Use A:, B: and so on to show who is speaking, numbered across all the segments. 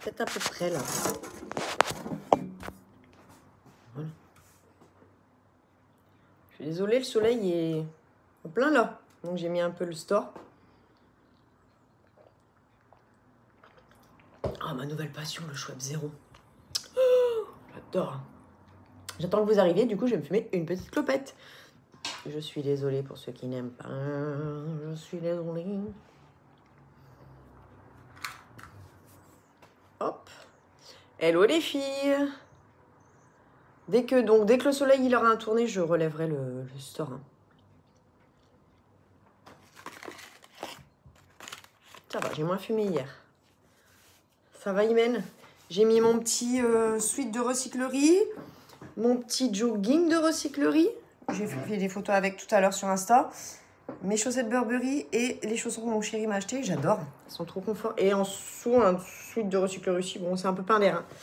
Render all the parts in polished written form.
A: Peut-être à peu près là. Voilà. Je suis désolée, le soleil est en plein là. Donc j'ai mis un peu le store. Ah, ma nouvelle passion, le Schweppes Zéro. Oh, j'adore. J'attends que vous arriviez, du coup je vais me fumer une petite clopette. Je suis désolée pour ceux qui n'aiment pas. Je suis désolée. Hop. Hello les filles. Dès que le soleil il aura un tourné, je relèverai le store. Hein. Ça va, j'ai moins fumé hier. Ça va, Imen? J'ai mis mon petit sweat de recyclerie, mon petit jogging de recyclerie. J'ai fait des photos avec tout à l'heure sur Insta. Mes chaussettes Burberry et les chaussons que mon chéri m'a acheté. J'adore. Elles sont trop confort. Et en dessous, un sweat de recyclerie aussi. Bon, c'est un peu pain d'air. Hein.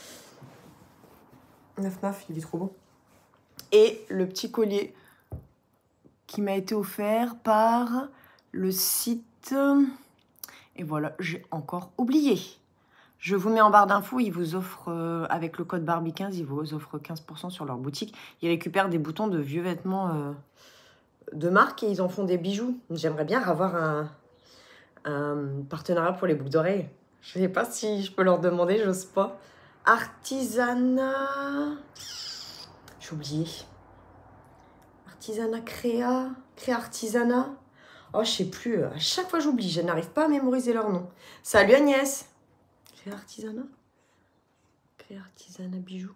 A: 9,9, il est trop beau. Et le petit collier qui m'a été offert par le site. Et voilà, j'ai encore oublié. Je vous mets en barre d'infos, ils vous offrent, avec le code Barbie15, ils vous offrent 15% sur leur boutique. Ils récupèrent des boutons de vieux vêtements de marque et ils en font des bijoux. J'aimerais bien avoir un partenariat pour les boucles d'oreilles. Je ne sais pas si je peux leur demander, j'ose pas. Artisanat... J'ai oublié. Artisanat Créa Artisanat. Oh, je sais plus. À chaque fois, j'oublie. Je n'arrive pas à mémoriser leur nom. Salut Agnès. Créa Artisanat. Créa Artisanat Bijoux.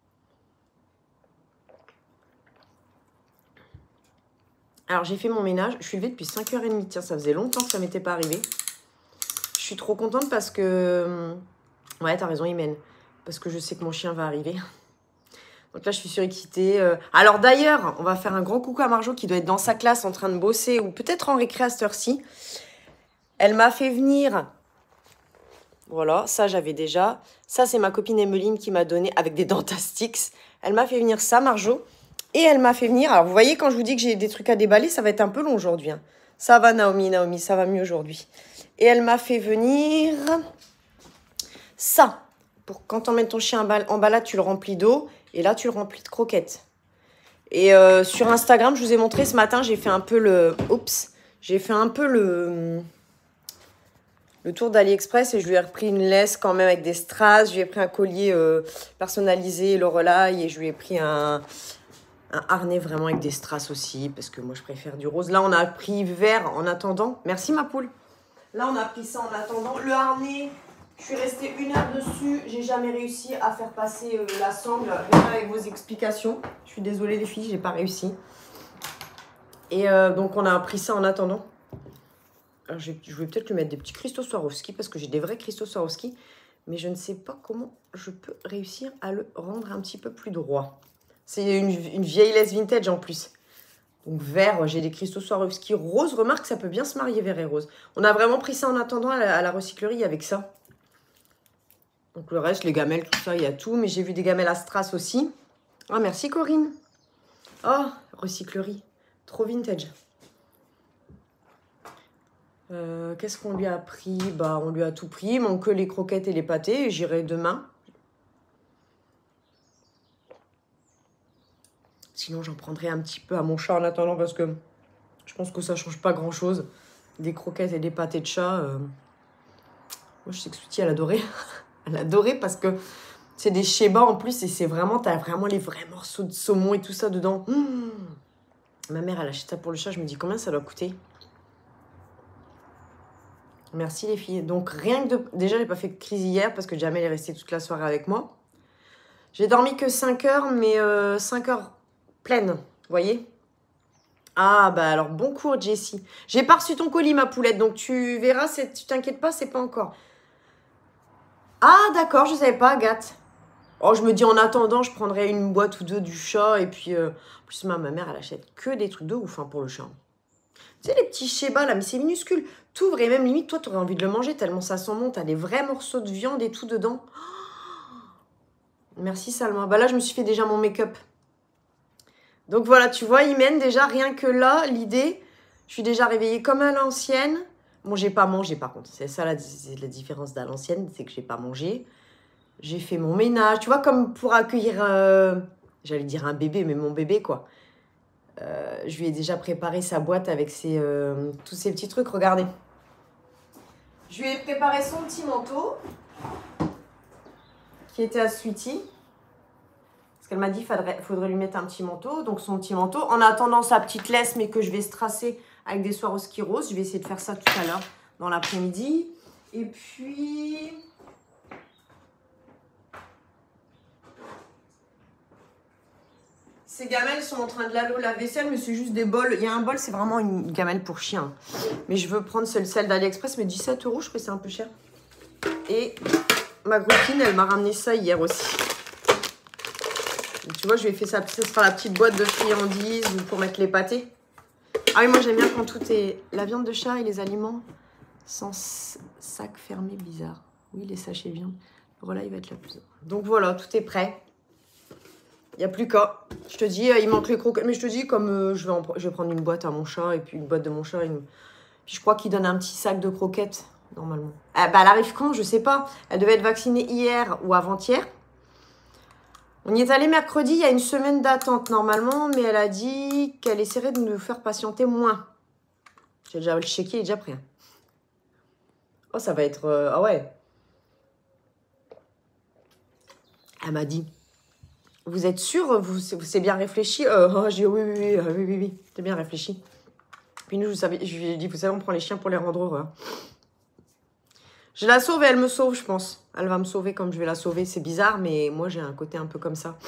A: Alors, j'ai fait mon ménage. Je suis levée depuis 5h30. Tiens, ça faisait longtemps que ça m'était pas arrivé. Je suis trop contente parce que... Ouais, t'as raison, Imen. Parce que je sais que mon chien va arriver. Donc là, je suis surexcitée. Alors d'ailleurs, on va faire un grand coucou à Marjo qui doit être dans sa classe en train de bosser ou peut-être en récré à cette heure-ci. Elle m'a fait venir... Voilà, ça j'avais déjà. Ça, c'est ma copine Emeline qui m'a donné avec des Dentastix. Elle m'a fait venir ça, Marjo. Et elle m'a fait venir... Alors, vous voyez, quand je vous dis que j'ai des trucs à déballer, ça va être un peu long aujourd'hui. Hein. Ça va, Naomi, ça va mieux aujourd'hui. Et elle m'a fait venir... Ça. Pour quand on met ton chien en balade, tu le remplis d'eau. Et là, tu le remplis de croquettes. Et sur Instagram, je vous ai montré ce matin, j'ai fait un peu le... Oups. J'ai fait un peu le tour d'AliExpress et je lui ai repris une laisse quand même avec des strass. Je lui ai pris un collier personnalisé, Lorelai, et je lui ai pris un harnais vraiment avec des strass aussi, parce que moi, je préfère du rose. Là, on a pris vert en attendant. Merci, ma poule. Là, on a pris ça en attendant. Le harnais, je suis restée 1 heure dessus. J'ai jamais réussi à faire passer la sangle, même avec vos explications. Je suis désolée, les filles, j'ai pas réussi. Et donc, on a pris ça en attendant. Alors, je vais peut-être lui mettre des petits cristaux Swarovski parce que j'ai des vrais cristaux Swarovski. Mais je ne sais pas comment je peux réussir à le rendre un petit peu plus droit. C'est une vieille laisse vintage en plus. Donc vert, j'ai des cristaux Swarovski rose. Remarque, ça peut bien se marier vert et rose. On a vraiment pris ça en attendant à la recyclerie avec ça. Donc le reste, les gamelles, tout ça, il y a tout. Mais j'ai vu des gamelles à strass aussi. Ah, merci Corinne. Oh, recyclerie. Trop vintage. Qu'est-ce qu'on lui a pris? Bah, on lui a tout pris. Il manque que les croquettes et les pâtés. J'irai demain. Sinon, j'en prendrai un petit peu à mon chat en attendant parce que je pense que ça change pas grand-chose. Des croquettes et des pâtés de chat. Moi, je sais que Sweetie, elle adorait. Elle adorait parce que c'est des sheba en plus et c'est vraiment... T'as vraiment les vrais morceaux de saumon et tout ça dedans. Ma mère, elle achète ça pour le chat. Je me dis, combien ça doit coûter? Merci les filles. Donc rien que de... Déjà, j'ai pas fait de crise hier parce que Jamel est resté toute la soirée avec moi. J'ai dormi que 5 heures, mais 5 heures pleines, vous voyez? Ah, bah alors, bon cours, Jessie. J'ai pas reçu ton colis, ma poulette, donc tu verras, tu t'inquiètes pas, c'est pas encore. Ah, d'accord, je savais pas, Agathe. Oh, je me dis, en attendant, je prendrai une boîte ou deux du chat, et puis... en plus, ma mère, elle achète que des trucs de ouf hein, pour le chat. Tu sais, les petits sheba, là, mais c'est minuscule. T'ouvres et même, limite, toi, t'aurais envie de le manger tellement ça sent bon. T'as des vrais morceaux de viande et tout dedans. Oh, merci, Salma. Bah là, je me suis fait déjà mon make-up. Donc voilà, tu vois, Imen, déjà, rien que là, l'idée, je suis déjà réveillée comme à l'ancienne. Bon, j'ai pas mangé, par contre. C'est ça la différence d'à l'ancienne, c'est que j'ai pas mangé. J'ai fait mon ménage. Tu vois, comme pour accueillir, j'allais dire un bébé, mais mon bébé, quoi. Je lui ai déjà préparé sa boîte avec tous ces petits trucs. Regardez. Je lui ai préparé son petit manteau qui était à Sweetie. Parce qu'elle m'a dit qu'il faudrait lui mettre un petit manteau. Donc son petit manteau. En attendant sa petite laisse, mais que je vais strass avec des Swarovski roses. Je vais essayer de faire ça tout à l'heure dans l'après-midi. Et puis... Ces gamelles sont en train de laver la vaisselle, mais c'est juste des bols. Il y a un bol, c'est vraiment une gamelle pour chien. Mais je veux prendre celle d'AliExpress, mais 17 €, je trouve que c'est un peu cher. Et ma copine, elle m'a ramené ça hier aussi. Tu vois, je lui ai fait ça, ça sera la petite boîte de friandises ou pour mettre les pâtés. Ah oui, moi j'aime bien quand tout est... La viande de chat et les aliments sans sac fermé, bizarre. Oui, les sachets viande. Le relais, il va être là plus. Donc voilà, tout est prêt. Il n'y a plus qu'à. Je te dis, il manque les croquettes. Mais je te dis, comme je vais prendre une boîte à mon chat et puis une boîte de mon chat. Puis je crois qu'il donne un petit sac de croquettes, normalement. Ah, bah, elle arrive quand? Je sais pas. Elle devait être vaccinée hier ou avant-hier. On y est allé mercredi. Il y a une semaine d'attente, normalement. Mais elle a dit qu'elle essaierait de nous faire patienter moins. J'ai déjà le chéquier, il est déjà prêt. Oh, ça va être... Ah ouais. Elle m'a dit... Vous êtes sûr? C'est bien réfléchi? Oh, j'ai dit oui, c'est bien réfléchi. Puis nous, je lui ai dit, vous savez, on prend les chiens pour les rendre heureux. Je la sauve et elle me sauve, je pense. Elle va me sauver comme je vais la sauver. C'est bizarre, mais moi, j'ai un côté un peu comme ça.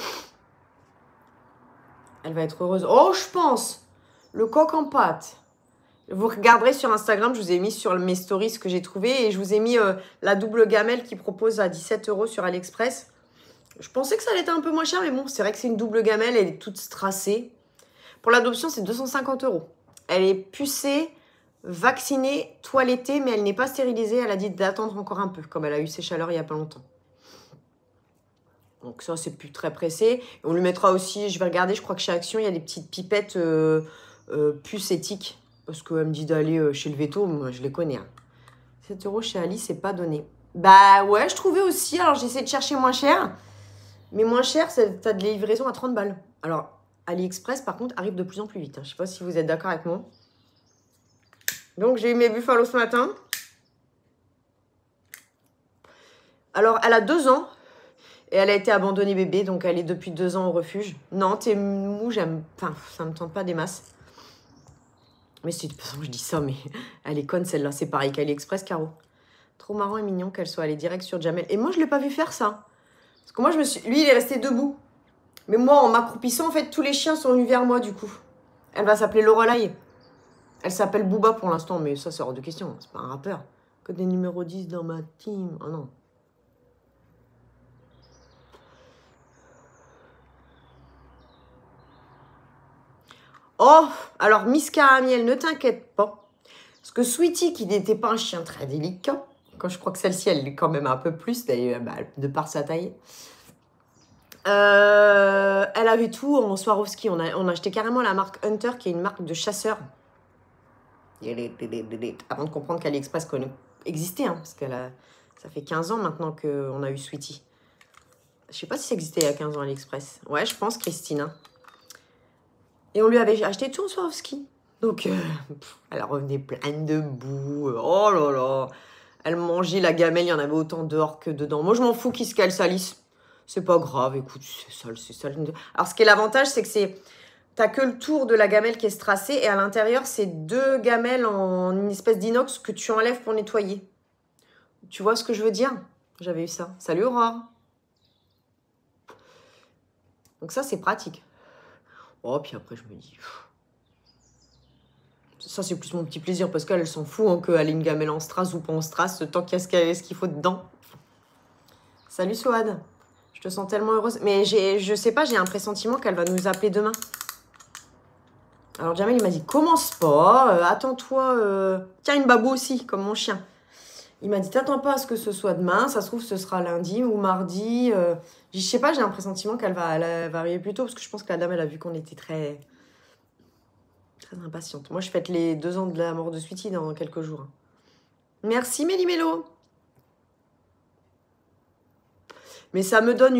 A: Elle va être heureuse. Oh, je pense! Le coq en pâte. Vous regarderez sur Instagram, je vous ai mis sur mes stories ce que j'ai trouvé. Et je vous ai mis la double gamelle qui propose à 17 € sur AliExpress. Je pensais que ça allait être un peu moins cher, mais bon, c'est vrai que c'est une double gamelle, elle est toute strassée. Pour l'adoption, c'est 250 €. Elle est pucée, vaccinée, toilettée, mais elle n'est pas stérilisée. Elle a dit d'attendre encore un peu, comme elle a eu ses chaleurs il n'y a pas longtemps. Donc ça, c'est plus très pressé. Et on lui mettra aussi, je vais regarder, je crois que chez Action, il y a des petites pipettes puces éthiques. Parce qu'elle me dit d'aller chez le veto, moi je les connais. 7 € chez Ali, c'est pas donné. Bah ouais, je trouvais aussi. Alors j'ai essayé de chercher moins cher. Mais moins cher, t'as de livraison à 30 balles. Alors, AliExpress, par contre, arrive de plus en plus vite. Je sais pas si vous êtes d'accord avec moi. Donc, j'ai eu mes buffalos ce matin. Alors, elle a 2 ans. Et elle a été abandonnée bébé. Donc, elle est depuis 2 ans au refuge. Non, t'es mou, j'aime... Enfin, ça me tente pas des masses. Mais de toute façon, je dis ça, mais elle est conne, celle-là. C'est pareil qu'AliExpress, Caro. Trop marrant et mignon qu'elle soit allée direct sur Jamel. Et moi, je l'ai pas vu faire ça. Parce que moi, lui, il est resté debout. Mais moi, en m'accroupissant, en fait, tous les chiens sont venus vers moi, du coup. Elle va s'appeler Lorelai. Elle s'appelle Booba pour l'instant, mais ça, c'est hors de question. C'est pas un rappeur. Que des numéros 10 dans ma team. Oh non. Oh, alors Miss Caramiel, ne t'inquiète pas. Parce que Sweetie, qui n'était pas un chien très délicat, quand je crois que celle-ci, elle est quand même un peu plus, d'ailleurs, de par sa taille. Elle avait tout en Swarovski. On a acheté carrément la marque Hunter, qui est une marque de chasseurs. Avant de comprendre qu'AliExpress existait, hein, parce que ça fait 15 ans maintenant qu'on a eu Sweetie. Je sais pas si ça existait il y a 15 ans AliExpress. Ouais, je pense, Christine. Hein. Et on lui avait acheté tout en Swarovski. Donc, elle revenait pleine de boue. Oh là là. Elle mangeait la gamelle, il y en avait autant dehors que dedans. Moi, je m'en fous qu'elle salisse. C'est pas grave, écoute, c'est sale, c'est sale. Alors, ce qui est l'avantage, c'est que t'as que le tour de la gamelle qui est strassée et à l'intérieur, c'est 2 gamelles en une espèce d'inox que tu enlèves pour nettoyer. Tu vois ce que je veux dire? J'avais eu ça. Salut Aurore. Donc ça, c'est pratique. Oh, puis après, je me dis... Ça, c'est plus mon petit plaisir parce qu'elle s'en fout hein, qu'elle ait une gamelle en strass ou pas en strass, tant qu'il y a ce qu'il faut dedans. Salut Soad. Je te sens tellement heureuse. Mais je sais pas, j'ai un pressentiment qu'elle va nous appeler demain. Alors Jamel, il m'a dit, commence pas, attends-toi... Tiens, une babou aussi, comme mon chien. Il m'a dit, t'attends pas à ce que ce soit demain, ça se trouve, ce sera lundi ou mardi. Je sais pas, j'ai un pressentiment qu'elle va arriver plus tôt, parce que je pense que la dame, elle a vu qu'on était très impatiente. Moi, je fête les 2 ans de la mort de Sweetie dans quelques jours. Merci, Méli-Mélo. Mais ça me donne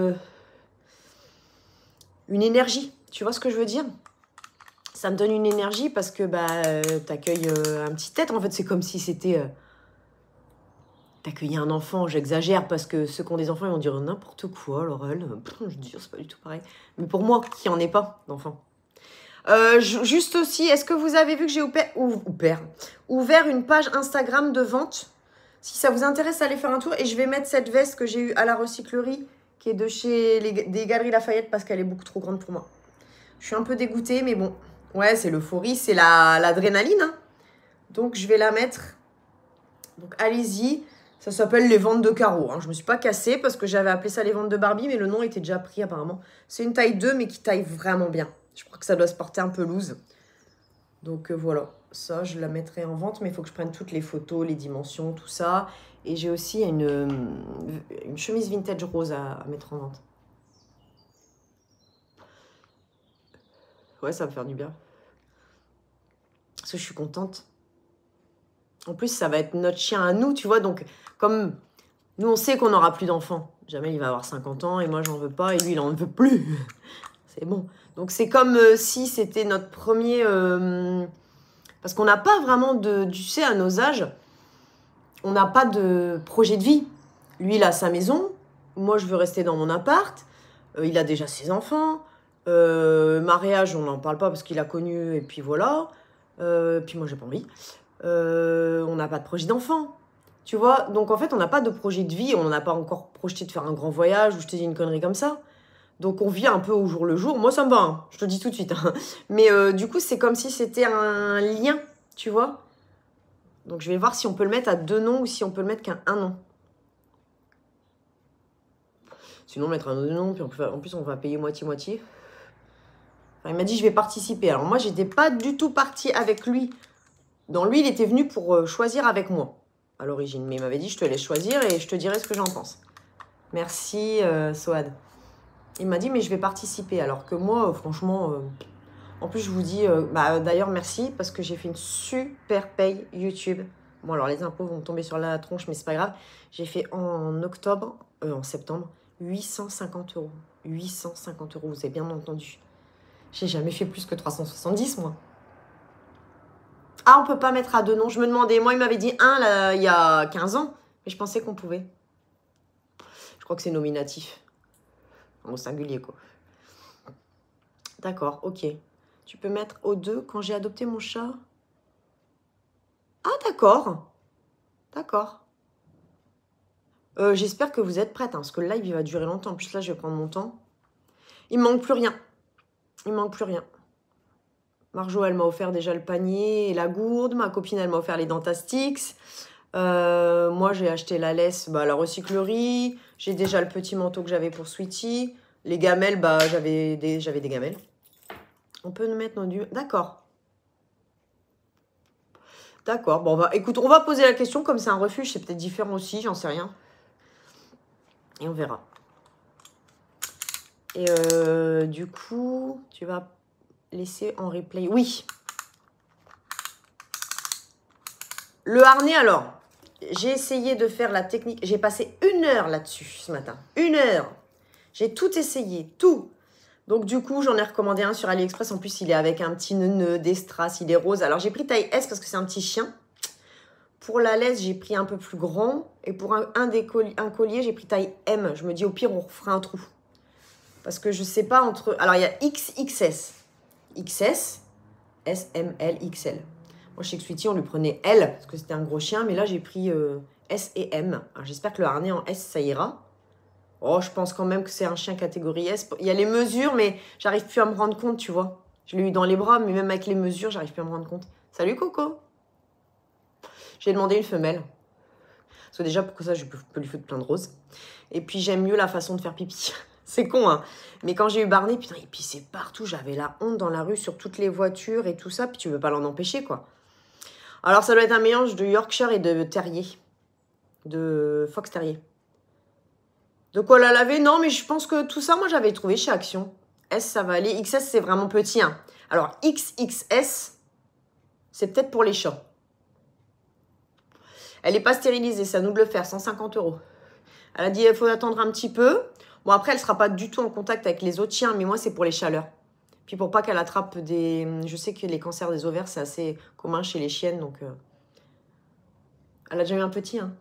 A: une énergie. Tu vois ce que je veux dire? Ça me donne une énergie parce que bah, t'accueilles un petit être. En fait, c'est comme si c'était... t'accueillir un enfant, j'exagère, parce que ceux qui ont des enfants, ils vont dire n'importe quoi, Laurel. Je dis, c'est pas du tout pareil. Mais pour moi, qui n'en ai pas d'enfant. Juste aussi, est-ce que vous avez vu que j'ai ouvert une page Instagram de vente? Si ça vous intéresse, allez faire un tour. Et je vais mettre cette veste que j'ai eue à la recyclerie, qui est de chez des Galeries Lafayette, parce qu'elle est beaucoup trop grande pour moi. Je suis un peu dégoûtée, mais bon. Ouais, c'est l'euphorie, c'est l'adrénaline. Hein. Donc, je vais la mettre. Donc, allez-y. Ça s'appelle les ventes de carreaux. Hein. Je ne me suis pas cassée parce que j'avais appelé ça les ventes de Barbie, mais le nom était déjà pris apparemment. C'est une taille 2, mais qui taille vraiment bien. Je crois que ça doit se porter un peu loose. Donc voilà, ça je la mettrai en vente, mais il faut que je prenne toutes les photos, les dimensions, tout ça. Et j'ai aussi une chemise vintage rose à mettre en vente. Ouais, ça va me faire du bien. Parce que je suis contente. En plus, ça va être notre chien à nous, tu vois. Donc, comme nous, on sait qu'on n'aura plus d'enfants. Jamel, il va avoir 50 ans et moi, j'en veux pas. Et lui, il en veut plus. C'est bon. Donc, c'est comme si c'était notre premier... parce qu'on n'a pas vraiment de... Tu sais, à nos âges, on n'a pas de projet de vie. Lui, il a sa maison. Moi, je veux rester dans mon appart. Il a déjà ses enfants. Mariage, on n'en parle pas parce qu'il a connu. Et puis voilà. Puis moi, j'ai pas envie. On n'a pas de projet d'enfant. Tu vois, donc en fait, on n'a pas de projet de vie. On n'a pas encore projeté de faire un grand voyage ou je te dis une connerie comme ça. Donc on vit un peu au jour le jour. Moi, ça me va, hein, je te le dis tout de suite. Hein. Mais du coup, c'est comme si c'était un lien, tu vois. Donc je vais voir si on peut le mettre à 2 noms ou si on peut le mettre qu'à 1 nom. Sinon, mettre un 2 noms, puis en plus, on va payer moitié-moitié. Enfin, il m'a dit, je vais participer. Alors moi, j'étais pas du tout partie avec lui. Dans lui, il était venu pour choisir avec moi, à l'origine. Mais il m'avait dit, je te laisse choisir et je te dirai ce que j'en pense. Merci, Soad. Il m'a dit, mais je vais participer. Alors que moi, franchement, en plus, je vous dis, d'ailleurs, merci, parce que j'ai fait une super paye YouTube. Bon, alors, les impôts vont me tomber sur la tronche, mais c'est pas grave. J'ai fait en septembre, 850 €. 850 €, vous avez bien entendu. J'ai jamais fait plus que 370, moi. Ah, on peut pas mettre à 2 noms. Je me demandais, moi, il m'avait dit 1, là, il y a 15 ans. Mais je pensais qu'on pouvait. Je crois que c'est nominatif. Au singulier, quoi. D'accord, ok. Tu peux mettre au 2 quand j'ai adopté mon chat. Ah, d'accord. D'accord. J'espère que vous êtes prête, hein, parce que le live, il va durer longtemps. En plus, là, je vais prendre mon temps. Il me manque plus rien. Il me manque plus rien. Marjo, elle m'a offert déjà le panier et la gourde. Ma copine, elle m'a offert les Dentastix. Moi, j'ai acheté la laisse à la recyclerie. J'ai déjà le petit manteau que j'avais pour Sweetie. Les gamelles, j'avais des gamelles. On peut nous mettre nos dieux. D'accord. D'accord. Bon, écoute, on va poser la question. Comme c'est un refuge, c'est peut-être différent aussi. J'en sais rien. Et on verra. Et du coup, tu vas laisser en replay. Oui. Le harnais, alors. J'ai essayé de faire la technique. J'ai passé 1 heure là-dessus ce matin. 1 heure. J'ai tout essayé. Tout. Donc, du coup, j'en ai recommandé un sur AliExpress. En plus, il est avec un petit nœud, des strass, il est rose. Alors, j'ai pris taille S parce que c'est un petit chien. Pour la laisse, j'ai pris un peu plus grand. Et pour un collier, j'ai pris taille M. Je me dis, au pire, on refera un trou. Parce que je sais pas entre... Alors, il y a XXS. XS, S, M, L, XL. Moi, chez Sweetie, on lui prenait L parce que c'était un gros chien. Mais là, j'ai pris S et M. Alors, j'espère que le harnais en S, ça ira. Oh, je pense quand même que c'est un chien catégorie S. Il y a les mesures, mais j'arrive plus à me rendre compte, tu vois. Je l'ai eu dans les bras, mais même avec les mesures, j'arrive plus à me rendre compte. Salut, Coco. J'ai demandé une femelle. Parce que déjà, pour ça, je peux lui foutre plein de roses. Et puis, j'aime mieux la façon de faire pipi. C'est con, hein. Mais quand j'ai eu Barney, putain, il pissait partout. J'avais la honte dans la rue, sur toutes les voitures et tout ça. Puis tu veux pas l'en empêcher, quoi. Alors, ça doit être un mélange de Yorkshire et de terrier. De fox terrier. De quoi la laver? Non, mais je pense que tout ça, moi, j'avais trouvé chez Action. S, ça va aller. XS, c'est vraiment petit, hein. Alors, XXS, c'est peut-être pour les chats. Elle n'est pas stérilisée, c'est à nous de le faire, 150 €. Elle a dit, il faut attendre un petit peu. Bon, après, elle ne sera pas du tout en contact avec les autres chiens, mais moi, c'est pour les chaleurs. Puis pour pas qu'elle attrape des... Je sais que les cancers des ovaires, c'est assez commun chez les chiennes, donc... Elle a déjà eu un petit, hein.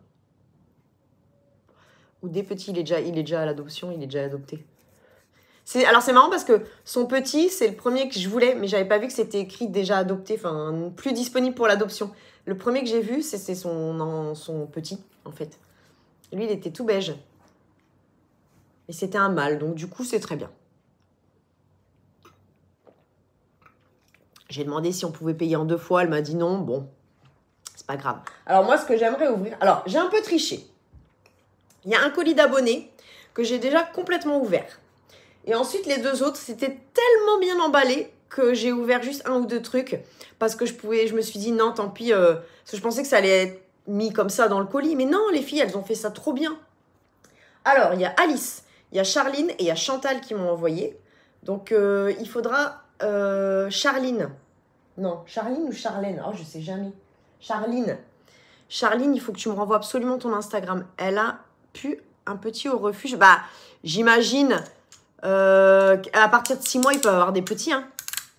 A: Ou des petits, il est déjà à l'adoption, il est déjà adopté. Alors, c'est marrant parce que son petit, c'est le premier que je voulais, mais j'avais pas vu que c'était écrit déjà adopté, enfin, plus disponible pour l'adoption. Le premier que j'ai vu, c'est son petit, en fait. Lui, il était tout beige. Et c'était un mâle, donc du coup, c'est très bien. J'ai demandé si on pouvait payer en 2 fois, elle m'a dit non, bon, c'est pas grave. Alors moi, ce que j'aimerais ouvrir... Alors, j'ai un peu triché. Il y a un colis d'abonnés que j'ai déjà complètement ouvert. Et ensuite, les 2 autres, c'était tellement bien emballé que j'ai ouvert juste 1 ou 2 trucs parce que je me suis dit non, tant pis, parce que je pensais que ça allait être mis comme ça dans le colis. Mais non, les filles, elles ont fait ça trop bien. Alors, il y a Alice, il y a Charline et il y a Chantal qui m'ont envoyé. Donc, il faudra Charline. Non, Charline ou Charlène? Oh, je sais jamais. Charline. Charline, il faut que tu me renvoies absolument ton Instagram. Elle a pu un petit au refuge. Bah, j'imagine... à partir de 6 mois, il peut avoir des petits. Hein.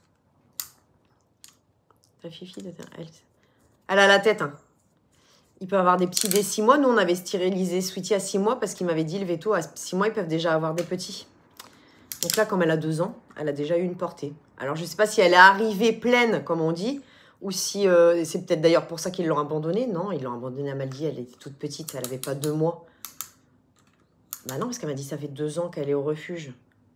A: Ta fifi, elle a la tête. Hein. Il peut avoir des petits dès 6 mois. Nous, on avait stérilisé Sweetie à 6 mois parce qu'il m'avait dit le veto, à 6 mois, ils peuvent déjà avoir des petits. Donc là, comme elle a 2 ans, elle a déjà eu une portée. Alors, je ne sais pas si elle est arrivée pleine, comme on dit, ou si c'est peut-être d'ailleurs pour ça qu'ils l'ont abandonnée. Non, ils l'ont abandonnée à Maldi. Elle était toute petite. Elle n'avait pas 2 mois. Bah non, parce qu'elle m'a dit ça fait 2 ans qu'elle est au refuge.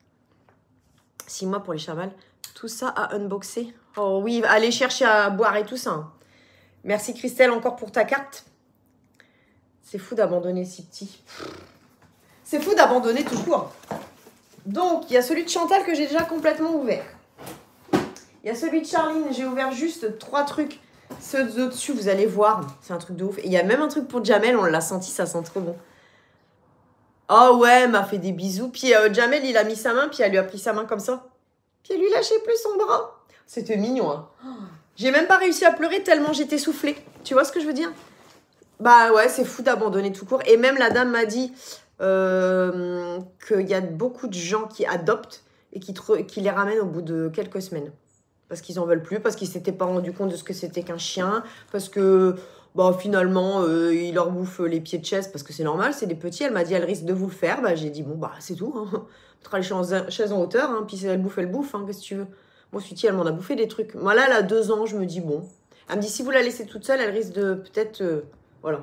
A: 6 mois pour les chamals. Tout ça à unboxer. Oh oui, allez chercher à boire et tout ça. Hein. Merci Christelle encore pour ta carte. C'est fou d'abandonner si petit. C'est fou d'abandonner tout court. Donc, il y a celui de Chantal que j'ai déjà complètement ouvert. Il y a celui de Charline. J'ai ouvert juste 3 trucs. Ceux au-dessus, vous allez voir. C'est un truc de ouf. Et il y a même un truc pour Jamel. On l'a senti, ça sent trop bon. Oh ouais, elle m'a fait des bisous. Puis Jamel, il a mis sa main, puis elle lui a pris sa main comme ça. Puis elle lui lâchait plus son bras. C'était mignon, hein. J'ai même pas réussi à pleurer tellement j'étais soufflée. Tu vois ce que je veux dire? Bah ouais, c'est fou d'abandonner tout court. Et même la dame m'a dit qu'il y a beaucoup de gens qui adoptent et qui les ramènent au bout de quelques semaines. Parce qu'ils en veulent plus, parce qu'ils s'étaient pas rendu compte de ce que c'était qu'un chien, parce que... Bah, finalement, il leur bouffe les pieds de chaise parce que c'est normal, c'est des petits. Elle m'a dit, elle risque de vous le faire. Bah, j'ai dit, bon, bah, c'est tout. Hein. On mettra les chaises en hauteur. Hein, puis si elle bouffe, elle bouffe. Hein, qu'est-ce que tu veux? Moi, Sweetie, elle m'en a bouffé des trucs. Moi, là, elle a 2 ans, je me dis, bon. Elle me dit, si vous la laissez toute seule, elle risque de peut-être... voilà.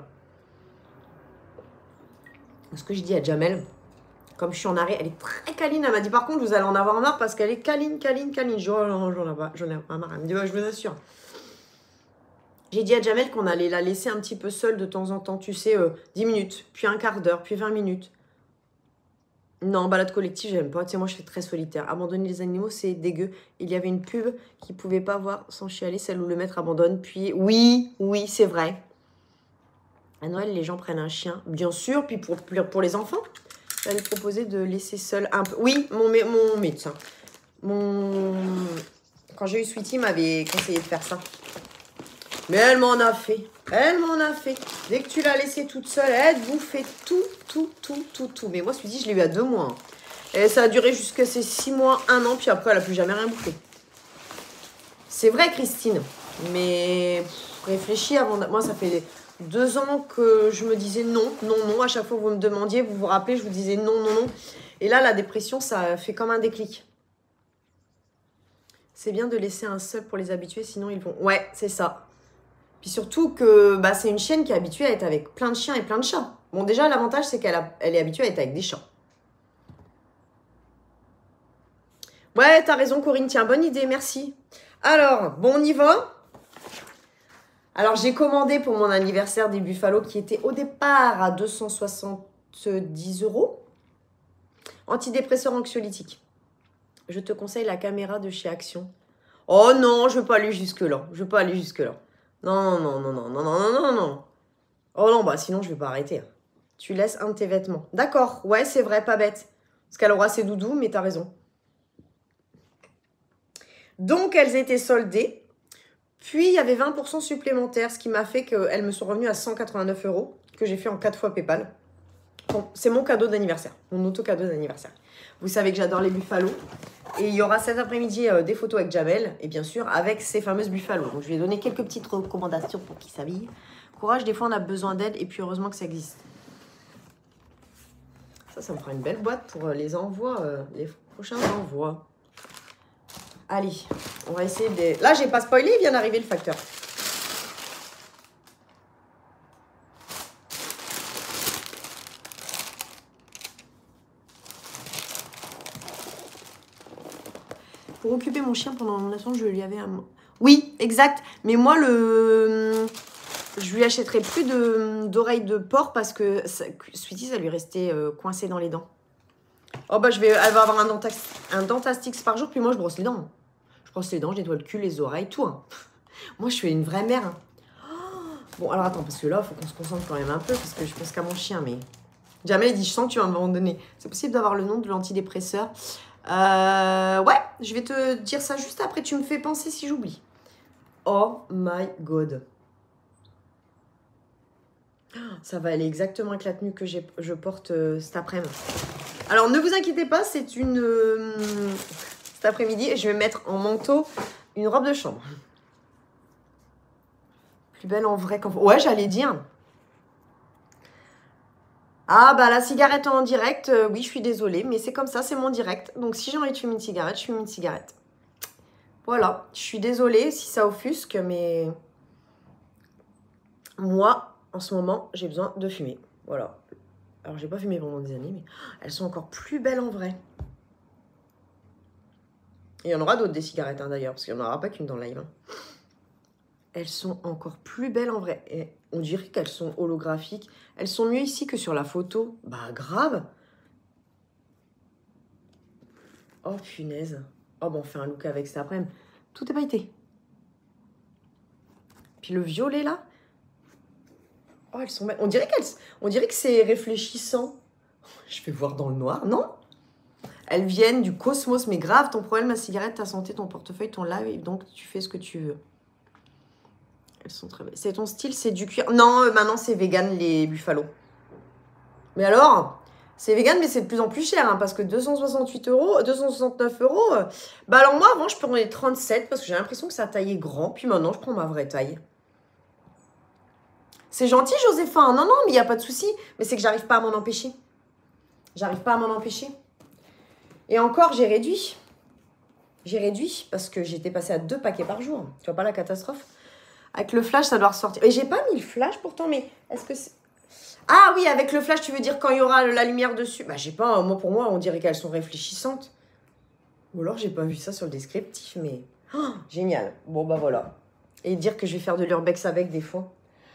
A: Ce que je dis à Jamel, comme je suis en arrêt, elle est très câline. Elle m'a dit, par contre, vous allez en avoir marre parce qu'elle est câline. Je dis, oh, non, j'en ai pas marre. Elle me dit, bah, je vous assure. J'ai dit à Jamel qu'on allait la laisser un petit peu seule de temps en temps, tu sais, 10 minutes, puis un quart d'heure, puis 20 minutes. Non, balade collective, j'aime pas. Tu sais, moi, je suis très solitaire. Abandonner les animaux, c'est dégueu. Il y avait une pub qui pouvait pas voir sans chialer, celle où le maître abandonne. Puis, oui, c'est vrai. À Noël, les gens prennent un chien, bien sûr. Puis pour les enfants, j'allais proposer de laisser seul un peu. Oui, mon médecin. Quand j'ai eu Sweetie, il m'avait conseillé de faire ça. Mais elle m'en a fait. Elle m'en a fait. Dès que tu l'as laissée toute seule, elle bouffait tout. Mais moi, Sweetie, je l'ai eu à 2 mois. Hein. Et ça a duré jusqu'à ses 6 mois, 1 an, puis après, elle n'a plus jamais rien bouffé. C'est vrai, Christine. Mais réfléchis avant... Moi, ça fait 2 ans que je me disais non. À chaque fois que vous me demandiez, vous vous rappelez, je vous disais non. Et là, la dépression, ça fait comme un déclic. C'est bien de laisser un seul pour les habituer, sinon ils vont... Ouais, c'est ça. Puis surtout que bah, c'est une chienne qui est habituée à être avec plein de chiens et plein de chats. Bon, déjà, l'avantage, c'est qu'elle est habituée à être avec des chats. Ouais, t'as raison, Corinne. Tiens, bonne idée, merci. Alors, bon, on y va. Alors, j'ai commandé pour mon anniversaire des Buffalo qui étaient au départ à 270 €. Antidépresseur anxiolytique. Je te conseille la caméra de chez Action. Oh non, je veux pas aller jusque-là. Non. Oh non, bah sinon je vais pas arrêter. Tu laisses un de tes vêtements. D'accord, ouais, c'est vrai, pas bête. Parce qu'elle aura ses doudous, mais t'as raison. Donc, elles étaient soldées. Puis, il y avait 20% supplémentaires, ce qui m'a fait qu'elles me sont revenues à 189 €, que j'ai fait en 4 fois PayPal. c'est mon cadeau d'anniversaire. Mon auto-cadeau d'anniversaire. Vous savez que j'adore les buffalos. Et il y aura cet après-midi des photos avec Jamel. Et bien sûr, avec ces fameuses buffalos. Donc, je lui ai donné quelques petites recommandations pour qu'il s'habille. Courage, des fois, on a besoin d'aide. Et puis, heureusement que ça existe. Ça me fera une belle boîte pour les envois, les prochains envois. Allez, on va essayer de... Là, j'ai pas spoilé, il vient d'arriver le facteur. Pour occuper mon chien pendant mon absence, je lui avais un... Oui, exact. Mais moi, je lui achèterai plus d'oreilles de porc parce que Sweetie, ça lui restait coincé dans les dents. Oh bah, elle va avoir un Dentastix par jour, puis moi, je brosse les dents. Je brosse les dents, je nettoie le cul, les oreilles, tout. Hein. Moi, je suis une vraie mère. Hein. Oh, bon, alors attends, parce que là, il faut qu'on se concentre quand même un peu, parce que je pense qu'à mon chien, mais... Jamel, il dit, je sens que tu vas m'abandonner. C'est possible d'avoir le nom de l'antidépresseur. Ouais, je vais te dire ça juste après. Tu me fais penser si j'oublie. Oh my god. Ça va aller exactement avec la tenue que je porte cet après-midi. Alors, ne vous inquiétez pas, c'est une... cet après-midi, je vais mettre en manteau une robe de chambre. Plus belle en vrai qu'en... Ouais, j'allais dire. Ah, bah la cigarette en direct, oui, je suis désolée, mais c'est comme ça, c'est mon direct. Donc, si j'ai envie de fumer une cigarette, je fume une cigarette. Voilà, je suis désolée si ça offusque, mais... Moi, en ce moment, j'ai besoin de fumer. Voilà. Alors, j'ai pas fumé pendant des années, mais elles sont encore plus belles en vrai. Et il y en aura d'autres des cigarettes, hein, d'ailleurs, parce qu'il n'y en aura pas qu'une dans le live. Hein. Elles sont encore plus belles en vrai. Et on dirait qu'elles sont holographiques. Elles sont mieux ici que sur la photo. Bah, grave. Oh, punaise. Oh, bon, on fait un look avec cet après-midi. Tout est pailleté. Puis le violet, là. Oh, elles sont belles. On dirait que c'est réfléchissant. Je vais voir dans le noir, non? Elles viennent du cosmos, mais grave, ton problème, ma cigarette, ta santé, ton portefeuille, ton live, et donc tu fais ce que tu veux. Elles sont très belles. C'est ton style, c'est du cuir. Non, maintenant c'est vegan les buffalos. Mais alors, c'est vegan, mais c'est de plus en plus cher, hein, parce que 268 €, 269 €. Bah alors moi, avant, je prenais 37 parce que j'ai l'impression que ça taillait grand, puis maintenant, je prends ma vraie taille. C'est gentil, Joséphin. Non, non, mais il n'y a pas de souci. Mais c'est que j'arrive pas à m'en empêcher. J'arrive pas à m'en empêcher. Et encore, j'ai réduit. J'ai réduit parce que j'étais passée à 2 paquets par jour. Tu vois pas la catastrophe? Avec le flash, ça doit ressortir. Et j'ai pas mis le flash pourtant, mais est-ce que c'est... Ah oui, avec le flash, tu veux dire quand il y aura la lumière dessus? Bah, j'ai pas... Moi, pour moi, on dirait qu'elles sont réfléchissantes. Ou alors, j'ai pas vu ça sur le descriptif, mais... Oh, génial. Bon, bah voilà. Et dire que je vais faire de l'urbex avec des fois.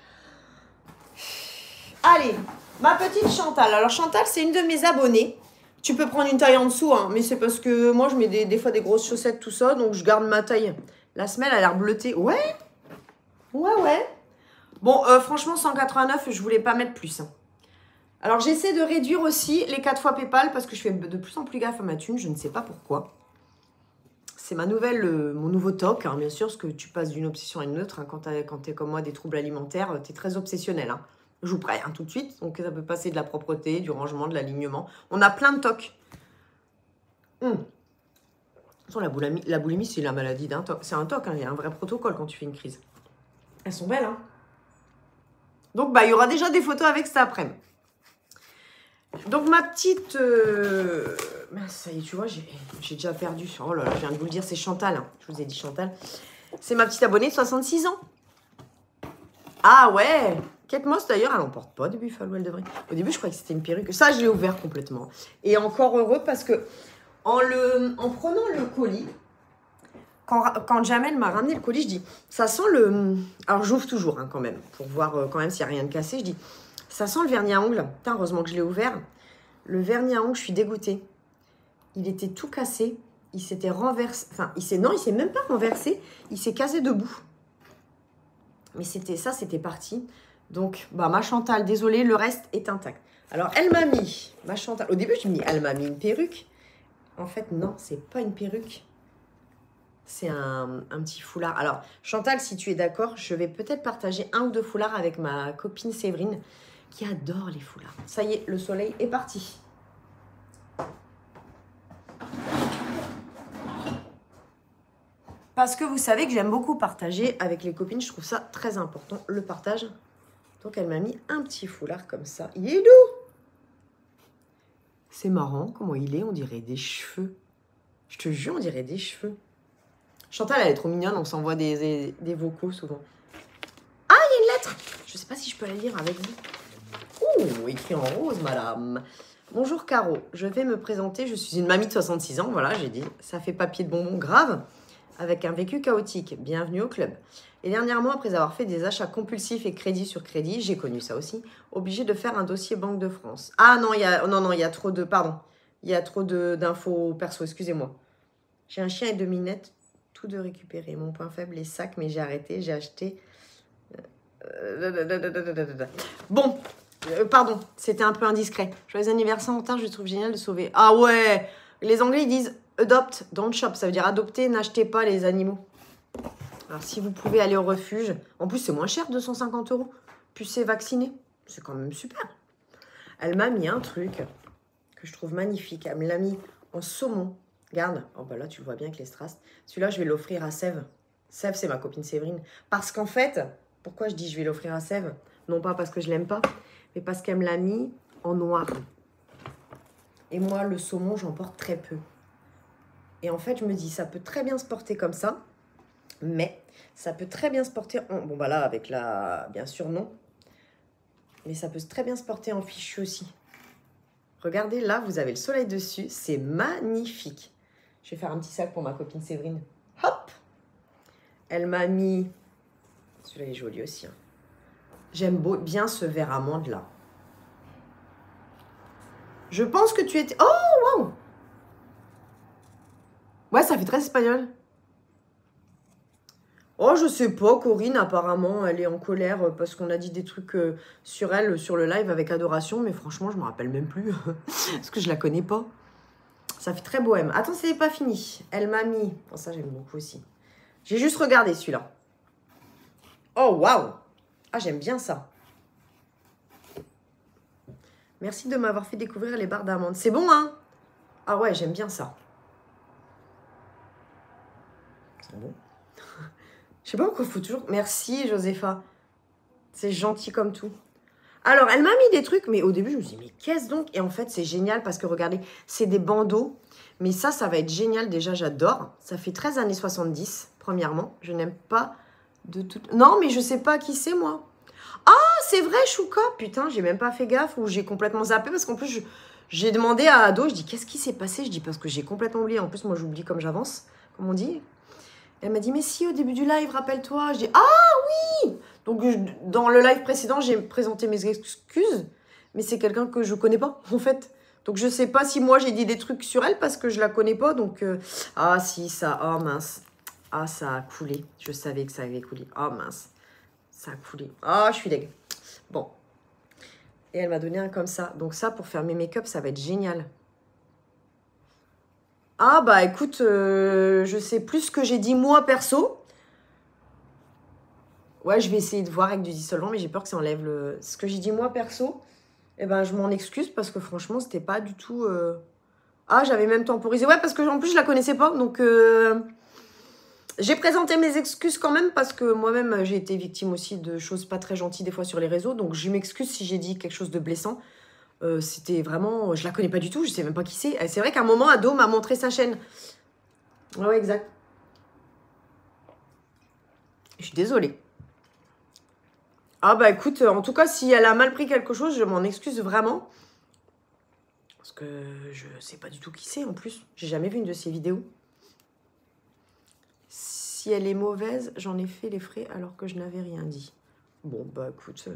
A: Allez, ma petite Chantal. Alors, Chantal, c'est une de mes abonnées. Tu peux prendre une taille en dessous, hein, mais c'est parce que moi, je mets des fois des grosses chaussettes, tout ça, donc je garde ma taille. La semelle a l'air bleutée. Ouais. Ouais. Bon, franchement, 189, je voulais pas mettre plus. Hein. Alors, j'essaie de réduire aussi les 4 fois PayPal parce que je fais de plus en plus gaffe à ma thune. Je ne sais pas pourquoi. C'est mon nouveau toc, hein, bien sûr, parce que tu passes d'une obsession à une autre. Hein, quand tu es comme moi, des troubles alimentaires, tu es très obsessionnel. Hein. Je vous préviens tout de suite. Donc, ça peut passer de la propreté, du rangement, de l'alignement. On a plein de tocs. De toute façon, la boulimie, c'est la maladie d'un toc. C'est un toc, hein, il y a un vrai protocole quand tu fais une crise. Elles sont belles, hein. Donc, bah, il y aura déjà des photos avec ça après. Donc, ma petite... ça y est, tu vois, j'ai déjà perdu. Oh là là, je viens de vous le dire, c'est Chantal. Hein. Je vous ai dit Chantal. C'est ma petite abonnée de 66 ans. Ah ouais. Kate Moss, d'ailleurs, elle n'en porte pas des Buffalo, elle devrait. Au début, je croyais que c'était une perruque. Ça, je l'ai ouvert complètement. Et encore heureux parce que en prenant le colis, quand Jamel m'a ramené le colis, je dis, ça sent le... Alors, j'ouvre toujours hein, quand même, pour voir quand même s'il n'y a rien de cassé. Je dis, ça sent le vernis à ongles. Putain, heureusement que je l'ai ouvert. Le vernis à ongles, je suis dégoûtée. Il était tout cassé. Il s'était renversé. Enfin, il s'est même pas renversé. Il s'est cassé debout. Mais c'était parti. Donc, bah, ma Chantal, désolée, le reste est intact. Alors, elle m'a mis, ma Chantal, au début, je me dis, elle m'a mis une perruque. En fait, non, c'est pas une perruque. C'est un petit foulard. Alors, Chantal, si tu es d'accord, je vais peut-être partager 1 ou 2 foulards avec ma copine Séverine, qui adore les foulards. Ça y est, le soleil est parti. Parce que vous savez que j'aime beaucoup partager avec les copines. Je trouve ça très important, le partage. Donc, elle m'a mis un petit foulard comme ça. Il est doux. C'est marrant comment il est. On dirait des cheveux. Je te jure, on dirait des cheveux. Chantal, elle est trop mignonne. On s'envoie des vocaux souvent. Ah, il y a une lettre. Je ne sais pas si je peux la lire avec vous. Oh, écrit en rose, madame. Bonjour, Caro. Je vais me présenter. Je suis une mamie de 66 ans. Voilà, j'ai dit. Ça fait papier de bonbons grave. Avec un vécu chaotique. Bienvenue au club. Et dernièrement, après avoir fait des achats compulsifs et crédit sur crédit, j'ai connu ça aussi, obligé de faire un dossier Banque de France. Ah non, il y a trop de... Pardon. Il y a trop d'infos perso, excusez-moi. J'ai un chien et 2 minettes, tout de récupérer. Mon point faible, les sacs, mais j'ai arrêté, j'ai acheté... Bon, pardon, c'était un peu indiscret. Joyeux anniversaire en retard, je trouve génial de sauver... Ah ouais, les Anglais, ils disent adopt, don't shop. Ça veut dire adopter, n'achetez pas les animaux. Alors, si vous pouvez aller au refuge... En plus, c'est moins cher, 250 €. Puis c'est vacciné. C'est quand même super. Elle m'a mis un truc que je trouve magnifique. Elle me l'a mis en saumon. Regarde. Oh, bah là, tu le vois bien avec les strass. Celui-là, je vais l'offrir à Sève. Sève, c'est ma copine Séverine. Parce qu'en fait, pourquoi je dis je vais l'offrir à Sève? Non pas parce que je l'aime pas, mais parce qu'elle me l'a mis en noir. Et moi, le saumon, j'en porte très peu. Et en fait, je me dis, ça peut très bien se porter comme ça. Mais ça peut très bien se porter en... Bon, bah là, avec la... Bien sûr, non. Mais ça peut très bien se porter en fichu aussi. Regardez, là, vous avez le soleil dessus. C'est magnifique. Je vais faire un petit sac pour ma copine Séverine. Hop! Elle m'a mis... Celui-là est joli aussi. Hein. J'aime bien ce vert amande, là. Je pense que tu étais... Oh, wow! Ouais, ça fait très espagnol. Oh, je sais pas, Corinne, apparemment, elle est en colère parce qu'on a dit des trucs sur elle, sur le live avec Adoration, mais franchement, je me rappelle même plus, parce que je la connais pas. Ça fait très bohème. Attends, c'est pas fini. Elle m'a mis... Oh, ça, j'aime beaucoup aussi. J'ai juste regardé celui-là. Oh, waouh! Ah, j'aime bien ça. Merci de m'avoir fait découvrir les barres d'amandes. C'est bon, hein? Ah ouais, j'aime bien ça. C'est bon. Je sais pas pourquoi il faut toujours... Merci, Josépha. C'est gentil comme tout. Alors, elle m'a mis des trucs, mais au début, je me suis dit, mais qu'est-ce donc? Et en fait, c'est génial parce que, regardez, c'est des bandeaux. Mais ça va être génial. Déjà, j'adore. Ça fait 13 années 70, premièrement. Je n'aime pas de tout... Non, mais je sais pas qui c'est, moi. Ah, c'est vrai, Chouka. Putain, j'ai même pas fait gaffe ou j'ai complètement zappé parce qu'en plus, j'ai demandé à Ado, je dis, qu'est-ce qui s'est passé? Je dis, parce que j'ai complètement oublié. En plus, moi, j'oublie comme j'avance, comme on dit. Elle m'a dit, mais si, au début du live, rappelle-toi. Je dis, ah oui! Donc, dans le live précédent, j'ai présenté mes excuses, mais c'est quelqu'un que je connais pas, en fait. Donc, je sais pas si moi, j'ai dit des trucs sur elle parce que je la connais pas. Donc, ah si, ça, oh mince. Ah, ça a coulé. Je savais que ça avait coulé. Oh mince. Ça a coulé. Ah, je suis deg. Bon. Et elle m'a donné un comme ça. Donc, ça, pour faire mes make-up, ça va être génial. Ah bah écoute, je sais plus ce que j'ai dit moi perso. Ouais, je vais essayer de voir avec du dissolvant, mais j'ai peur que ça enlève le... Ce que j'ai dit moi perso, eh ben je m'en excuse parce que franchement, c'était pas du tout... Ah, j'avais même temporisé. Ouais, parce que en plus, je la connaissais pas. Donc, j'ai présenté mes excuses quand même parce que moi-même, j'ai été victime aussi de choses pas très gentilles des fois sur les réseaux. Donc, je m'excuse si j'ai dit quelque chose de blessant. C'était vraiment... Je la connais pas du tout, je sais même pas qui c'est. C'est vrai qu'à un moment, Ado m'a montré sa chaîne. Ouais, exact. Je suis désolée. Ah bah écoute, en tout cas, si elle a mal pris quelque chose, je m'en excuse vraiment. Parce que je sais pas du tout qui c'est en plus. J'ai jamais vu une de ses vidéos. Si elle est mauvaise, j'en ai fait les frais alors que je n'avais rien dit. Bon bah écoute...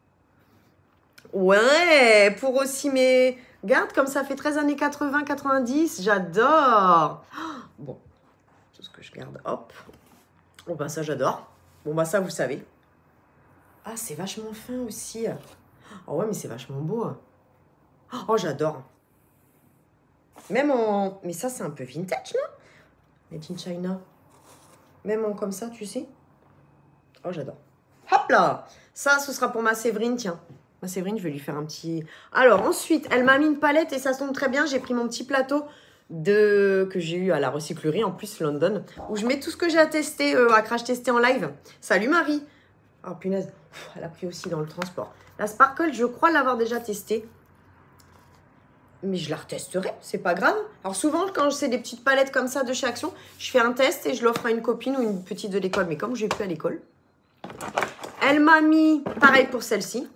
A: Ouais, pour aussi mes... Regarde, comme ça fait 13 années 80, 90, j'adore. Bon, tout ce que je garde, hop. Bon, bah ça, j'adore. Bon, bah ça, vous savez. Ah, c'est vachement fin aussi. Oh ouais, mais c'est vachement beau. Oh, j'adore. Même en... Mais ça, c'est un peu vintage, non? Made in China. Même en comme ça, tu sais. Oh, j'adore. Hop là. Ça, ce sera pour ma Séverine, tiens. Moi, Séverine, je vais lui faire un petit... Alors, ensuite, elle m'a mis une palette et ça tombe très bien. J'ai pris mon petit plateau que j'ai eu à la recyclerie, en plus, London, où je mets tout ce que j'ai à tester, à crash tester en live. Salut, Marie. Oh, punaise. Elle a pris aussi dans le transport. La Sparkle, je crois l'avoir déjà testée. Mais je la retesterai, c'est pas grave. Alors souvent, quand c'est des petites palettes comme ça de chez Action, je fais un test et je l'offre à une copine ou une petite de l'école. Mais comme je n'ai plus à l'école, elle m'a mis, pareil pour celle-ci.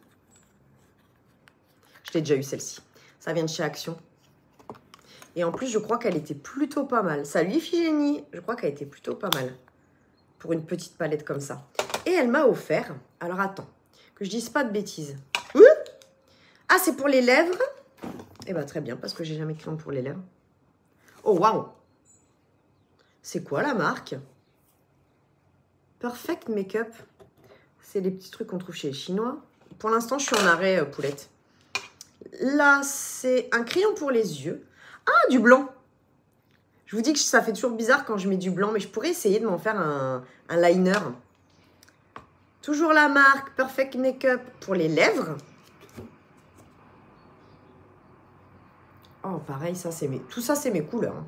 A: Je l'ai déjà eu celle-ci. Ça vient de chez Action. Et en plus, je crois qu'elle était plutôt pas mal. Salut Iphigénie, je crois qu'elle était plutôt pas mal. Pour une petite palette comme ça. Et elle m'a offert, alors attends, que je dise pas de bêtises. Ah, c'est pour les lèvres? Eh bien, très bien, parce que j'ai jamais crayon pour les lèvres. Oh, waouh! C'est quoi la marque? Perfect Makeup. C'est les petits trucs qu'on trouve chez les Chinois. Pour l'instant, je suis en arrêt, poulette. Là, c'est un crayon pour les yeux. Ah, du blanc! Je vous dis que ça fait toujours bizarre quand je mets du blanc, mais je pourrais essayer de m'en faire un liner. Toujours la marque Perfect Makeup pour les lèvres. Oh, pareil, ça c'est tout ça, c'est mes couleurs.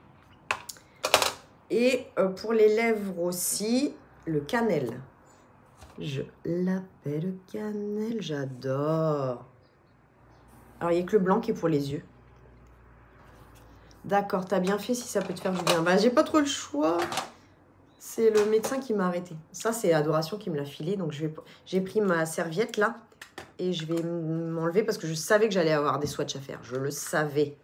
A: Et pour les lèvres aussi, le cannelle. Je l'appelle cannelle, j'adore. Alors, il n'y a que le blanc qui est pour les yeux. D'accord, t'as bien fait si ça peut te faire du bien. Bah, j'ai pas trop le choix. C'est le médecin qui m'a arrêté. Ça, c'est Adoration qui me l'a filé. Donc, j'ai pris ma serviette là. Et je vais m'enlever parce que je savais que j'allais avoir des swatchs à faire. Je le savais.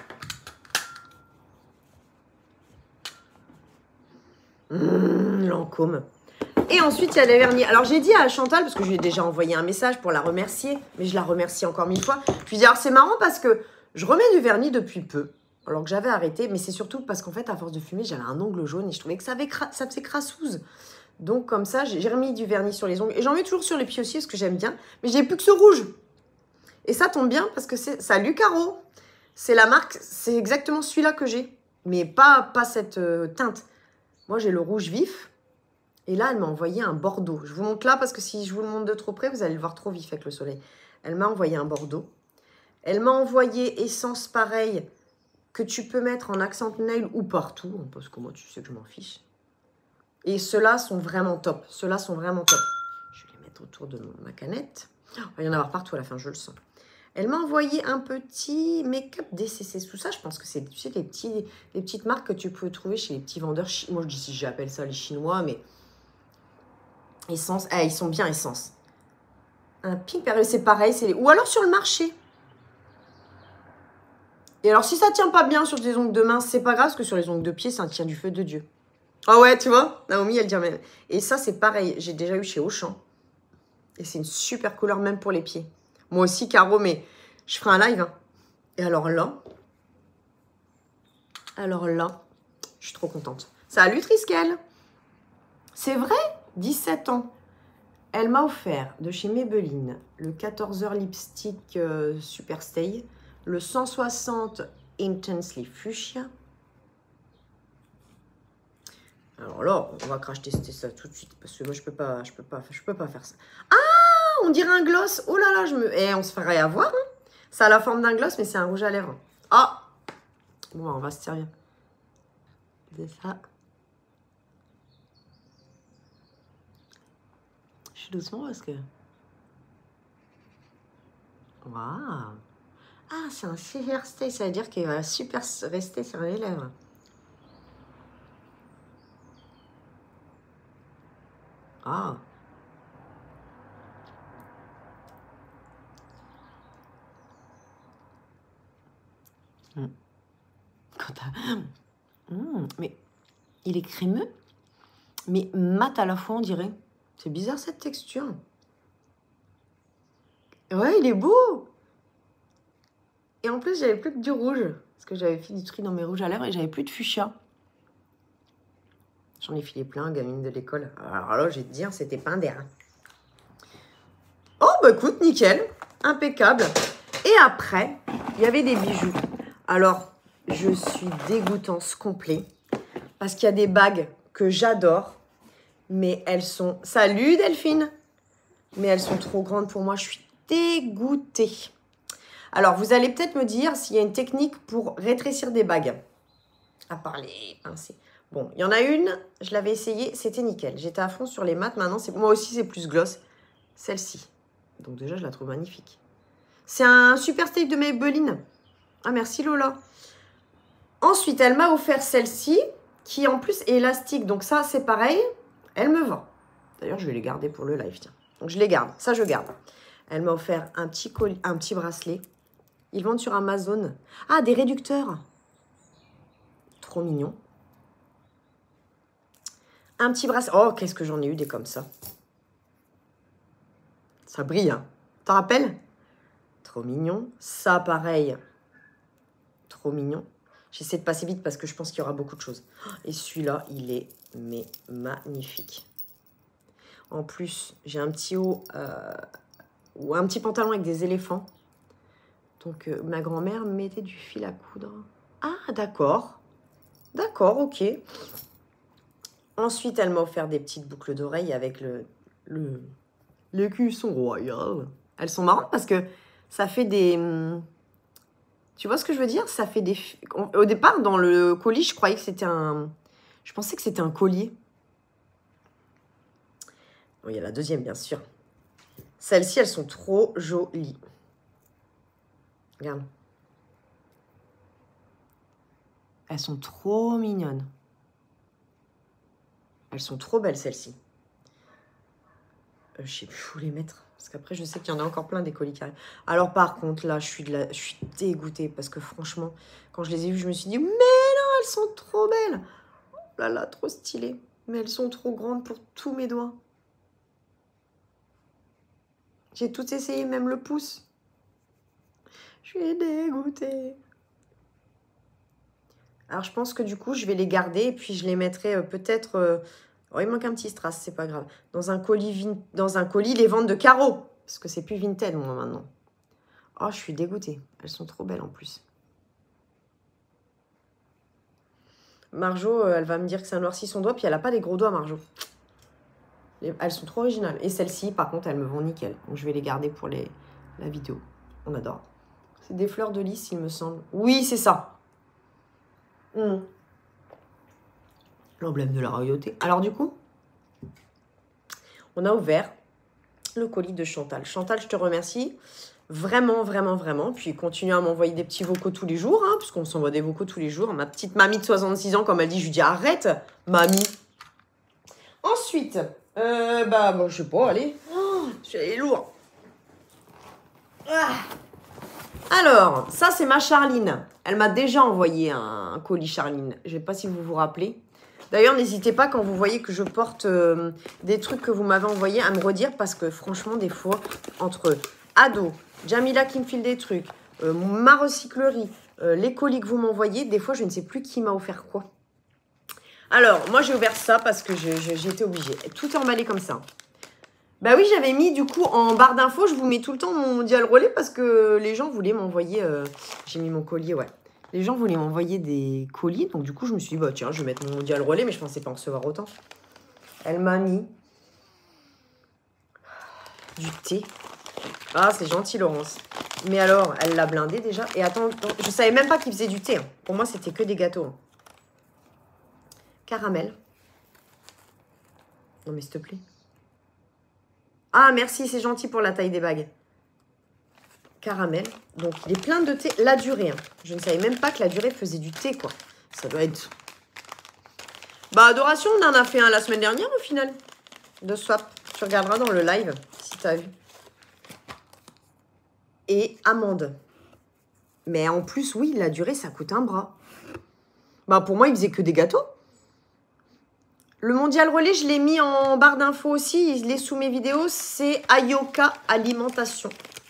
A: Lancôme. Et ensuite, il y a les vernis. Alors, j'ai dit à Chantal, parce que je lui ai déjà envoyé un message pour la remercier, mais je la remercie encore 1000 fois. Je lui ai dit, alors c'est marrant parce que je remets du vernis depuis peu, alors que j'avais arrêté, mais c'est surtout parce qu'en fait, à force de fumer, j'avais un ongle jaune et je trouvais que ça faisait crassouse. Donc, comme ça, j'ai remis du vernis sur les ongles. Et j'en mets toujours sur les pieds aussi parce que j'aime bien. Mais j'ai plus que ce rouge. Et ça tombe bien parce que c'est... Salut Caro! C'est la marque, c'est exactement celui-là que j'ai. Mais pas cette teinte. Moi, j'ai le rouge vif. Et là, elle m'a envoyé un bordeaux. Je vous montre là parce que si je vous le montre de trop près, vous allez le voir trop vif avec le soleil. Elle m'a envoyé un bordeaux. Elle m'a envoyé essence pareille que tu peux mettre en accent nail ou partout. Parce que moi, tu sais que je m'en fiche. Et ceux-là sont vraiment top. Ceux-là sont vraiment top. Je vais les mettre autour de ma canette. Oh, il va y en avoir partout à la fin, je le sens. Elle m'a envoyé un petit make-up DCC. Tout ça, je pense que c'est, tu sais, les petites marques que tu peux trouver chez les petits vendeurs. Moi, je dis si j'appelle ça les Chinois, mais... Essence. Ah, ils sont bien essence. Un pink période, c'est pareil. Ou alors sur le marché. Et alors, si ça tient pas bien sur tes ongles de main, c'est pas grave, parce que sur les ongles de pied, ça tient du feu de Dieu. Ah ouais, tu vois, Naomi, elle dit même. Et ça, c'est pareil. J'ai déjà eu chez Auchan. Et c'est une super couleur, même pour les pieds. Moi aussi, Caro, mais je ferai un live. Hein. Et alors là, je suis trop contente. Salut Triskel. C'est vrai, 17 ans. Elle m'a offert de chez Maybelline le 14h lipstick Super Stay, le 160 Intensely Fuchsia. Alors là, on va crash tester ça tout de suite parce que moi je peux pas faire ça. Ah, on dirait un gloss. Oh là là, on se ferait avoir. Hein. Ça a la forme d'un gloss, mais c'est un rouge à lèvres. Ah, bon, on va se servir de ça. Je suis doucement parce que. Waouh. Ah, c'est un super stay, ça veut dire qu'il va super rester sur les lèvres. Ah. Mais il est crémeux, mais mat à la fois, on dirait. C'est bizarre cette texture. Ouais, il est beau. Et en plus, j'avais plus que du rouge. Parce que j'avais fait du tri dans mes rouges à lèvres et j'avais plus de fuchsia. J'en ai filé plein, gamine de l'école. Alors là, je vais te dire, c'était pas un d'air. Oh, bah écoute, nickel. Impeccable. Et après, il y avait des bijoux. Alors, je suis dégoûtance complet. Parce qu'il y a des bagues que j'adore. Mais elles sont... Salut Delphine. Mais elles sont trop grandes pour moi. Je suis dégoûtée. Alors, vous allez peut-être me dire s'il y a une technique pour rétrécir des bagues. À part les pincées. Bon, il y en a une, je l'avais essayée, c'était nickel. J'étais à fond sur les mattes. Maintenant, moi aussi, c'est plus gloss. Celle-ci. Donc déjà, je la trouve magnifique. C'est un super steak de Maybelline. Ah, merci Lola. Ensuite, elle m'a offert celle-ci, qui en plus est élastique. Donc ça, c'est pareil. Elle me vend. D'ailleurs, je vais les garder pour le live, tiens. Donc je les garde. Ça, je garde. Elle m'a offert un petit bracelet. Ils vendent sur Amazon. Ah, des réducteurs. Trop mignon. Un petit bracelet. Oh, qu'est-ce que j'en ai eu des comme ça. Ça brille, hein. T'en rappelles? Trop mignon. Ça, pareil. Trop mignon. J'essaie de passer vite parce que je pense qu'il y aura beaucoup de choses. Et celui-là, il est mais magnifique. En plus, j'ai un petit haut ou un petit pantalon avec des éléphants. Donc, ma grand-mère mettait du fil à coudre. Ah, d'accord. D'accord, ok. Ensuite, elle m'a offert des petites boucles d'oreilles avec le cuisson royal. Elles sont marrantes parce que ça fait des... Tu vois ce que je veux dire? Ça fait des... Au départ, dans le colis, je croyais que c'était un... Je pensais que c'était un collier. Bon, il y a la deuxième, bien sûr. Celles-ci, elles sont trop jolies. Regarde. Elles sont trop mignonnes. Elles sont trop belles, celles-ci. Je sais plus où les mettre. Parce qu'après, je sais qu'il y en a encore plein des colis carrés. Alors, par contre, là, je suis dégoûtée. Parce que franchement, quand je les ai vues, je me suis dit, mais non, elles sont trop belles. Oh là là, trop stylées. Mais elles sont trop grandes pour tous mes doigts. J'ai tout essayé, même le pouce. Je suis dégoûtée. Alors, je pense que du coup, je vais les garder. Et puis, je les mettrai peut-être... Oh, il manque un petit strass, c'est pas grave. Dans un colis, les ventes de carreaux. Parce que c'est plus Vinted, moi, maintenant. Oh, je suis dégoûtée. Elles sont trop belles, en plus. Marjo, elle va me dire que ça noircit son doigt. Puis, elle n'a pas des gros doigts, Marjo. Elles sont trop originales. Et celles-ci, par contre, elles me vont nickel. Donc, je vais les garder pour la vidéo. On adore. C'est des fleurs de lys, il me semble. Oui, c'est ça. L'emblème de la royauté. Alors, du coup, on a ouvert le colis de Chantal. Chantal, je te remercie. Vraiment, vraiment, vraiment. Puis, continue à m'envoyer des petits vocaux tous les jours, hein, puisqu'on s'envoie des vocaux tous les jours. Ma petite mamie de 66 ans, comme elle dit, je lui dis, arrête, mamie. Ensuite, bon, je sais pas, allez. Oh, c'est lourd. Ah. Alors, ça, c'est ma Charline. Elle m'a déjà envoyé un colis Charline. Je ne sais pas si vous vous rappelez. D'ailleurs, n'hésitez pas quand vous voyez que je porte des trucs que vous m'avez envoyés à me redire parce que franchement, des fois, entre Ado, Jamila qui me file des trucs, ma recyclerie, les colis que vous m'envoyez, des fois, je ne sais plus qui m'a offert quoi. Alors, moi, j'ai ouvert ça parce que j'ai été obligée. Tout est emballé comme ça. Bah oui, j'avais mis du coup en barre d'infos, je vous mets tout le temps mon mondial relais parce que les gens voulaient m'envoyer... j'ai mis mon collier, ouais. Les gens voulaient m'envoyer des colis, donc du coup, je me suis dit, bah tiens, je vais mettre mon mondial relais, mais je pensais pas en recevoir autant. Elle m'a mis du thé. Ah, c'est gentil, Laurence. Mais alors, elle l'a blindé déjà. Et attends, je savais même pas qu'il faisait du thé. Hein. Pour moi, c'était que des gâteaux. Hein. Caramel. Non, mais s'il te plaît. Ah, merci, c'est gentil pour la taille des bagues. Caramel. Donc, il est plein de thé. La durée. Hein. Je ne savais même pas que la durée faisait du thé, quoi. Ça doit être... Bah, Adoration, on en a fait un la semaine dernière, au final. De swap. Tu regarderas dans le live, si tu as vu. Et amande. Mais en plus, oui, la durée, ça coûte un bras. Bah, pour moi, il faisait que des gâteaux. Le mondial relais, je l'ai mis en barre d'infos aussi. Il est sous mes vidéos. C'est Ayoka Alimentation.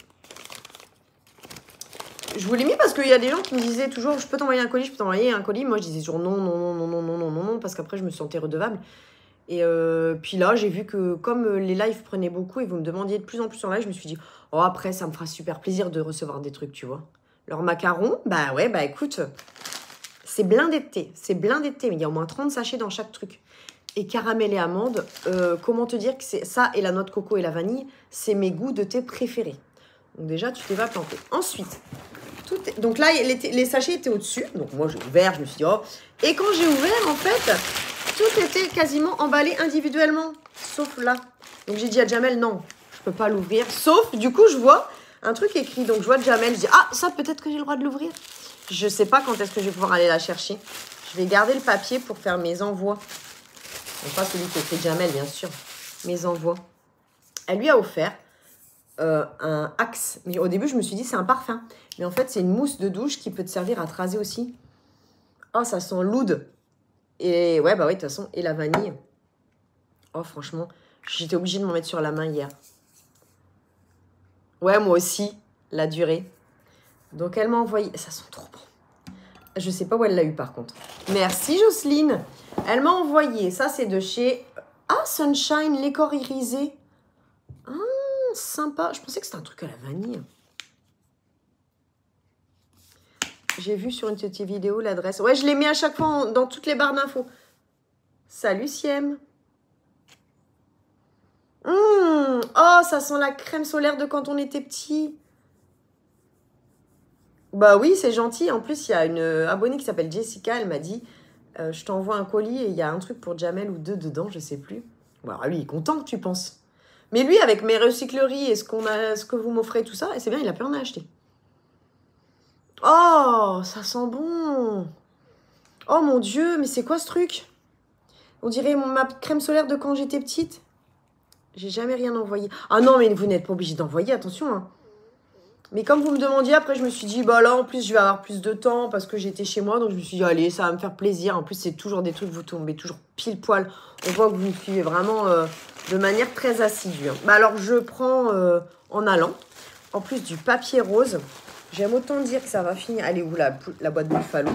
A: Je vous l'ai mis parce qu'il y a des gens qui me disaient toujours, je peux t'envoyer un colis, je peux t'envoyer un colis. Moi, je disais toujours non, non, non, non, non, non, non, non, non, parce qu'après, je me sentais redevable. Et puis là, j'ai vu que comme les lives prenaient beaucoup et vous me demandiez de plus en plus en live, je me suis dit, oh, après, ça me fera super plaisir de recevoir des trucs, tu vois. Leur macaron, bah ouais, bah écoute, c'est blindé de thé. C'est blindé de thé, mais il y a au moins 30 sachets dans chaque truc. Et caramel et amande, comment te dire que c'est ça et la noix de coco et la vanille, c'est mes goûts de thé préférés. Donc déjà, tu t'es pas planté. Ensuite, donc là, les sachets étaient au-dessus. Donc moi, j'ai ouvert, je me suis dit, oh. Et quand j'ai ouvert, en fait, tout était quasiment emballé individuellement. Sauf là. Donc j'ai dit à Jamel, non, je peux pas l'ouvrir. Sauf, du coup, je vois un truc écrit. Donc je vois Jamel, je dis, ah, ça, peut-être que j'ai le droit de l'ouvrir. Je sais pas quand est-ce que je vais pouvoir aller la chercher. Je vais garder le papier pour faire mes envois. Donc pas celui que fait Jamel, bien sûr. Mes envois. Elle lui a offert un Axe. Mais au début, je me suis dit, c'est un parfum. Mais en fait, c'est une mousse de douche qui peut te servir à te raser aussi. Oh, ça sent l'oud. Et ouais, bah oui, de toute façon, et la vanille. Oh, franchement, j'étais obligée de m'en mettre sur la main hier. Ouais, moi aussi, la durée. Donc, elle m'a envoyé... Ça sent trop bon. Je sais pas où elle l'a eu, par contre. Merci, Jocelyne. Elle m'a envoyé... Ça, c'est de chez... Ah, Sunshine, l'écor irisé. Ah, sympa. Je pensais que c'était un truc à la vanille. J'ai vu sur une petite vidéo l'adresse. Ouais, je l'ai mis à chaque fois dans toutes les barres d'infos. Salut, Siem. Oh, ça sent la crème solaire de quand on était petit. Bah oui, c'est gentil. En plus, il y a une abonnée qui s'appelle Jessica. Elle m'a dit, je t'envoie un colis et il y a un truc pour Jamel ou deux dedans, je sais plus. Bon, alors lui, il est content, tu penses. Mais lui, avec mes recycleries et ce que vous m'offrez, tout ça, c'est bien, il a pu en acheter. Oh, ça sent bon. Oh mon Dieu, mais c'est quoi ce truc? On dirait ma crème solaire de quand j'étais petite. J'ai jamais rien envoyé. Ah non, mais vous n'êtes pas obligé d'envoyer, attention. Hein. Mais comme vous me demandiez, après, je me suis dit, bah là, en plus, je vais avoir plus de temps parce que j'étais chez moi. Donc, je me suis dit, allez, ça va me faire plaisir. En plus, c'est toujours des trucs, vous tombez toujours pile poil. On voit que vous me suivez vraiment de manière très assidue. Hein. Bah alors, je prends en allant, en plus du papier rose. J'aime autant dire que ça va finir. Allez, où la boîte Buffalo?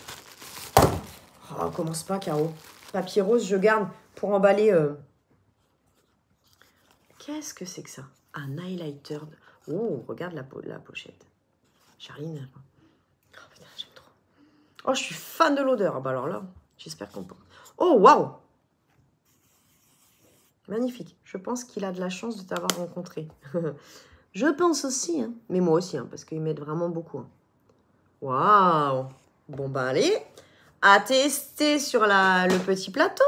A: Oh, commence pas, Caro. Papier rose, je garde pour emballer... Qu'est-ce que c'est que ça? Un highlighter. Oh, regarde la pochette. Charline. Oh putain, j'aime trop. Oh, je suis fan de l'odeur. Ah bah alors là, j'espère qu'on peut... Oh, waouh! Magnifique. Je pense qu'il a de la chance de t'avoir rencontré. Je pense aussi, hein. Mais moi aussi, hein, parce qu'ils m'aident vraiment beaucoup. Hein. Waouh! Bon, bah allez. À tester sur le petit plateau.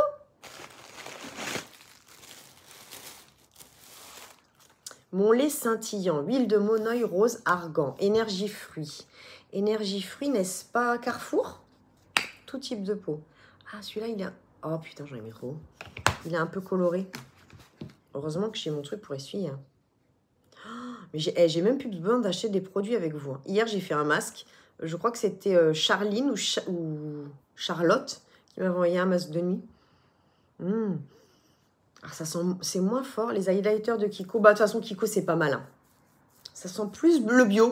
A: Mon lait scintillant, huile de monoeil rose argan, énergie fruits. Énergie fruits, n'est-ce pas Carrefour? Tout type de peau. Ah, celui-là, il est... Oh putain, j'en ai mis trop. Il est un peu coloré. Heureusement que j'ai mon truc pour essuyer. Oh, mais j'ai même plus besoin d'acheter des produits avec vous. Hier, j'ai fait un masque. Je crois que c'était Charline ou Charlotte qui m'a envoyé un masque de nuit. Ah, ça sent, c'est moins fort, les highlighters de Kiko. Bah, de toute façon, Kiko, c'est pas malin. Ça sent plus le bio.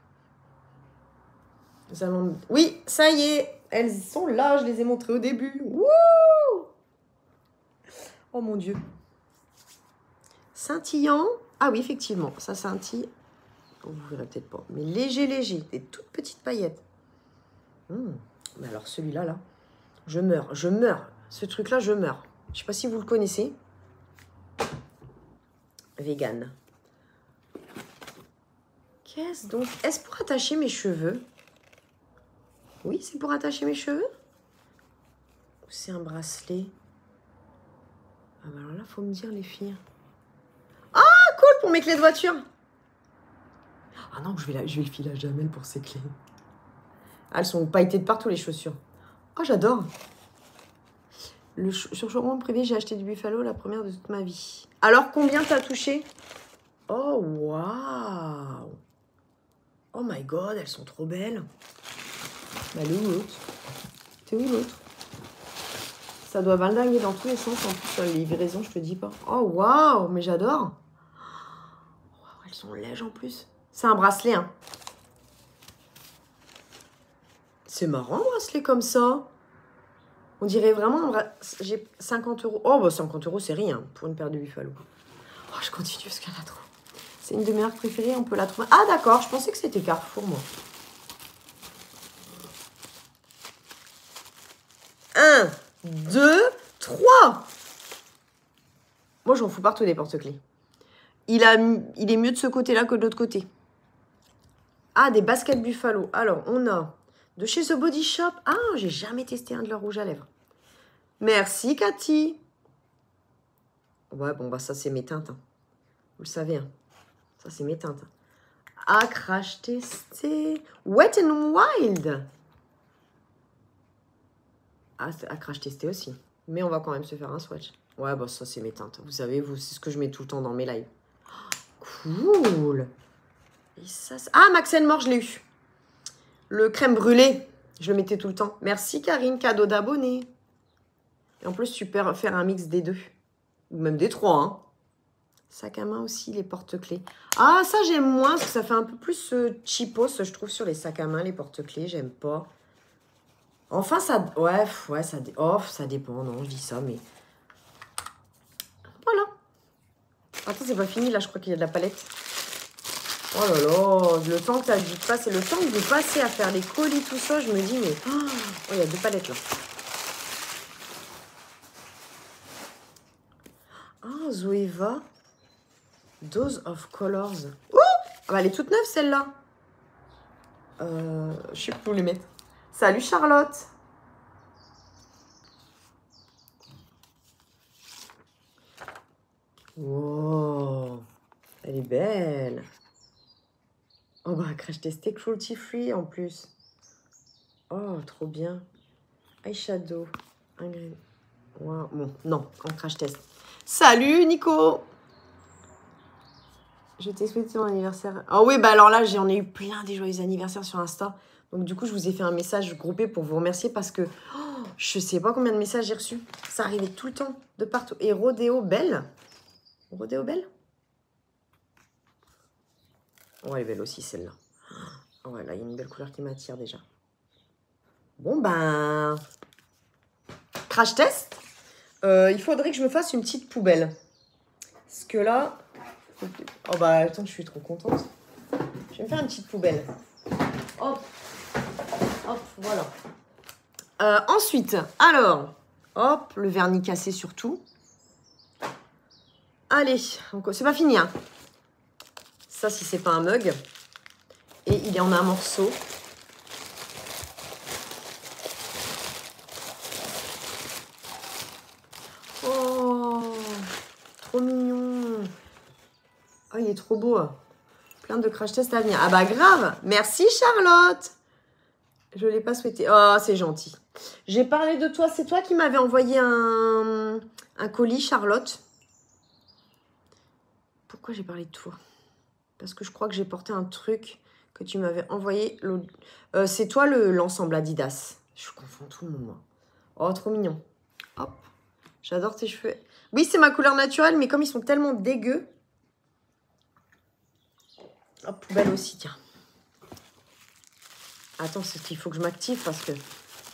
A: Oui, ça y est. Elles sont là, je les ai montrées au début. Wouh! Oh mon Dieu. Scintillant. Ah oui, effectivement, ça scintille. Vous ne verrez peut-être pas. Mais léger, léger. Des toutes petites paillettes. Mais alors, celui-là, là, je meurs. Je meurs. Ce truc-là, je meurs. Je ne sais pas si vous le connaissez. Vegan. Qu'est-ce donc? Est-ce pour attacher mes cheveux? Oui, c'est pour attacher mes cheveux? Ou c'est un bracelet? Ah bah alors là, faut me dire, les filles. Ah, cool, pour mes clés de voiture. Ah non, je vais le filer à Jamel pour ses clés. Ah, elles sont pailletées de partout, les chaussures. Oh, j'adore. Sur showroom privé, j'ai acheté du Buffalo, la première de toute ma vie. Alors, combien t'as touché? Oh, waouh! Oh my god, elles sont trop belles. Bah, elle est où l'autre? T'es où l'autre? Ça doit valdinguer dans tous les sens. En plus, sur les livraisons, je te dis pas. Oh, waouh! Mais j'adore. Wow, elles sont lèges en plus. C'est un bracelet, hein. C'est marrant, un bracelet comme ça. On dirait vraiment... J'ai 50 €. Oh, bah 50 €, c'est rien pour une paire de Buffalo. Oh, je continue parce qu'il y en a trop. C'est une de mes marques préférées, on peut la trouver. Ah, d'accord, je pensais que c'était Carrefour, moi. 1, 2, 3. Moi, j'en fous partout des porte-clés. Il est mieux de ce côté-là que de l'autre côté. Ah, des baskets Buffalo. Alors, on a de chez The Body Shop. Ah, j'ai jamais testé un de leurs rouges à lèvres. Merci, Cathy. Ouais, bon, bah ça, c'est mes teintes. Hein. Vous le savez, hein. Ça, c'est mes teintes. Ah, crash testé. Wet n Wild. Ah, à crash testé aussi. Mais on va quand même se faire un swatch. Ouais, bah ça, c'est mes teintes. Vous savez, c'est ce que je mets tout le temps dans mes lives. Cool. Et ça, ah, Max & More, je l'ai eu. Le crème brûlée, je le mettais tout le temps. Merci, Karine, cadeau d'abonné. Et en plus, tu peux faire un mix des deux. Ou même des trois, hein. Sac à main aussi, les porte-clés. Ah, ça, j'aime moins, parce que ça fait un peu plus cheapos, je trouve, sur les sacs à main, les porte-clés. J'aime pas. Enfin, ça... Ouais, ça dépend, non, je dis ça, mais... Voilà. Attends, c'est pas fini, là, je crois qu'il y a de la palette. Oh là là, le temps que tu as dû passer, le temps que vous passez à faire les colis, tout ça, je me dis, mais... Oh, il y a 2 palettes, là. Ah, Zoeva. Dose of Colors. Oh, ah bah, elle est toute neuve, celle-là. Je sais plus où les mettre. Salut, Charlotte. Wow. Elle est belle. Oh, bah, crash testé cruelty free, en plus. Oh, trop bien. Eyeshadow. Ingrédients. Wow. Bon, non, en crash test. Salut, Nico. Je t'ai souhaité ton anniversaire. Ah oui, bah alors là, j'en ai eu plein des joyeux anniversaires sur Insta. Donc du coup, je vous ai fait un message groupé pour vous remercier parce que je sais pas combien de messages j'ai reçus. Ça arrivait tout le temps, de partout. Et Rodéo Belle. Rodéo Belle. Oh, elle est belle aussi, celle-là. Oh, ouais, là, il y a une belle couleur qui m'attire déjà. Bon, ben... Crash test. Il faudrait que je me fasse une petite poubelle. Parce que là... Oh, bah, attends, je suis trop contente. Je vais me faire une petite poubelle. Hop. Hop, voilà. Ensuite, alors... Hop, le vernis cassé surtout. Allez, c'est pas fini, hein. Ça, si c'est pas un mug. Et il y en a un morceau. Oh, trop mignon. Oh, il est trop beau. Plein de crash tests à venir. Ah bah grave. Merci, Charlotte. Je ne l'ai pas souhaité. Oh, c'est gentil. J'ai parlé de toi. C'est toi qui m'avais envoyé un colis, Charlotte. Pourquoi j'ai parlé de toi? Parce que je crois que j'ai porté un truc que tu m'avais envoyé. C'est toi l'ensemble Adidas. Je confonds tout le monde, moi. Oh, trop mignon. Hop. J'adore tes cheveux. Oui, c'est ma couleur naturelle, mais comme ils sont tellement dégueux. Hop, poubelle aussi, tiens. Attends, c'est qu'il faut que je m'active parce que...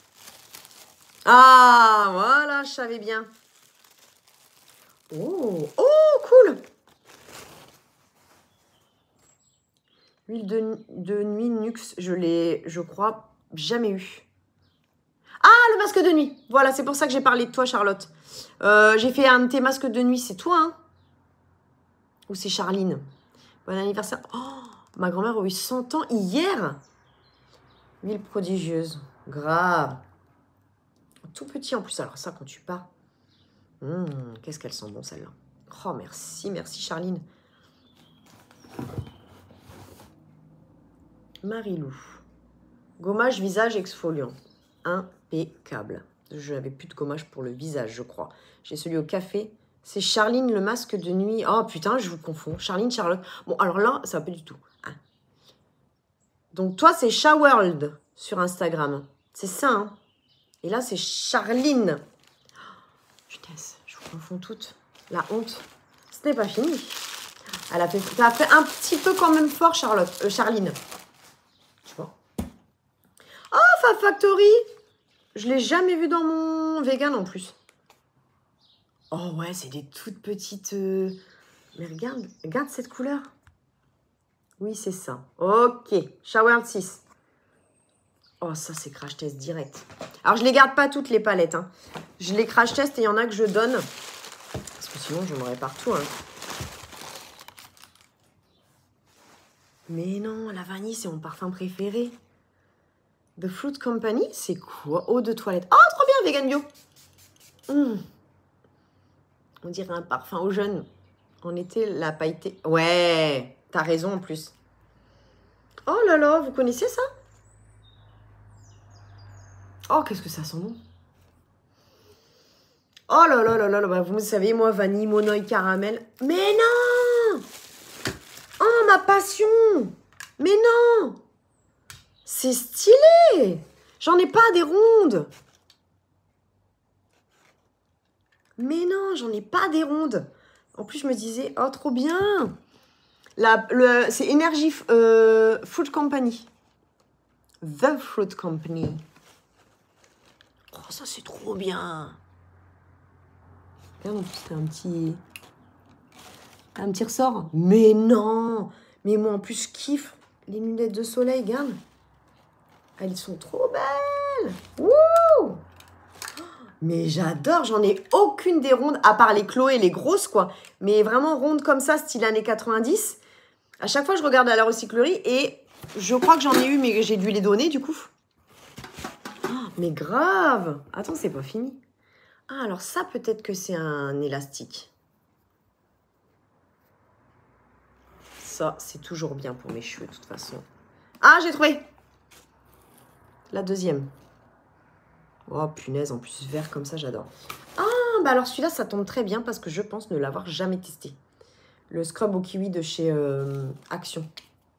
A: Ah, voilà, je savais bien. Oh, oh, cool. Huile de nuit Nux, je crois, jamais eu. Ah, le masque de nuit. Voilà, c'est pour ça que j'ai parlé de toi, Charlotte. J'ai fait un de tes masques de nuit. C'est toi, hein? Ou c'est Charline? Bon anniversaire. Oh, ma grand-mère a eu 100 ans hier. Huile prodigieuse. Grave. Tout petit en plus. Alors ça, quand tu pars. Qu'est-ce qu'elles sont bon, celles-là. Oh, merci, merci, Charline. Marilou. Gommage visage exfoliant. Impeccable. Je n'avais plus de gommage pour le visage, je crois. J'ai celui au café. C'est Charline, le masque de nuit. Oh, putain, je vous confonds. Charline, Charlotte. Bon, alors là, ça va pas du tout. Hein. Donc, toi, c'est Shaworld sur Instagram. C'est ça, hein. Et là, c'est Charline. Putain, je vous confonds toutes. La honte. Ce n'est pas fini. Elle a fait, ça a fait un petit peu quand même fort, Charline. Tu vois. Oh, Fab Factory. Je ne l'ai jamais vu dans mon vegan en plus. Oh ouais, c'est des toutes petites... Mais regarde cette couleur. Oui, c'est ça. Ok, Shower 6. Oh, ça, c'est crash test direct. Alors, je ne les garde pas toutes les palettes. Hein. Je les crash test et il y en a que je donne. Parce que sinon, je m'aurais partout. Hein. Mais non, la vanille, c'est mon parfum préféré. The Fruit Company, c'est quoi? Eau de toilette. Oh, trop bien, vegan bio. On dirait un parfum aux jeunes. En été, la pailleté. Ouais, t'as raison en plus. Oh là là, vous connaissez ça? Oh, qu'est-ce que ça sent bon. Oh là là là là là, bah, vous savez, moi, vanille, monoï, caramel. Mais non! Oh, ma passion! Mais non! C'est stylé! J'en ai pas des rondes! Mais non, j'en ai pas des rondes! En plus, je me disais, oh, trop bien! C'est Energy Fruit Company. The Fruit Company. Oh, ça, c'est trop bien! Regarde, c'est un petit ressort. Mais non! Mais moi, en plus, je kiffe les lunettes de soleil, regarde. Elles sont trop belles! Wouh! Mais j'adore, j'en ai aucune des rondes, à part les Chloé, les grosses, quoi. Mais vraiment rondes comme ça, style années 90. À chaque fois, je regarde à la recyclerie et je crois que j'en ai eu, mais j'ai dû les donner, du coup. Oh, mais grave! Attends, c'est pas fini. Ah, alors ça, peut-être que c'est un élastique. Ça, c'est toujours bien pour mes cheveux, de toute façon. Ah, j'ai trouvé! La deuxième. Oh, punaise, en plus, vert comme ça, j'adore. Ah, bah alors celui-là, ça tombe très bien parce que je pense ne l'avoir jamais testé. Le scrub au kiwi de chez Action.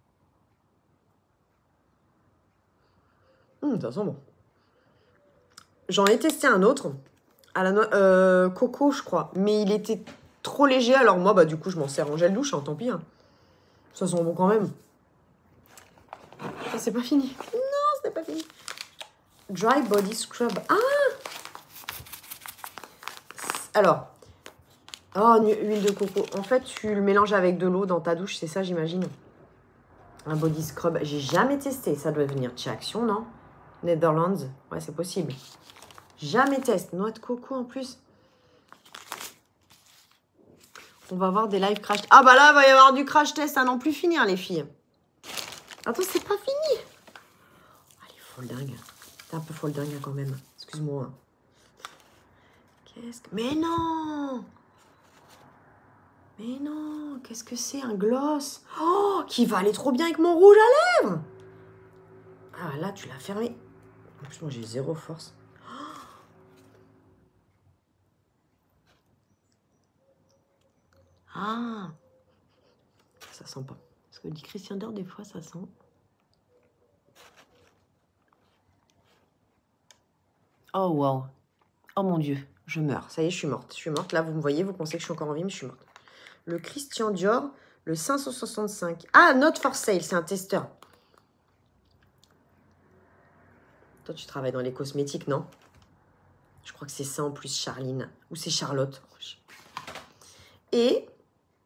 A: Ça sent bon. J'en ai testé un autre, à la noix, coco, je crois. Mais il était trop léger, alors moi, bah du coup, je m'en sers en gel douche, hein, tant pis. Hein. Ça sent bon quand même. Ah, c'est pas fini. Non, ce n'est pas fini. Dry Body Scrub. Ah! Alors, oh, huile de coco. En fait, tu le mélanges avec de l'eau dans ta douche, c'est ça, j'imagine. Un body scrub. J'ai jamais testé. Ça doit venir de chez Action, non? Netherlands. Ouais, c'est possible. Jamais testé. Noix de coco en plus. On va voir des live crash. Ah bah là, il va y avoir du crash test à n'en plus finir, les filles. Attends, c'est pas fini. Allez, folding. T'es un peu folding quand même. Excuse-moi. Qu'est-ce que... Mais non! Mais non! Qu'est-ce que c'est? Un gloss? Oh! Qui va aller trop bien avec mon rouge à lèvres! Ah là, tu l'as fermé. En plus, moi, j'ai zéro force. Ah! Ça sent pas. Parce que dit Christian Dior, des fois, ça sent. Oh, wow. Oh, mon Dieu. Je meurs. Ça y est, je suis morte. Je suis morte. Là, vous me voyez, vous pensez que je suis encore en vie, mais je suis morte. Le Christian Dior, le 565. Ah, Not for Sale, c'est un testeur. Toi, tu travailles dans les cosmétiques, non? Je crois que c'est ça en plus, Charline. Ou c'est Charlotte. Et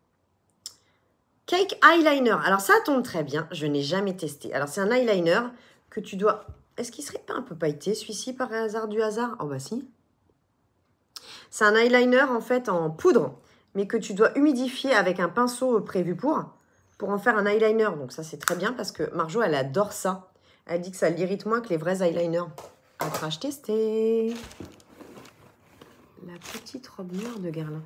A: Cake Eyeliner. Alors, ça tombe très bien. Je n'ai jamais testé. Alors, c'est un eyeliner que tu dois... Est-ce qu'il serait pas un peu pailleté, celui-ci, par hasard du hasard? Oh, bah si. C'est un eyeliner, en fait, en poudre, mais que tu dois humidifier avec un pinceau prévu pour en faire un eyeliner. Donc, ça, c'est très bien parce que Marjo, elle adore ça. Elle dit que ça l'irrite moins que les vrais eyeliners. À crash tester. La petite robe noire de Guerlain.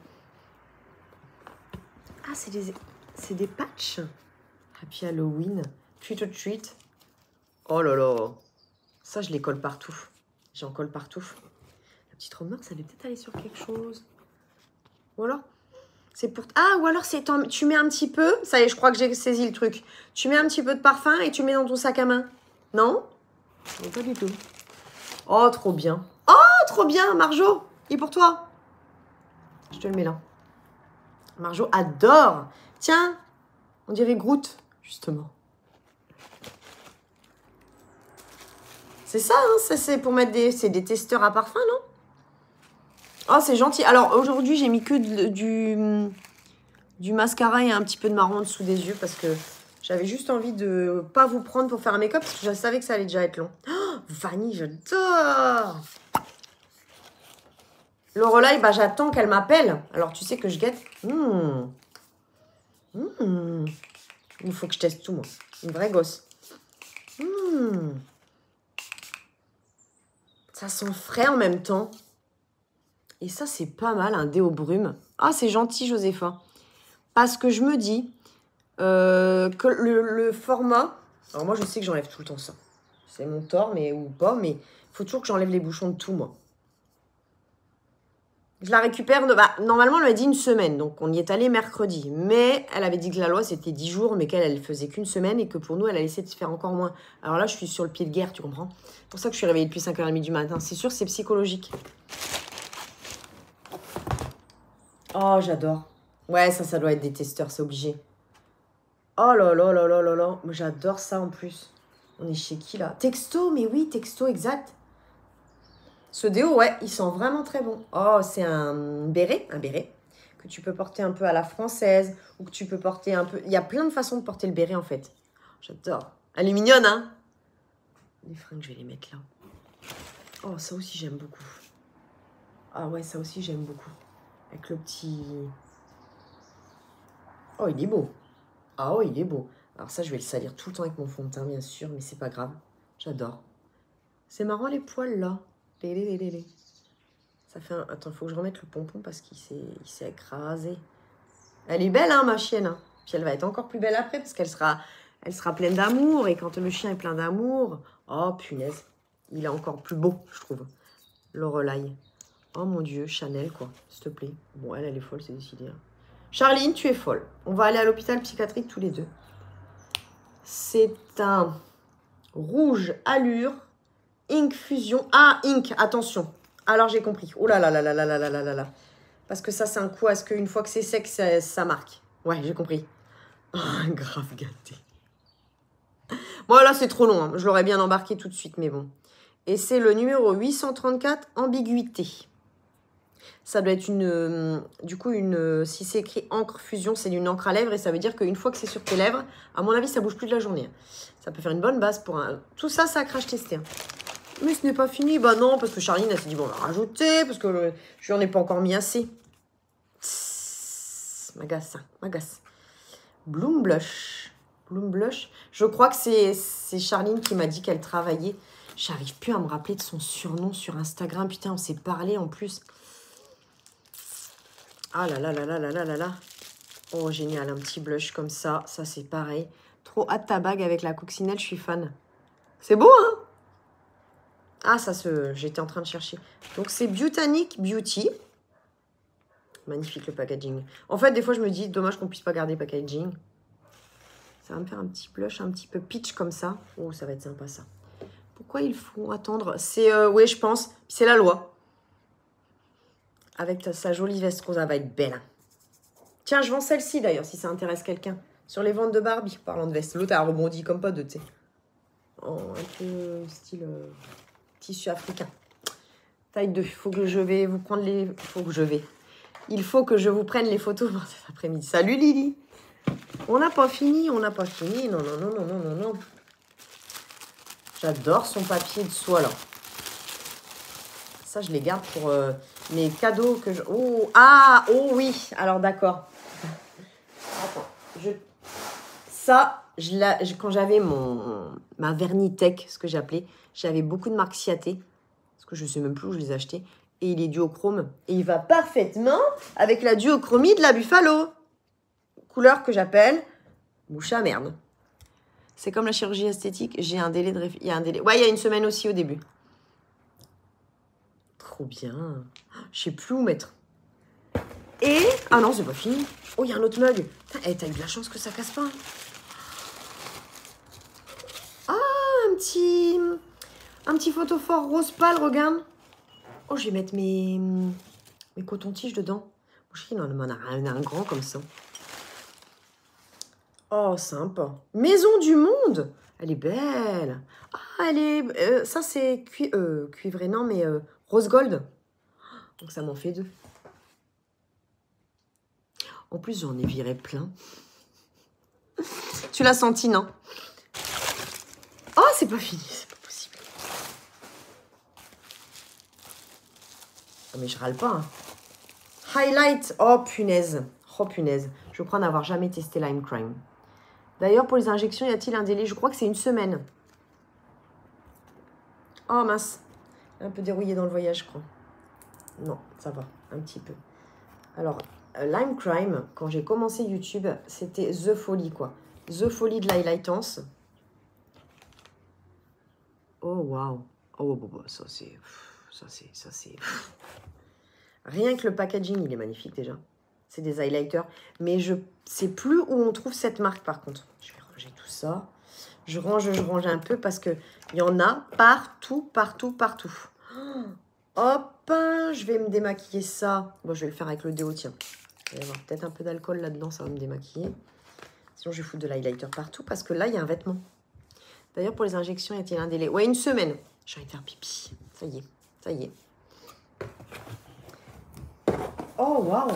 A: Ah, c'est des patchs. Happy Halloween. Treat or treat. Oh là là. Ça, je les colle partout. J'en colle partout. La petite robe noire, ça va peut-être aller sur quelque chose. Ou alors, c'est pour... Ah, ou alors, tu mets un petit peu... Ça y est, je crois que j'ai saisi le truc. Tu mets un petit peu de parfum et tu mets dans ton sac à main. Non? Non, pas du tout. Oh, trop bien. Oh, trop bien, Marjo. Et pour toi? Je te le mets là. Marjo adore. Tiens, on dirait Groot, justement. C'est ça, hein, ça c'est pour mettre des... C'est des testeurs à parfum, non? Oh, c'est gentil. Alors, aujourd'hui, j'ai mis que du mascara et un petit peu de marron en dessous des yeux parce que j'avais juste envie de pas vous prendre pour faire un make-up parce que je savais que ça allait déjà être long. Oh, vanille, j'adore. Lorelai, bah, j'attends qu'elle m'appelle. Alors, tu sais que je guette. Il faut que je teste tout, moi. Une vraie gosse. Ça sent frais en même temps. Et ça, c'est pas mal, un déo brume. Ah, c'est gentil, Josépha. Parce que je me dis que le format... Alors moi, je sais que j'enlève tout le temps ça. C'est mon tort, mais ou pas, mais il faut toujours que j'enlève les bouchons de tout, moi. Je la récupère, normalement, elle m'a dit une semaine, donc on y est allé mercredi. Mais elle avait dit que la loi, c'était 10 jours, mais qu'elle, elle faisait qu'une semaine et que pour nous, elle a laissé de faire encore moins. Alors là, je suis sur le pied de guerre, tu comprends? C'est pour ça que je suis réveillée depuis 5h30 du matin. C'est sûr, c'est psychologique. Oh, j'adore. Ouais, ça doit être des testeurs, c'est obligé. Oh là là là là là là. J'adore ça en plus. On est chez qui là? Texto, mais oui, Texto, exact. Ce déo, ouais, il sent vraiment très bon. Oh, c'est un béret que tu peux porter un peu à la française ou que tu peux porter un peu... Il y a plein de façons de porter le béret, en fait. J'adore. Elle est mignonne, hein? Les fringues, je vais les mettre là. Oh, ça aussi, j'aime beaucoup. Ah ouais, ça aussi, j'aime beaucoup. Avec le petit... Oh, il est beau. Ah oh, il est beau. Alors ça, je vais le salir tout le temps avec mon fond de teint, bien sûr, mais c'est pas grave. J'adore. C'est marrant, les poils, là. Ça fait un... Attends, il faut que je remette le pompon parce qu'il s'est écrasé. Elle est belle, hein, ma chienne. Hein. Puis elle va être encore plus belle après parce qu'elle sera pleine d'amour. Et quand le chien est plein d'amour... Oh, punaise. Il est encore plus beau, je trouve. Lorelai. Oh, mon Dieu, Chanel, quoi. S'il te plaît. Bon, elle est folle, c'est décidé. Hein. Charline, tu es folle. On va aller à l'hôpital psychiatrique tous les deux. C'est un rouge allure, Ink Fusion. Ah, Ink, attention. Alors, j'ai compris. Oh là là là là là là là là là là. Parce que ça, c'est un coup à ce qu'une fois que c'est sec, ça marque. Ouais, j'ai compris. Oh, grave gâté. Bon, là, c'est trop long. Hein. Je l'aurais bien embarqué tout de suite, mais bon. Et c'est le numéro 834, ambiguïté. Ça doit être une... du coup, si c'est écrit encre fusion, c'est une encre à lèvres. Et ça veut dire qu'une fois que c'est sur tes lèvres, à mon avis, ça bouge plus de la journée. Ça peut faire une bonne base pour un... Tout ça, ça a crash testé. Hein. Mais ce n'est pas fini. Bah non, parce que Charline, elle s'est dit, bon, on va rajouter, parce que je n'en ai pas encore mis assez. M'agace, m'agace. Bloom Blush. Bloom Blush. Je crois que c'est Charline qui m'a dit qu'elle travaillait. J'arrive plus à me rappeler de son surnom sur Instagram. Putain, on s'est parlé en plus. Ah là là là là là là là là. Oh, génial, un petit blush comme ça. Ça, c'est pareil. Trop hâte ta bague avec la coccinelle, je suis fan. C'est beau, hein? Ah, j'étais en train de chercher. Donc, c'est Botanic Beauty. Magnifique, le packaging. En fait, des fois, je me dis, dommage qu'on puisse pas garder le packaging. Ça va me faire un petit blush, un petit peu peach comme ça. Oh, ça va être sympa, ça. Pourquoi il faut attendre? C'est, oui, je pense, c'est la loi. Avec sa jolie veste rose, elle va être belle. Hein. Tiens, je vends celle-ci, d'ailleurs, si ça intéresse quelqu'un. Sur les ventes de Barbie, parlant de veste. L'autre a rebondi comme pas deux, tu sais. Oh, un peu style tissu africain. Taille 2. Il faut que je vais vous prendre les... Il faut que je vous prenne les photos pour cet après-midi. Salut, Lily. On n'a pas fini, on n'a pas fini. Non, non, non, non, non, non, non. J'adore son papier de soie, là. Ça, je les garde pour mes cadeaux que je... Oh, ah, oh oui. Alors, d'accord. Attends. Ça, quand j'avais ma Vernitech, ce que j'appelais, j'avais beaucoup de marques Ciaté. Parce que je ne sais même plus où je les achetais. Et il est duochrome. Et il va parfaitement avec la duochromie de la Buffalo. Couleur que j'appelle bouche à merde. C'est comme la chirurgie esthétique. J'ai un délai de... Il y a un délai. Ouais, il y a une semaine aussi au début. Trop bien. Je sais plus où mettre. Et... Ah non, c'est pas fini. Oh, il y a un autre mug. T'as eu de la chance que ça casse pas. Ah, un petit photophore rose pâle, regarde. Oh, je vais mettre mes cotons-tiges dedans. Je sais, on a un grand comme ça. Oh, sympa. Maison du monde. Elle est belle. Ah, elle est... ça, c'est cuivré, non, mais rose gold. Donc, ça m'en fait deux. En plus, j'en ai viré plein. Tu l'as senti, non? Oh, c'est pas fini. C'est pas possible. Oh, mais je râle pas. Hein. Highlight. Oh, punaise. Oh, punaise. Je crois n'avoir jamais testé Lime Crime. D'ailleurs, pour les injections, y a-t-il un délai? Je crois que c'est une semaine. Oh mince. Un peu dérouillé dans le voyage, je crois. Non, ça va, un petit peu. Alors, Lime Crime, quand j'ai commencé YouTube, c'était The Folie, quoi. The Folie de l'Highlightance. Oh, waouh. Oh, bah, ça, c'est... Ça, c'est... Rien que le packaging, il est magnifique, déjà. C'est des highlighters. Mais je sais plus où on trouve cette marque, par contre. Je vais ranger tout ça. Je range un peu parce qu'il y en a partout, partout, partout. Hop, je vais me démaquiller ça. Bon, je vais le faire avec le déo, tiens. Il va y avoir peut-être un peu d'alcool là-dedans, ça va me démaquiller. Sinon, je vais foutre de l'highlighter partout parce que là, il y a un vêtement. D'ailleurs, pour les injections, y a-t-il un délai? Ouais, une semaine. J'ai envie de faire pipi. Ça y est, ça y est. Oh, waouh.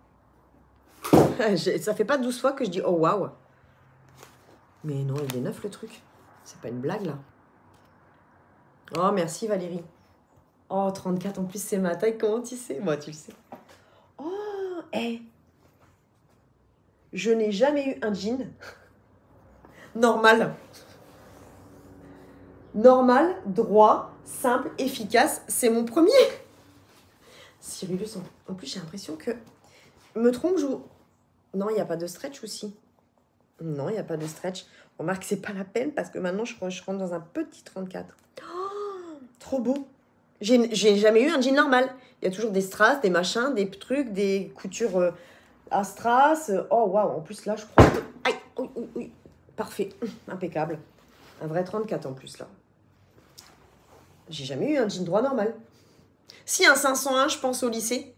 A: Ça fait pas 12 fois que je dis oh, waouh. Mais non, il est neuf, le truc. C'est pas une blague, là. Oh, merci, Valérie. Oh, 34, en plus, c'est ma taille. Comment tu sais? Moi, tu le sais. Oh, hé. Je n'ai jamais eu un jean normal. Normal, droit, simple, efficace. C'est mon premier. Cyrillus, en plus, j'ai l'impression que... Me trompe, je... Non, il n'y a pas de stretch aussi. Non, il n'y a pas de stretch. Remarque, c'est pas la peine parce que maintenant, je rentre dans un petit 34. Oh, trop beau. J'ai jamais eu un jean normal. Il y a toujours des strass, des machins, des trucs, des coutures à strass. Oh, waouh. En plus, là, je crois que... Aïe, oui, oui, oui. Parfait. Impeccable. Un vrai 34 en plus, là. J'ai jamais eu un jean droit normal. Si, un 501, je pense, au lycée.